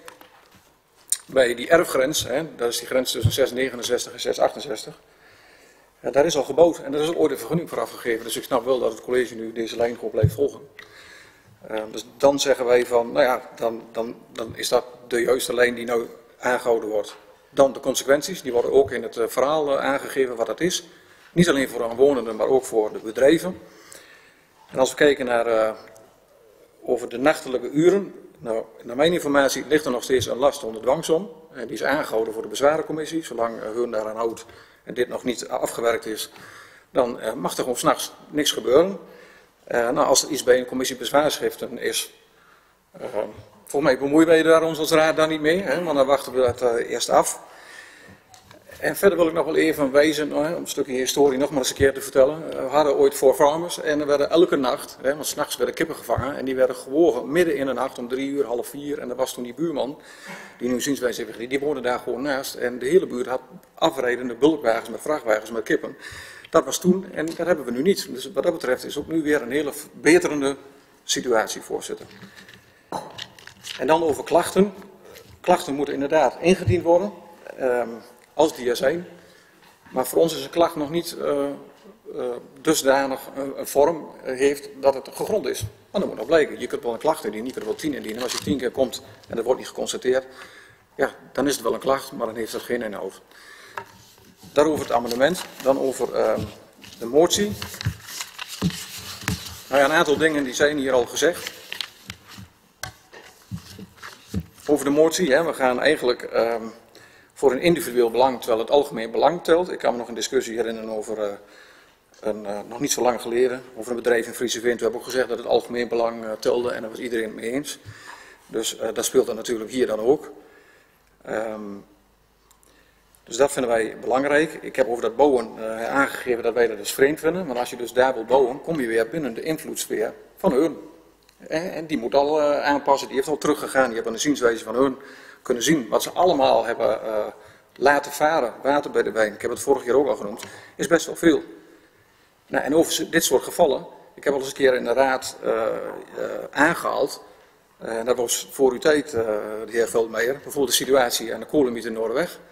bij die erfgrens, hè, dat is die grens tussen 669 en 668. Daar is al gebouwd en daar is al ooit een vergunning voor afgegeven. Dus ik snap wel dat het college nu deze lijn gewoon blijft volgen. Dus dan zeggen wij van, nou ja, dan is dat de juiste lijn die nou aangehouden wordt. Dan de consequenties, die worden ook in het verhaal aangegeven wat dat is. Niet alleen voor de omwonenden, maar ook voor de bedrijven. En als we kijken naar over de nachtelijke uren, nou, naar mijn informatie ligt er nog steeds een last onder dwangsom. En die is aangehouden voor de bezwarencommissie. Zolang hun daaraan houdt en dit nog niet afgewerkt is, dan mag er gewoon 's nachts niks gebeuren. Nou, als er iets bij een commissie bezwaarschriften is, volgens mij bemoeien wij daar ons als raad daar niet mee, hè, want dan wachten we dat eerst af. En verder wil ik nog wel even wijzen, om een stukje historie nog maar eens een keer te vertellen. We hadden ooit 4 farmers en er werden elke nacht, want 's nachts werden kippen gevangen en die werden gewogen midden in de nacht om 3 uur, half 4. En dat was toen die buurman, die nu zienswijze heeft, die woonde daar gewoon naast. En de hele buurt had afrijdende bulkwagens met vrachtwagens met kippen. Dat was toen en dat hebben we nu niet. Dus wat dat betreft is ook nu weer een hele verbeterende situatie, voorzitter. En dan over klachten. Klachten moeten inderdaad ingediend worden. Als die er zijn. Maar voor ons is een klacht nog niet dusdanig een vorm heeft dat het gegrond is. Maar dat moet nog blijken. Je kunt wel een klacht indienen, je kunt wel 10 indienen. Als je 10 keer komt en dat wordt niet geconstateerd, ja, dan is het wel een klacht, maar dan heeft het geen inhoud. Daarover het amendement. Dan over de motie. Nou ja, een aantal dingen die zijn hier al gezegd. Over de motie, hè, we gaan eigenlijk voor een individueel belang, terwijl het algemeen belang telt. Ik kan me nog een discussie herinneren over, nog niet zo lang geleden, over een bedrijf in Friese Wind. We hebben ook gezegd dat het algemeen belang telde en daar was iedereen het mee eens. Dus dat speelt dan natuurlijk hier dan ook. Dus dat vinden wij belangrijk. Ik heb over dat bouwen aangegeven dat wij dat dus vreemd vinden. Want als je dus daar wil bouwen, kom je weer binnen de invloedssfeer van hun. En die moet al aanpassen, die heeft al teruggegaan. Die hebben een zienswijze van hun kunnen zien wat ze allemaal hebben laten varen. Water bij de wijn, ik heb het vorige keer ook al genoemd, is best wel veel. Nou, en over dit soort gevallen, ik heb al eens een keer in de raad aangehaald. Dat was voor uw tijd, de heer Veldmeijer, bijvoorbeeld de situatie aan de kolenmiet in Noorderweg.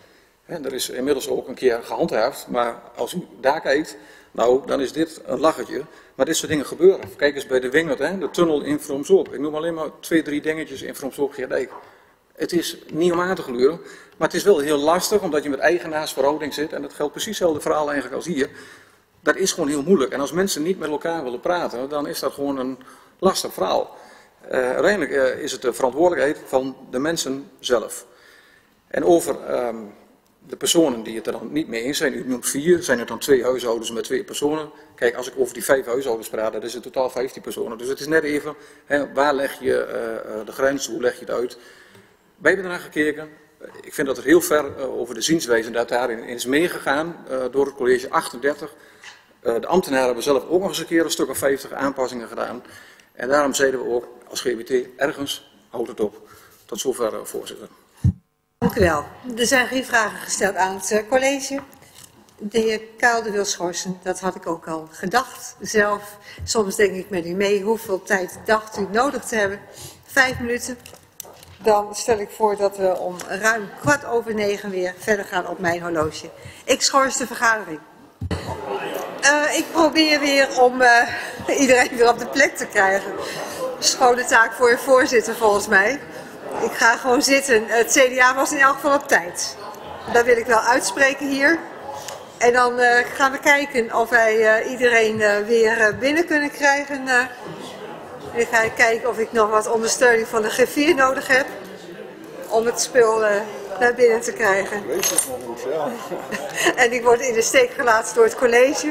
Er is inmiddels ook een keer gehandhaafd, maar als u daar kijkt, nou, dan is dit een lachertje. Maar dit soort dingen gebeuren. Kijk eens bij de Wingert, de tunnel in Vroomshoop. Ik noem alleen maar 2, 3 dingetjes in Vroomshoop-Geerdijk. Het is niet om aan te gluren, maar het is wel heel lastig, omdat je met eigenaarsverhouding zit. En dat geldt precies hetzelfde verhaal eigenlijk als hier. Dat is gewoon heel moeilijk. En als mensen niet met elkaar willen praten, dan is dat gewoon een lastig verhaal. Uiteindelijk is het de verantwoordelijkheid van de mensen zelf. En over de personen die het er dan niet mee eens zijn, u noemt 4, zijn er dan 2 huishoudens met 2 personen. Kijk, als ik over die 5 huishoudens praat, dat is in totaal 15 personen. Dus het is net even, waar leg je de grens, hoe leg je het uit? Wij hebben ernaar gekeken. Ik vind dat er heel ver over de zienswijze dat daarin is meegegaan door het college 38. De ambtenaren hebben zelf ook nog eens een keer een stuk of 50 aanpassingen gedaan. En daarom zeiden we ook als GBT, ergens houdt het op. Tot zover, voorzitter. Dank u wel. Er zijn geen vragen gesteld aan het college. De heer Kaalde wil schorsen, dat had ik ook al gedacht zelf. Soms denk ik met u mee, hoeveel tijd dacht u nodig te hebben? 5 minuten. Dan stel ik voor dat we om ruim 9:15 weer verder gaan op mijn horloge. Ik schors de vergadering. Ik probeer weer om iedereen weer op de plek te krijgen. Schone taak voor je voorzitter volgens mij. Ik ga gewoon zitten. Het CDA was in elk geval op tijd. Dat wil ik wel uitspreken hier. En dan gaan we kijken of wij iedereen weer binnen kunnen krijgen. Dan ga ik kijken of ik nog wat ondersteuning van de G4 nodig heb. Om het spul naar binnen te krijgen. En ik word in de steek gelaten door het college.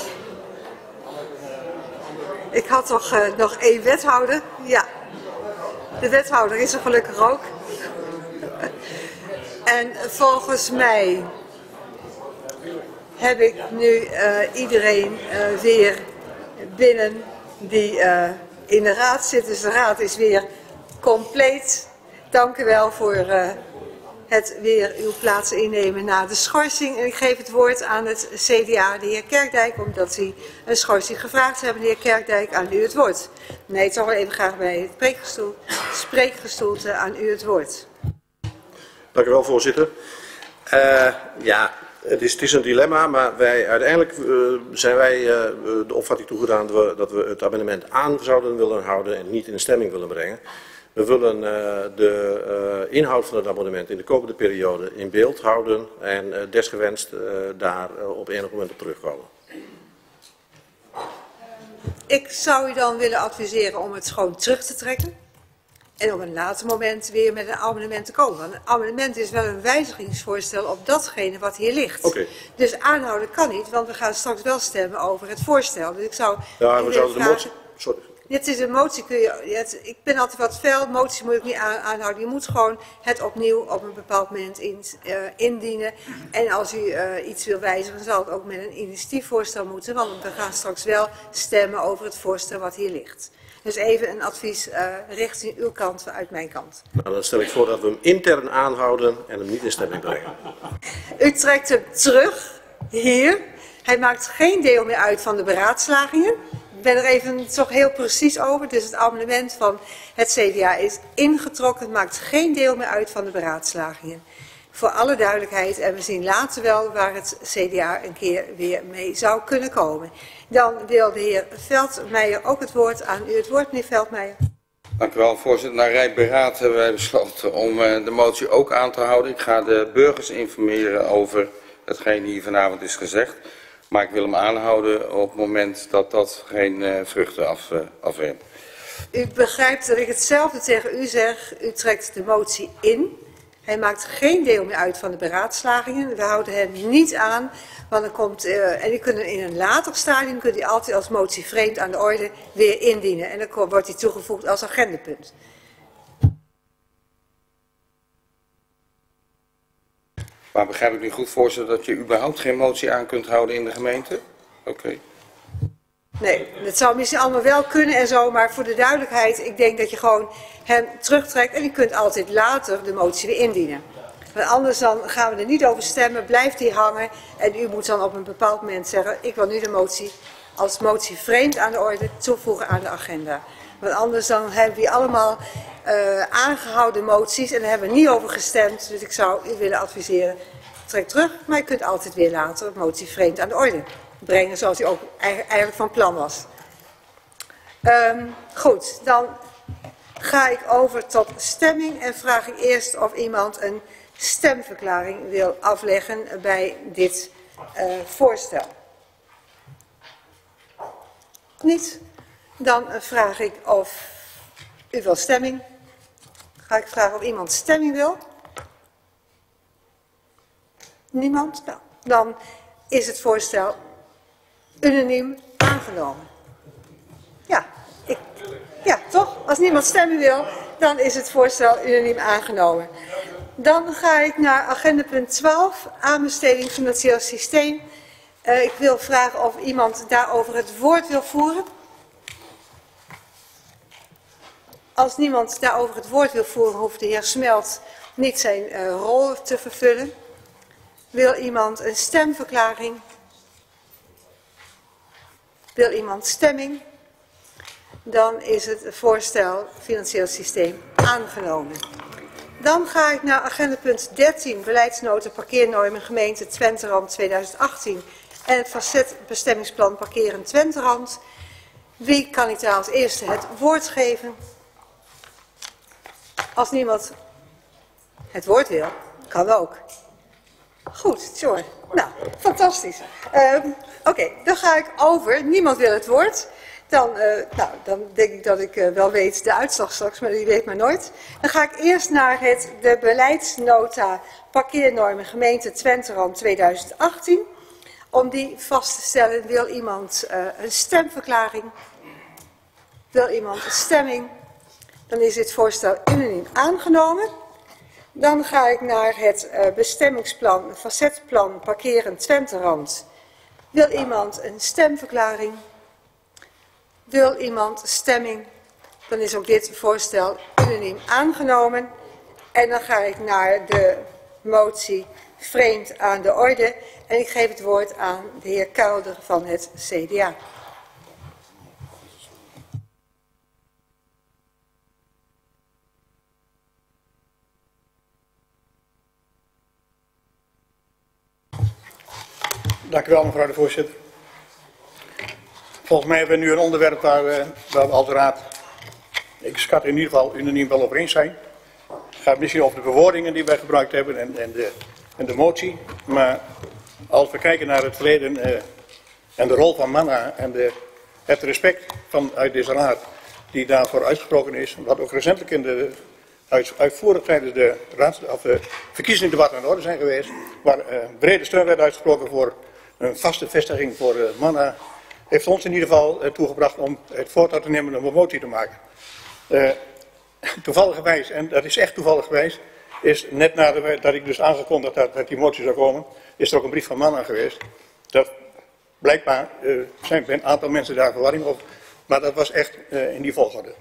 Ik had toch nog 1 wethouder. Ja, de wethouder is er gelukkig ook. En volgens mij heb ik nu iedereen weer binnen die in de raad zit. Dus de raad is weer compleet. Dank u wel voor het weer uw plaats innemen na de schorsing. En ik geef het woord aan het CDA, de heer Kerkdijk, omdat hij een schorsing gevraagd hebben. De heer Kerkdijk, aan u het woord. Nee, toch wel even graag bij het spreekgestoelte aan u het woord. Dank u wel, voorzitter. Ja, het is een dilemma, maar uiteindelijk zijn wij de opvatting toegedaan dat we het amendement aan zouden willen houden en niet in de stemming willen brengen. We willen de inhoud van het amendement in de komende periode in beeld houden en desgewenst daar op enig moment op terugkomen. Ik zou u dan willen adviseren om het gewoon terug te trekken. En op een later moment weer met een amendement te komen. Want een amendement is wel een wijzigingsvoorstel op datgene wat hier ligt. Okay. Dus aanhouden kan niet, want we gaan straks wel stemmen over het voorstel. Dus ik zou... Ja, we zouden de motie... Sorry. Het is een motie, ik ben altijd wat fel, motie moet ik niet aanhouden. Je moet gewoon het opnieuw op een bepaald moment indienen. En als u iets wil wijzigen, dan zal het ook met een initiatiefvoorstel moeten. Want we gaan straks wel stemmen over het voorstel wat hier ligt. Dus even een advies richting uw kant, uit mijn kant. Nou, dan stel ik voor dat we hem intern aanhouden en hem niet in stemming brengen. U trekt hem terug, hier. Hij maakt geen deel meer uit van de beraadslagingen. Ik ben er even toch heel precies over. Dus het amendement van het CDA is ingetrokken. Het maakt geen deel meer uit van de beraadslagingen. Voor alle duidelijkheid. En we zien later wel waar het CDA een keer weer mee zou kunnen komen. Dan wil de heer Veldmeijer ook het woord. Aan u het woord, meneer Veldmeijer. Dank u wel, voorzitter. Na rijberaad hebben wij besloten om de motie ook aan te houden. Ik ga de burgers informeren over hetgeen hier vanavond is gezegd. Maar ik wil hem aanhouden op het moment dat dat geen vruchten afwerpt. U begrijpt dat ik hetzelfde tegen u zeg. U trekt de motie in. Hij maakt geen deel meer uit van de beraadslagingen. We houden hem niet aan. Want dan komt, en u kunt in een later stadium kunt u altijd als motie vreemd aan de orde weer indienen. En dan wordt hij toegevoegd als agendapunt. Maar begrijp ik nu goed, voorzitter, dat je überhaupt geen motie aan kunt houden in de gemeente? Oké. Nee, dat zou misschien allemaal wel kunnen en zo, maar voor de duidelijkheid, ik denk dat je gewoon hem terugtrekt en je kunt altijd later de motie weer indienen. Want anders dan gaan we er niet over stemmen, blijft die hangen en u moet dan op een bepaald moment zeggen, ik wil nu de motie als motie vreemd aan de orde toevoegen aan de agenda. Want anders dan hebben we allemaal aangehouden moties en daar hebben we niet over gestemd. Dus ik zou u willen adviseren, trek terug, maar je kunt altijd weer later een motie vreemd aan de orde brengen, zoals u ook eigenlijk van plan was. Goed, dan ga ik over tot stemming en vraag ik eerst of iemand een stemverklaring wil afleggen bij dit voorstel. Niet? Dan vraag ik of u wil stemming. Ga ik vragen of iemand stemming wil. Niemand? Nou, dan is het voorstel unaniem aangenomen. Ja, toch? Als niemand stemming wil, dan is het voorstel unaniem aangenomen. Dan ga ik naar agenda punt 12, aanbesteding financieel systeem. Ik wil vragen of iemand daarover het woord wil voeren. Als niemand daarover het woord wil voeren, hoeft de heer Smelt niet zijn rol te vervullen. Wil iemand een stemverklaring? Wil iemand stemming? Dan is het voorstel financieel systeem aangenomen. Dan ga ik naar agenda punt 13, beleidsnota parkeernormen gemeente Twenterand 2018 en het facetbestemmingsplan parkeren Twenterand. Wie kan ik daar als eerste het woord geven? Als niemand het woord wil, kan ook. Goed, sorry. Nou, fantastisch. Oké, dan ga ik over. Niemand wil het woord. Dan denk ik dat ik wel weet de uitslag straks, maar die weet maar nooit. Dan ga ik eerst naar de beleidsnota parkeernormen gemeente Twenterand 2018. Om die vast te stellen, wil iemand een stemverklaring? Wil iemand een stemming? Dan is dit voorstel unaniem aangenomen. Dan ga ik naar het bestemmingsplan, facetplan parkeren Twenterand. Wil iemand een stemverklaring? Wil iemand stemming? Dan is ook dit voorstel unaniem aangenomen. En dan ga ik naar de motie vreemd aan de orde. En ik geef het woord aan de heer Kelder van het CDA. Dank u wel, mevrouw de voorzitter. Volgens mij hebben we nu een onderwerp waar we als raad, ik schat in ieder geval unaniem wel over eens zijn. Het gaat misschien over de bewoordingen die wij gebruikt hebben en de motie. Maar als we kijken naar het verleden en de rol van Manna en het respect vanuit deze raad die daarvoor uitgesproken is, wat ook recentelijk uitvoerig tijdens de verkiezingsdebatten aan de orde zijn geweest, waar brede steun werd uitgesproken voor een vaste vestiging voor Manna, heeft ons in ieder geval toegebracht om het voortouw te nemen om een motie te maken. Toevalligerwijs, en dat is echt toevalligerwijs, is net nadat ik dus aangekondigd had dat die motie zou komen, is er ook een brief van Manna geweest. Dat blijkbaar zijn een aantal mensen daar verwarring over, maar dat was echt in die volgorde.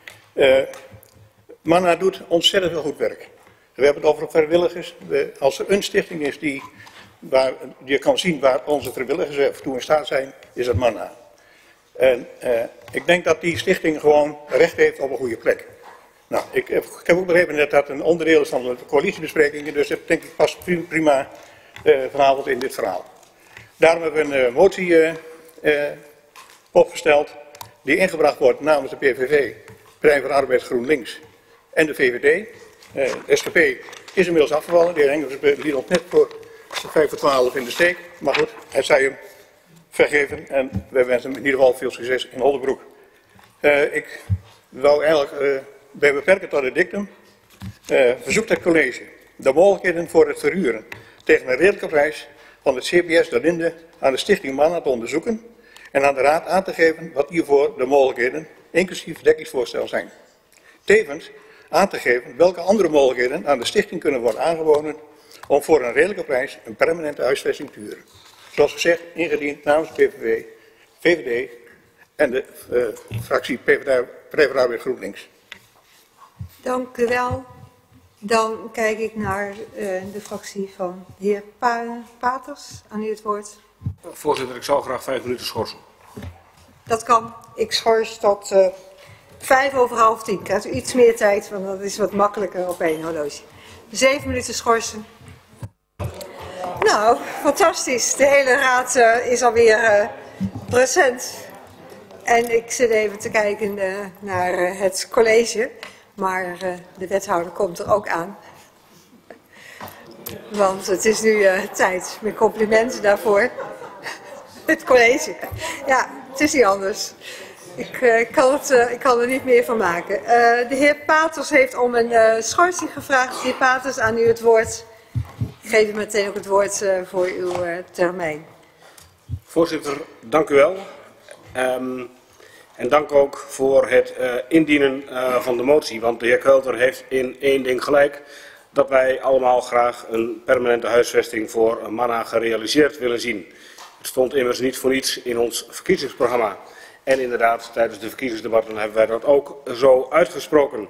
Manna doet ontzettend veel goed werk. We hebben het over vrijwilligers. Als er een stichting is die je kan zien waar onze vrijwilligers toe in staat zijn, is dat Manna. En ik denk dat die stichting gewoon recht heeft op een goede plek. Nou, ik heb ook begrepen dat dat een onderdeel is van de coalitiebesprekingen, dus dat denk ik past prima vanavond in dit verhaal. Daarom hebben we een motie opgesteld die ingebracht wordt namens de PVV, Partij voor de Arbeid GroenLinks en de VVD. De SGP is inmiddels afgevallen, de heer Engels liet ons net voor 5:12 in de steek, maar goed, hij zei hem vergeven en wij wensen hem in ieder geval veel succes in Oldenbroek. Ik wou eigenlijk bij beperken tot het dictum, verzoekt het college de mogelijkheden voor het verhuren tegen een redelijke prijs van het CBS de Linde aan de stichting Manna te onderzoeken en aan de raad aan te geven wat hiervoor de mogelijkheden, inclusief dekkingsvoorstel, zijn. Tevens aan te geven welke andere mogelijkheden aan de stichting kunnen worden aangeboden om voor een redelijke prijs een permanente huisvesting te huren. Zoals gezegd, ingediend namens PVV, VVD en de fractie Partij voor de Arbeid GroenLinks. Dank u wel. Dan kijk ik naar de fractie van de heer Paters. Aan u het woord. Voorzitter, ik zou graag 5 minuten schorsen. Dat kan. Ik schors tot 10:05. Krijgt u iets meer tijd, want dat is wat makkelijker op één horloge. 7 minuten schorsen. Nou, fantastisch. De hele raad is alweer present. En ik zit even te kijken naar het college. Maar de wethouder komt er ook aan. Want het is nu tijd. Met complimenten daarvoor. Het college. Ja, het is niet anders. Ik kan er niet meer van maken. De heer Paters heeft om een schorsing gevraagd. De heer Paters, aan u het woord. Ik geef u meteen ook het woord voor uw termijn. Voorzitter, dank u wel. En dank ook voor het indienen van de motie. Want de heer Kuilter heeft in één ding gelijk. Dat wij allemaal graag een permanente huisvesting voor Manna gerealiseerd willen zien. Het stond immers niet voor niets in ons verkiezingsprogramma. En inderdaad, tijdens de verkiezingsdebatten hebben wij dat ook zo uitgesproken.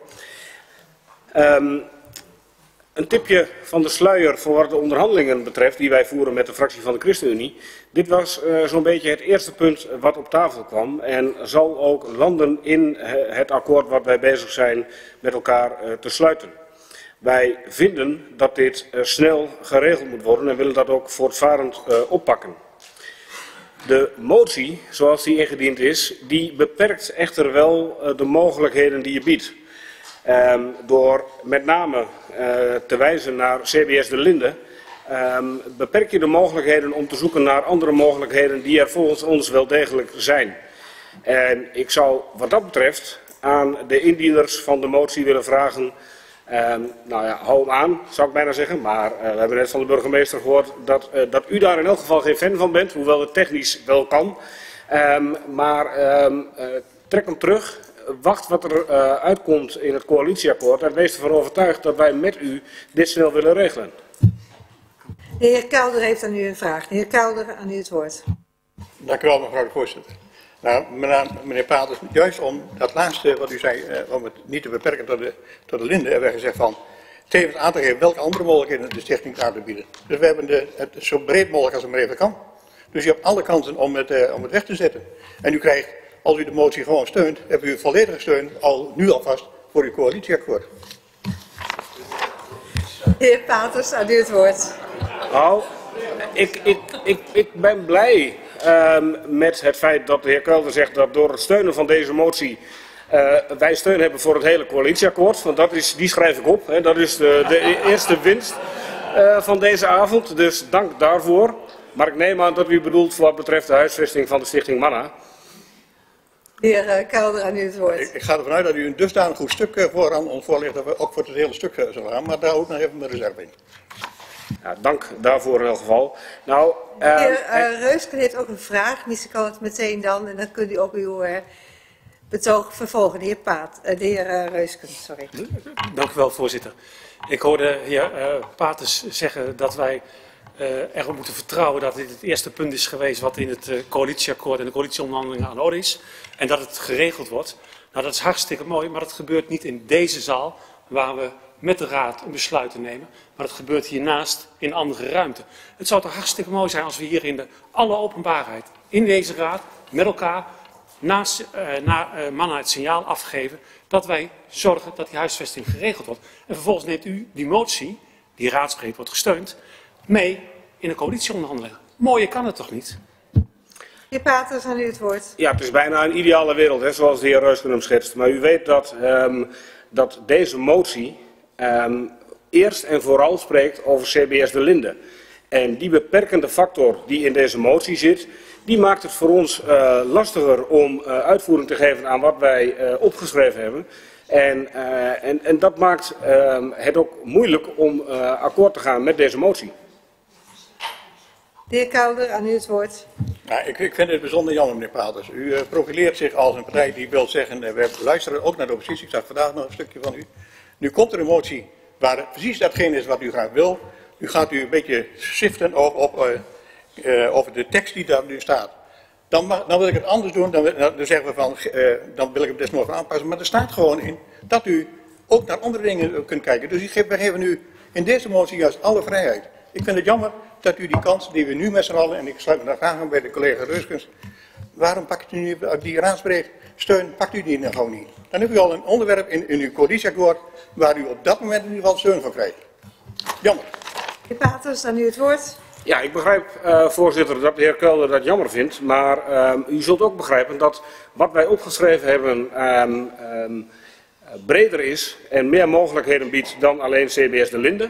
Een tipje van de sluier voor wat de onderhandelingen betreft die wij voeren met de fractie van de ChristenUnie. Dit was zo'n beetje het eerste punt wat op tafel kwam en zal ook landen in het akkoord wat wij bezig zijn met elkaar te sluiten. Wij vinden dat dit snel geregeld moet worden en willen dat ook voortvarend oppakken. De motie, zoals die ingediend is, die beperkt echter wel de mogelijkheden die je biedt. Door met name te wijzen naar CBS de Linde, beperk je de mogelijkheden om te zoeken naar andere mogelijkheden die er volgens ons wel degelijk zijn. En ik zou wat dat betreft aan de indieners van de motie willen vragen, nou ja, hou hem aan, zou ik bijna zeggen, maar we hebben net van de burgemeester gehoord dat u daar in elk geval geen fan van bent, hoewel het technisch wel kan. Trek hem terug. Wacht wat er uitkomt in het coalitieakkoord en wees ervan overtuigd dat wij met u dit snel willen regelen. De heer Kelder heeft aan u een vraag. De heer Kelder, aan u het woord. Dank u wel, mevrouw de voorzitter. Nou, meneer Paters, juist om dat laatste wat u zei, om het niet te beperken tot de Linde, hebben wij gezegd van tevens aan te geven welke andere mogelijkheden de stichting aan te bieden. Dus we hebben het zo breed mogelijk als het maar even kan. Dus u hebt alle kansen om het weg te zetten. En u krijgt, als u de motie gewoon steunt, hebt u volledige steun nu alvast voor uw coalitieakkoord. De heer Paters, aan u het woord. Nou, ik ben blij met het feit dat de heer Kuilter zegt dat door het steunen van deze motie wij steun hebben voor het hele coalitieakkoord. Want die schrijf ik op. Hè. Dat is de eerste winst van deze avond. Dus dank daarvoor. Maar ik neem aan dat u bedoelt voor wat betreft de huisvesting van de stichting Manna. De heer Kelder, aan u het woord. Ik ga ervan uit dat u een dusdanig goed stuk vooraan ons voorlegt dat we ook voor het hele stuk zullen gaan. Maar daar ook nog even een reserve in. Ja, dank daarvoor in elk geval. Nou, de heer Reusken heeft ook een vraag. Misschien kan het meteen dan. En dan kunt u ook uw betoog vervolgen. De heer Reusken, sorry. Dank u wel, voorzitter. Ik hoorde de heer Paters zeggen dat wij erop moeten vertrouwen dat dit het eerste punt is geweest wat in het coalitieakkoord en de coalitieonderhandelingen aan de orde is. En dat het geregeld wordt. Nou, dat is hartstikke mooi, maar dat gebeurt niet in deze zaal waar we met de raad een besluit te nemen. Maar het gebeurt hiernaast in andere ruimte. Het zou toch hartstikke mooi zijn als we hier in alle openbaarheid in deze raad met elkaar naast Manna het signaal afgeven dat wij zorgen dat die huisvesting geregeld wordt. En vervolgens neemt u die motie, die raadsbreed wordt gesteund, mee in de coalitieonderhandelingen. Mooier kan het toch niet? Heer Paters, aan u het woord. Ja, het is bijna een ideale wereld, hè, zoals de heer Reusken hem schetst. Maar u weet dat deze motie eerst en vooral spreekt over CBS de Linde. En die beperkende factor die in deze motie zit, die maakt het voor ons lastiger om uitvoering te geven aan wat wij opgeschreven hebben. En dat maakt het ook moeilijk om akkoord te gaan met deze motie. De heer Kelder, aan u het woord. Nou, ik vind het bijzonder jammer, meneer Paters. U profileert zich als een partij die wil zeggen, we luisteren ook naar de oppositie. Ik zag vandaag nog een stukje van u. Nu komt er een motie waar het precies datgene is wat u graag wil. Nu gaat u een beetje siften over de tekst die daar nu staat. Dan wil ik het anders doen, dan zeggen we van, dan wil ik het desnoods aanpassen. Maar er staat gewoon in dat u ook naar andere dingen kunt kijken. Dus we geven u in deze motie juist alle vrijheid. Ik vind het jammer dat u die kans die we nu met z'n allen, en ik sluit me daar graag aan bij de collega Reuskens, waarom pakt u nu die raadsbreed steun, pakt u die nou gewoon niet? Dan hebt u al een onderwerp in uw coalitieakkoord waar u op dat moment in ieder geval steun voor krijgt. Jammer. Heer Paters, aan u het woord. Ja, ik begrijp, voorzitter, dat de heer Kelder dat jammer vindt. Maar u zult ook begrijpen dat wat wij opgeschreven hebben breder is en meer mogelijkheden biedt dan alleen CBS de Linde.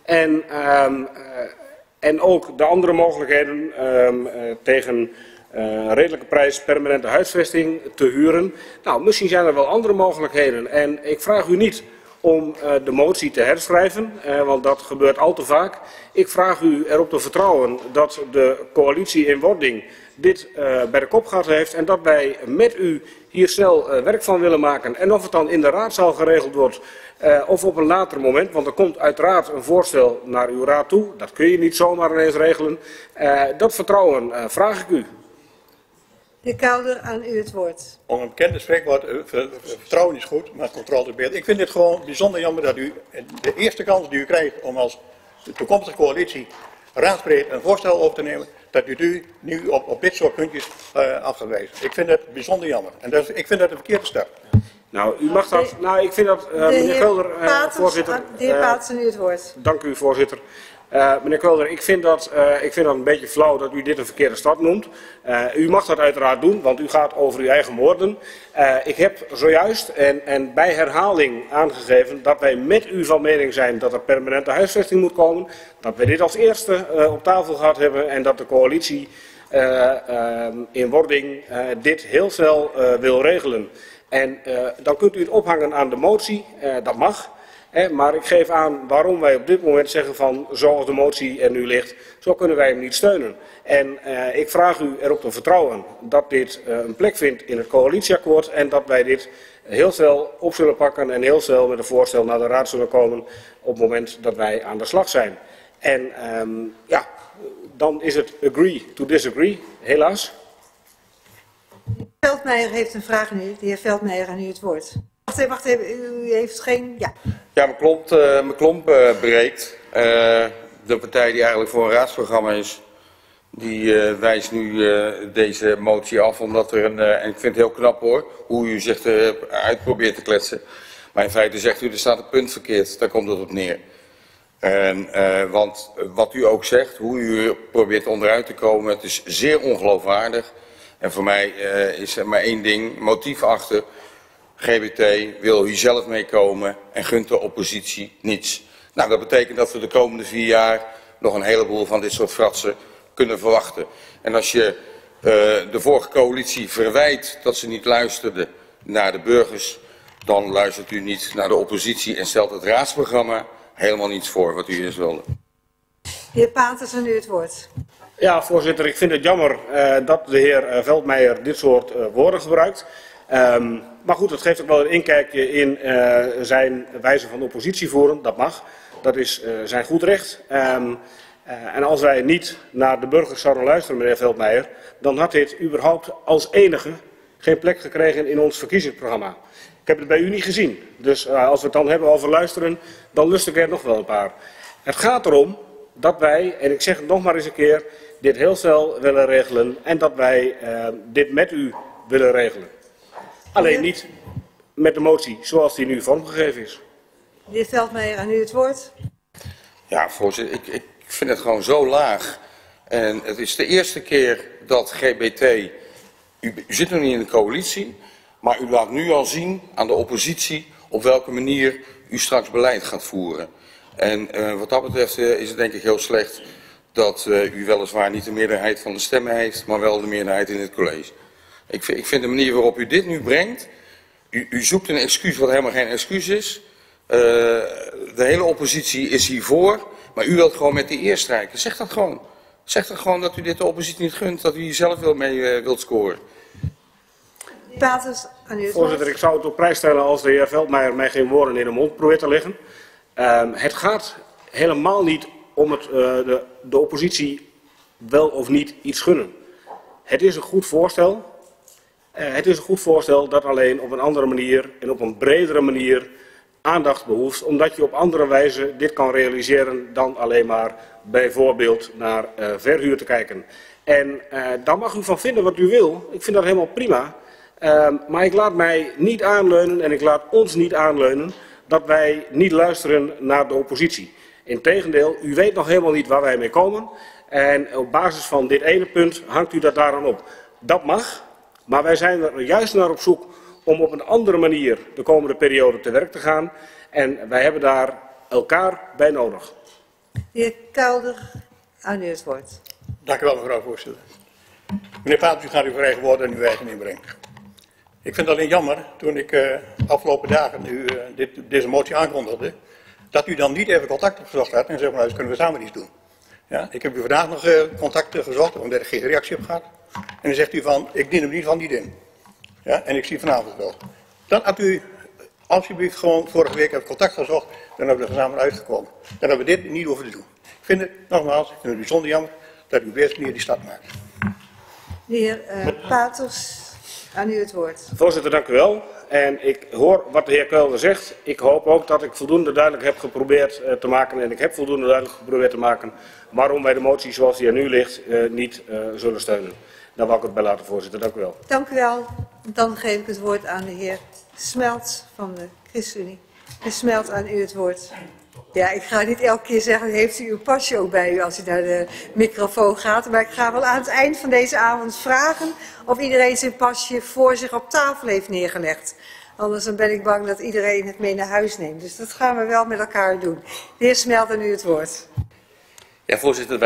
En ook de andere mogelijkheden tegen redelijke prijs permanente huisvesting te huren. Nou, misschien zijn er wel andere mogelijkheden. En ik vraag u niet om de motie te herschrijven, want dat gebeurt al te vaak. Ik vraag u erop te vertrouwen dat de coalitie in wording dit bij de kop gehad heeft en dat wij met u hier snel werk van willen maken. En of het dan in de raadzaal geregeld wordt of op een later moment, want er komt uiteraard een voorstel naar uw raad toe. Dat kun je niet zomaar ineens regelen. Dat vertrouwen vraag ik u. De Heer Kelder, aan u het woord. Om een bekende spreekwoord, vertrouwen is goed, maar controle is beter. Ik vind dit gewoon bijzonder jammer dat u de eerste kans die u krijgt om als toekomstige coalitie raadsbreed een voorstel over te nemen, dat u nu op dit soort puntjes af gaat wijzen. Ik vind het bijzonder jammer. En ik vind dat een verkeerde stap. Nou, u mag dat. Nou, ik vind dat, meneer Kelder, voorzitter. De heer Paters, aan u het woord. Dank u, voorzitter. Meneer Kelder, ik vind dat een beetje flauw dat u dit een verkeerde stap noemt. U mag dat uiteraard doen, want u gaat over uw eigen woorden. Ik heb zojuist en bij herhaling aangegeven dat wij met u van mening zijn dat er permanente huisvesting moet komen. Dat wij dit als eerste op tafel gehad hebben en dat de coalitie in wording dit heel snel wil regelen. En dan kunt u het ophangen aan de motie, dat mag. Maar ik geef aan waarom wij op dit moment zeggen van zoals de motie er nu ligt, zo kunnen wij hem niet steunen. En ik vraag u erop te vertrouwen dat dit een plek vindt in het coalitieakkoord en dat wij dit heel snel op zullen pakken en heel snel met een voorstel naar de raad zullen komen op het moment dat wij aan de slag zijn. En ja, dan is het agree to disagree, helaas. De heer Veldmeijer heeft een vraag nu. De heer Veldmeijer, aan u het woord. Wacht even, u heeft geen... Ja, Ja, mijn klomp breekt. De partij die eigenlijk voor een raadsprogramma is, die wijst nu deze motie af, omdat er en ik vind het heel knap hoor, hoe u zich eruit probeert te kletsen. Maar in feite zegt u, er staat een punt verkeerd, daar komt het op neer. Want wat u ook zegt, hoe u probeert onderuit te komen, het is zeer ongeloofwaardig. En voor mij is er maar één ding, motief achter. GBT wil hier zelf meekomen en gunt de oppositie niets. Nou, dat betekent dat we de komende 4 jaar nog een heleboel van dit soort fratsen kunnen verwachten. En als je de vorige coalitie verwijt dat ze niet luisterde naar de burgers, dan luistert u niet naar de oppositie en stelt het raadsprogramma helemaal niets voor wat u eerst wilde. de heer Paters, aan u het woord. Ja, voorzitter, ik vind het jammer dat de heer Veldmeijer dit soort woorden gebruikt. Maar goed, het geeft ook wel een inkijkje in zijn wijze van oppositie voeren. Dat mag. Dat is zijn goed recht. En als wij niet naar de burgers zouden luisteren, meneer Veldmeijer, dan had dit überhaupt als enige geen plek gekregen in ons verkiezingsprogramma. Ik heb het bij u niet gezien. Dus als we het dan hebben over luisteren, dan lust ik er nog wel een paar. Het gaat erom dat wij, en ik zeg het nog maar eens een keer, dit heel snel willen regelen en dat wij dit met u willen regelen. Alleen niet met de motie zoals die nu vormgegeven is. De heer Veldmeijer, aan u het woord. Ja, voorzitter, ik vind het gewoon zo laag. En het is de eerste keer dat GBT, u zit nog niet in de coalitie, maar u laat nu al zien aan de oppositie op welke manier u straks beleid gaat voeren. En wat dat betreft is het denk ik heel slecht dat u weliswaar niet de meerderheid van de stemmen heeft, maar wel de meerderheid in het college. Ik vind de manier waarop u dit nu brengt, u zoekt een excuus wat helemaal geen excuus is. De hele oppositie is hiervoor, maar u wilt gewoon met de eer strijken. Zeg dat gewoon. Zeg dan gewoon dat u dit de oppositie niet gunt, dat u hier zelf mee wilt scoren. Paters, aan u het woord. Voorzitter, ik zou het op prijs stellen als de heer Veldmeijer mij geen woorden in de mond probeert te leggen. Het gaat helemaal niet om de oppositie wel of niet iets gunnen. Het is een goed voorstel. Het is een goed voorstel dat alleen op een andere manier en op een bredere manier aandacht behoeft, omdat je op andere wijze dit kan realiseren dan alleen maar bijvoorbeeld naar verhuur te kijken. En daar mag u van vinden wat u wil. Ik vind dat helemaal prima. Maar ik laat mij niet aanleunen en ik laat ons niet aanleunen dat wij niet luisteren naar de oppositie. Integendeel, u weet nog helemaal niet waar wij mee komen. En op basis van dit ene punt hangt u dat daaraan op. Dat mag, maar wij zijn er juist naar op zoek om op een andere manier de komende periode te werk te gaan. En wij hebben daar elkaar bij nodig. De heer Kelder, aan u het woord. Dank u wel, mevrouw voorzitter. Meneer Paters, u gaat uw eigen woorden en uw eigen inbrengen. Ik vind het alleen jammer, toen ik de afgelopen dagen deze motie aankondigde, dat u dan niet even contact gezocht had en zei, nou, dus kunnen we samen iets doen. Ja, ik heb u vandaag nog contact gezocht, omdat ik geen reactie heb gehad. En dan zegt u van, ik dien hem niet van niet in. Ja, en ik zie vanavond wel. Dan had u alsjeblieft gewoon vorige week even contact gezocht, dan hebben we er samen uitgekomen. Dan hebben we dit niet hoeven te doen. Ik vind het, nogmaals, ik vind het bijzonder jammer dat u op deze manier die stap maakt. De heer Paters, aan u het woord. Voorzitter, dank u wel. En ik hoor wat de heer Kelder zegt. Ik hoop ook dat ik voldoende duidelijk heb geprobeerd te maken, en ik heb voldoende duidelijk geprobeerd te maken, waarom wij de motie zoals die er nu ligt niet zullen steunen. Daar wou ik het bij laten, voorzitter. Dank u wel. Dank u wel. Dan geef ik het woord aan de heer Smelt van de ChristenUnie. Meneer Smelt, aan u het woord. Ja, ik ga niet elke keer zeggen, heeft u uw pasje ook bij u als u naar de microfoon gaat. Maar ik ga wel aan het eind van deze avond vragen of iedereen zijn pasje voor zich op tafel heeft neergelegd. Anders dan ben ik bang dat iedereen het mee naar huis neemt. Dus dat gaan we wel met elkaar doen. De heer Smelt, aan u het woord. Ja, voorzitter,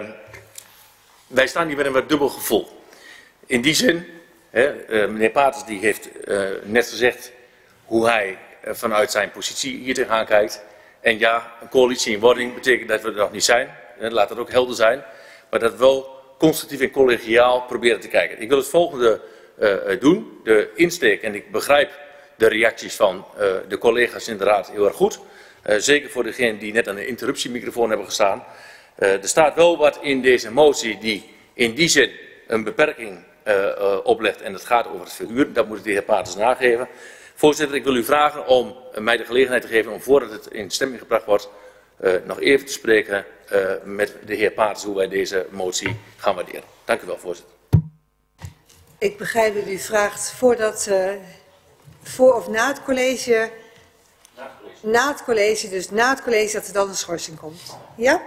wij staan hier met een wat dubbel gevoel. In die zin, meneer Paters die heeft net gezegd hoe hij vanuit zijn positie hier tegenaan kijkt. En ja, een coalitie in wording betekent dat we er nog niet zijn. Laat dat ook helder zijn. Maar dat we wel constructief en collegiaal proberen te kijken. Ik wil het volgende doen. De insteek, en ik begrijp de reacties van de collega's in de raad heel erg goed. Zeker voor degenen die net aan de interruptiemicrofoon hebben gestaan. Er staat wel wat in deze motie die in die zin een beperking oplegt. En dat gaat over het verhuur. Dat moet ik de heer Paters nageven. Voorzitter, ik wil u vragen om mij de gelegenheid te geven om voordat het in stemming gebracht wordt, nog even te spreken met de heer Paters hoe wij deze motie gaan waarderen. Dank u wel, voorzitter. Ik begrijp dat u vraagt voor of na het college. Na het college, dus na het college dat er dan een schorsing komt. Ja,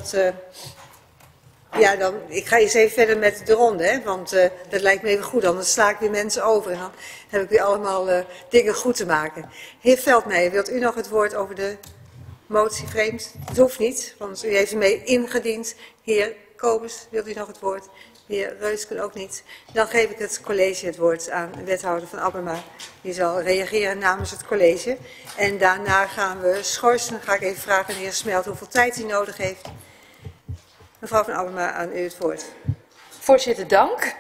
ja, dan, ik ga eens even verder met de ronde, hè, want dat lijkt me even goed. Anders sla ik weer mensen over en dan heb ik weer allemaal dingen goed te maken. Heer Veldmeijer, wilt u nog het woord over de motie vreemd? Het hoeft niet, want u heeft hem mee ingediend. Heer Kobus, wilt u nog het woord? Heer Reusken ook niet. Dan geef ik het college het woord aan de wethouder van Abberma. Die zal reageren namens het college. En daarna gaan we schorsen. Dan ga ik even vragen aan de heer Smelt hoeveel tijd hij nodig heeft. Mevrouw van Abberma, aan u het woord. Voorzitter, dank.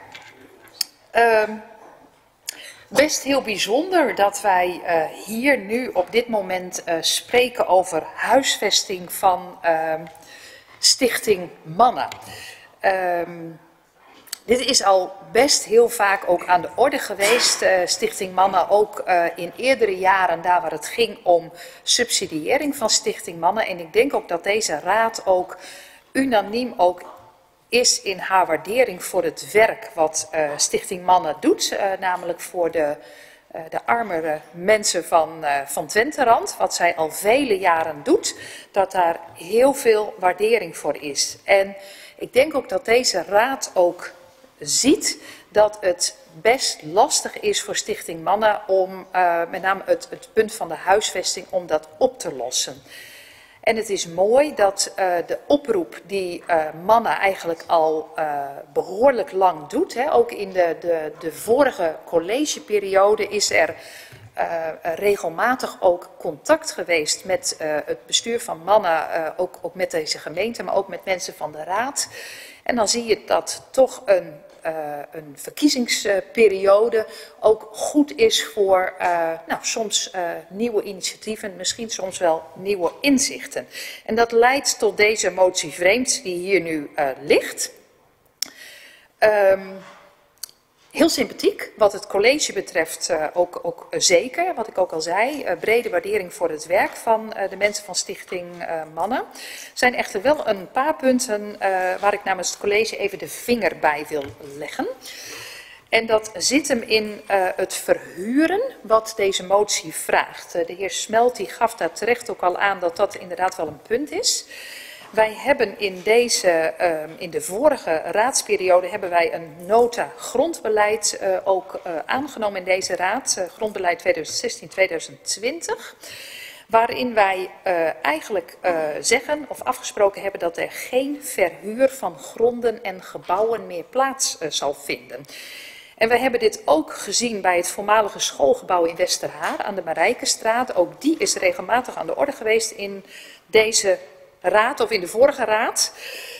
Best heel bijzonder dat wij hier nu op dit moment spreken over huisvesting van Stichting Mannen. Dit is al best heel vaak ook aan de orde geweest, Stichting Mannen, ook in eerdere jaren daar waar het ging om subsidiëring van Stichting Mannen. En ik denk ook dat deze raad ook unaniem ook is in haar waardering voor het werk wat Stichting Mannen doet, namelijk voor de armere mensen van Twenterand, wat zij al vele jaren doet, dat daar heel veel waardering voor is. En ik denk ook dat deze raad ook ziet dat het best lastig is voor Stichting Mannen om met name het punt van de huisvesting om dat op te lossen. En het is mooi dat de oproep die Mannen eigenlijk al behoorlijk lang doet, hè, ook in de vorige collegeperiode is er regelmatig ook contact geweest met het bestuur van Mannen, ook met deze gemeente, maar ook met mensen van de raad. En dan zie je dat toch een verkiezingsperiode ook goed is voor soms nieuwe initiatieven, misschien soms wel nieuwe inzichten. En dat leidt tot deze motie vreemd die hier nu ligt. Heel sympathiek, wat het college betreft ook zeker, wat ik ook al zei, brede waardering voor het werk van de mensen van Stichting Mannen. Er zijn echter wel een paar punten waar ik namens het college even de vinger bij wil leggen. En dat zit hem in het verhuren wat deze motie vraagt. De heer Smelt die gaf daar terecht ook al aan dat dat inderdaad wel een punt is. Wij hebben in de vorige raadsperiode hebben wij een nota grondbeleid ook aangenomen in deze raad, grondbeleid 2016-2020. Waarin wij eigenlijk zeggen of afgesproken hebben dat er geen verhuur van gronden en gebouwen meer plaats zal vinden. En wij hebben dit ook gezien bij het voormalige schoolgebouw in Westerhaar aan de Marijkenstraat. Ook die is regelmatig aan de orde geweest in deze raad of in de vorige raad.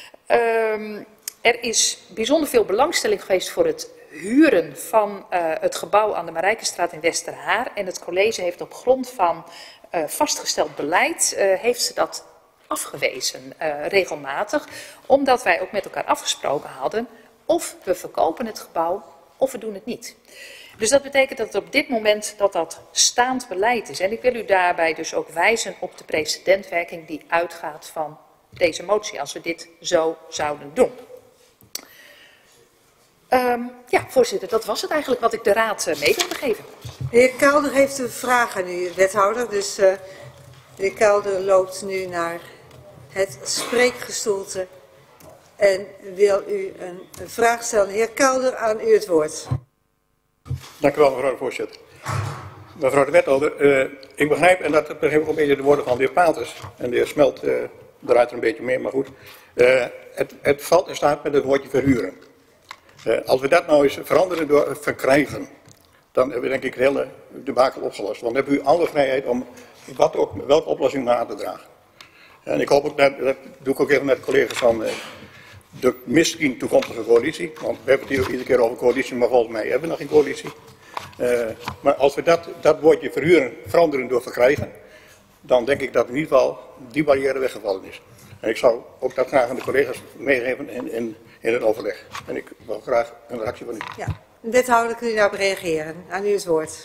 Er is bijzonder veel belangstelling geweest voor het huren van het gebouw aan de Marijkenstraat in Westerhaar. En het college heeft op grond van vastgesteld beleid, heeft ze dat afgewezen regelmatig. Omdat wij ook met elkaar afgesproken hadden of we verkopen het gebouw of we doen het niet. Dus dat betekent dat op dit moment dat staand beleid is. En ik wil u daarbij dus ook wijzen op de precedentwerking die uitgaat van deze motie, als we dit zo zouden doen. Ja, voorzitter, dat was het eigenlijk wat ik de raad mee wilde geven. De heer Kelder heeft een vraag aan u, wethouder. Dus de heer Kelder loopt nu naar het spreekgestoelte en wil u een vraag stellen. Heer Kelder, aan u het woord. Dank u wel, mevrouw de voorzitter. Mevrouw de wethouder, ik begrijp, en dat begrijp ik ook een beetje de woorden van de heer Paters en de heer Smelt eruit er een beetje meer, maar goed. Het valt en staat met het woordje verhuren. Als we dat nou eens veranderen door verkrijgen, dan hebben we denk ik de hele debakel opgelost. Want dan hebben u alle vrijheid om welke oplossing maar aan te dragen. En ik hoop ook, dat doe ik ook even met de collega's van de misschien toekomstige coalitie. Want we hebben het hier ook iedere keer over coalitie, maar volgens mij hebben we nog geen coalitie. Maar als we dat woordje verhuren veranderen door verkrijgen, dan denk ik dat in ieder geval die barrière weggevallen is. En ik zou ook dat graag aan de collega's meegeven in het overleg. En ik wil graag een reactie van u. Ja, wethouder, kunt u daarop reageren? Aan u het woord.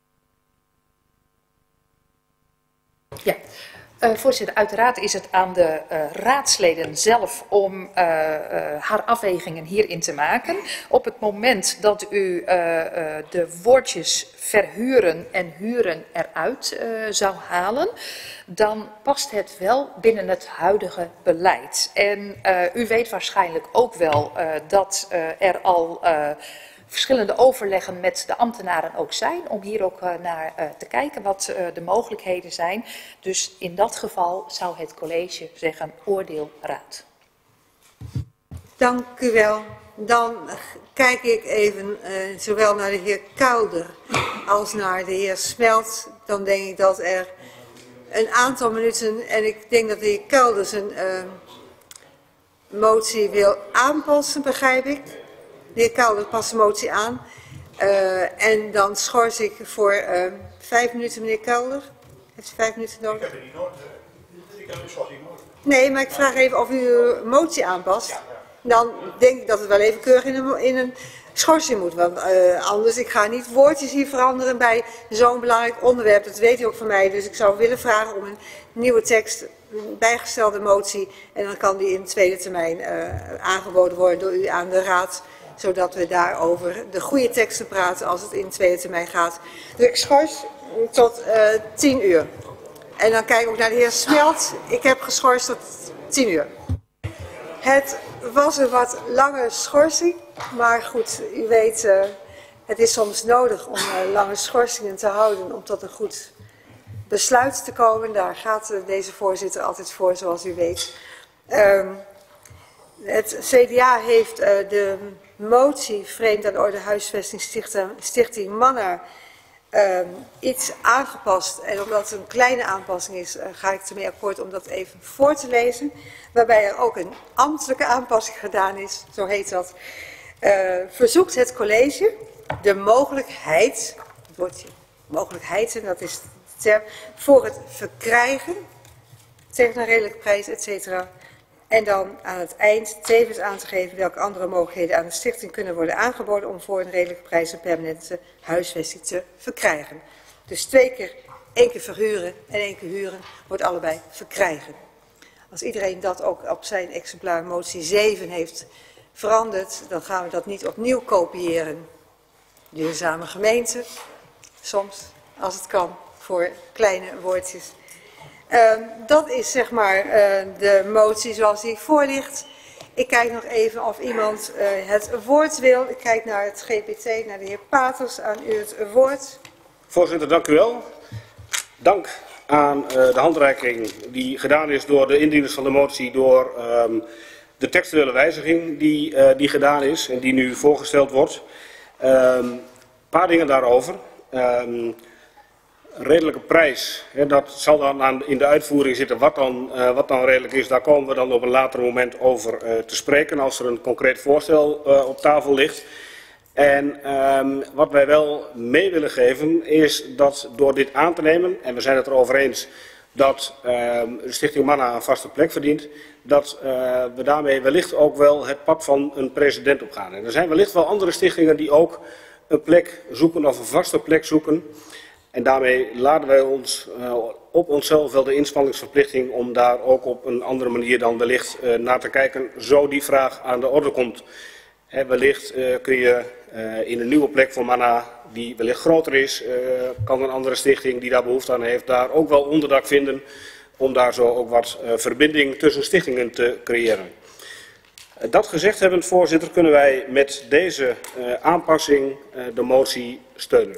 Ja. Voorzitter, uiteraard is het aan de raadsleden zelf om haar afwegingen hierin te maken. Op het moment dat u de woordjes verhuren en huren eruit zou halen, dan past het wel binnen het huidige beleid. En u weet waarschijnlijk ook wel dat er al verschillende overleggen met de ambtenaren ook zijn, om hier ook naar te kijken wat de mogelijkheden zijn. Dus in dat geval zou het college zeggen, oordeel raad. Dank u wel. Dan kijk ik even zowel naar de heer Kelder als naar de heer Smelt. Dan denk ik dat er een aantal minuten, en ik denk dat de heer Kelder zijn motie wil aanpassen, begrijp ik. De heer Kelder past de motie aan. En dan schors ik voor 5 minuten, meneer Kelder. Heeft u 5 minuten nodig? Ik heb het niet nodig. Ik heb het niet nodig. Nee, maar ik vraag even of u uw motie aanpast. Ja. Dan denk ik dat het wel even keurig in een schorsing moet. Want anders, ik ga niet woordjes hier veranderen bij zo'n belangrijk onderwerp. Dat weet u ook van mij. Dus ik zou willen vragen om een nieuwe tekst, een bijgestelde motie. En dan kan die in de tweede termijn aangeboden worden door u aan de raad. Zodat we daarover de goede teksten praten als het in de tweede termijn gaat. Dus ik schors tot 10 uur. En dan kijk ik ook naar de heer Smelt. Ik heb geschorst tot 10 uur. Het was een wat lange schorsing. Maar goed, u weet, het is soms nodig om lange schorsingen te houden. Om tot een goed besluit te komen. Daar gaat deze voorzitter altijd voor, zoals u weet. Het CDA heeft de motie vreemd aan de orde huisvesting Stichting Manna iets aangepast. En omdat het een kleine aanpassing is, ga ik ermee akkoord om dat even voor te lezen. Waarbij er ook een ambtelijke aanpassing gedaan is, zo heet dat. Verzoekt het college de mogelijkheid, het woordje mogelijkheid, en dat is de term, voor het verkrijgen tegen een redelijke prijs, etc. En dan aan het eind tevens aan te geven welke andere mogelijkheden aan de stichting kunnen worden aangeboden om voor een redelijke prijs een permanente huisvesting te verkrijgen. Dus 2 keer, 1 keer verhuren en 1 keer huren wordt allebei verkrijgen. Als iedereen dat ook op zijn exemplaar motie 7 heeft veranderd, dan gaan we dat niet opnieuw kopiëren. Duurzame gemeente, soms als het kan, voor kleine woordjes. Dat is zeg maar de motie zoals die voor ligt. Ik kijk nog even of iemand het woord wil. Ik kijk naar het GPT, naar de heer Paters. Aan u het woord. Voorzitter, dank u wel. Dank aan de handreiking die gedaan is door de indieners van de motie door de textuele wijziging die gedaan is en die nu voorgesteld wordt. Een paar dingen daarover. Een redelijke prijs, dat zal dan in de uitvoering zitten wat dan redelijk is. Daar komen we dan op een later moment over te spreken als er een concreet voorstel op tafel ligt. En wat wij wel mee willen geven is dat door dit aan te nemen, en we zijn het erover eens dat de Stichting Manna een vaste plek verdient, dat we daarmee wellicht ook wel het pad van een president opgaan. En er zijn wellicht wel andere stichtingen die ook een plek zoeken of een vaste plek zoeken. En daarmee laden wij ons op onszelf wel de inspanningsverplichting om daar ook op een andere manier dan wellicht naar te kijken, zo die vraag aan de orde komt. Wellicht kun je in een nieuwe plek voor Manna, die wellicht groter is, kan een andere stichting die daar behoefte aan heeft, daar ook wel onderdak vinden om daar zo ook wat verbinding tussen stichtingen te creëren. Dat gezegd hebbend, voorzitter, kunnen wij met deze aanpassing de motie steunen.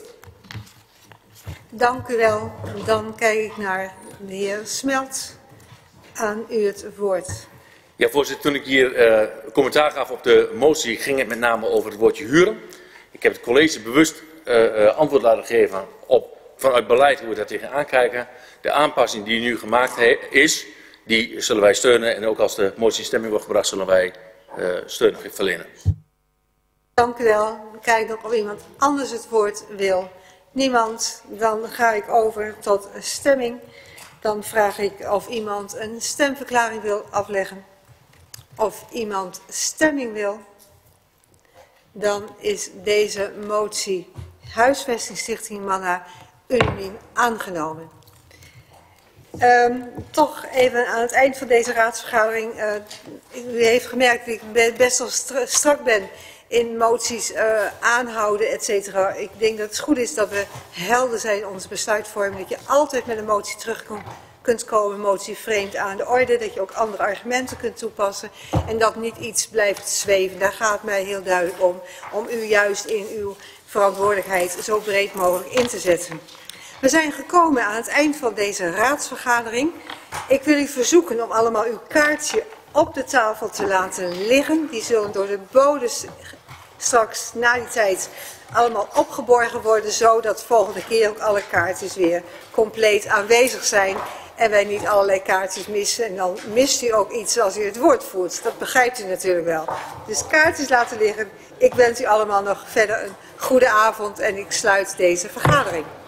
Dank u wel. Dan kijk ik naar de heer Smelt. Aan u het woord. Ja, voorzitter, toen ik hier commentaar gaf op de motie, ging het met name over het woordje huren. Ik heb het college bewust antwoord laten geven op vanuit beleid hoe we daar tegenaan kijken. De aanpassing die nu gemaakt is, die zullen wij steunen. En ook als de motie in stemming wordt gebracht, zullen wij steun verlenen. Dank u wel. Kijk nog of iemand anders het woord wil. Niemand. Dan ga ik over tot stemming. Dan vraag ik of iemand een stemverklaring wil afleggen. Of iemand stemming wil. Dan is deze motie Huisvestingsstichting Manna unaniem aangenomen. Toch even aan het eind van deze raadsvergadering. U heeft gemerkt dat ik best wel strak ben in moties aanhouden, et cetera. Ik denk dat het goed is dat we helder zijn in onze besluitvorming. Dat je altijd met een motie terug kunt komen, motie vreemd aan de orde. Dat je ook andere argumenten kunt toepassen. En dat niet iets blijft zweven. Daar gaat het mij heel duidelijk om. Om u juist in uw verantwoordelijkheid zo breed mogelijk in te zetten. We zijn gekomen aan het eind van deze raadsvergadering. Ik wil u verzoeken om allemaal uw kaartje op de tafel te laten liggen. Die zullen door de bodes straks na die tijd allemaal opgeborgen worden, zodat volgende keer ook alle kaartjes weer compleet aanwezig zijn en wij niet allerlei kaartjes missen. En dan mist u ook iets als u het woord voert. Dat begrijpt u natuurlijk wel. Dus kaartjes laten liggen. Ik wens u allemaal nog verder een goede avond en ik sluit deze vergadering.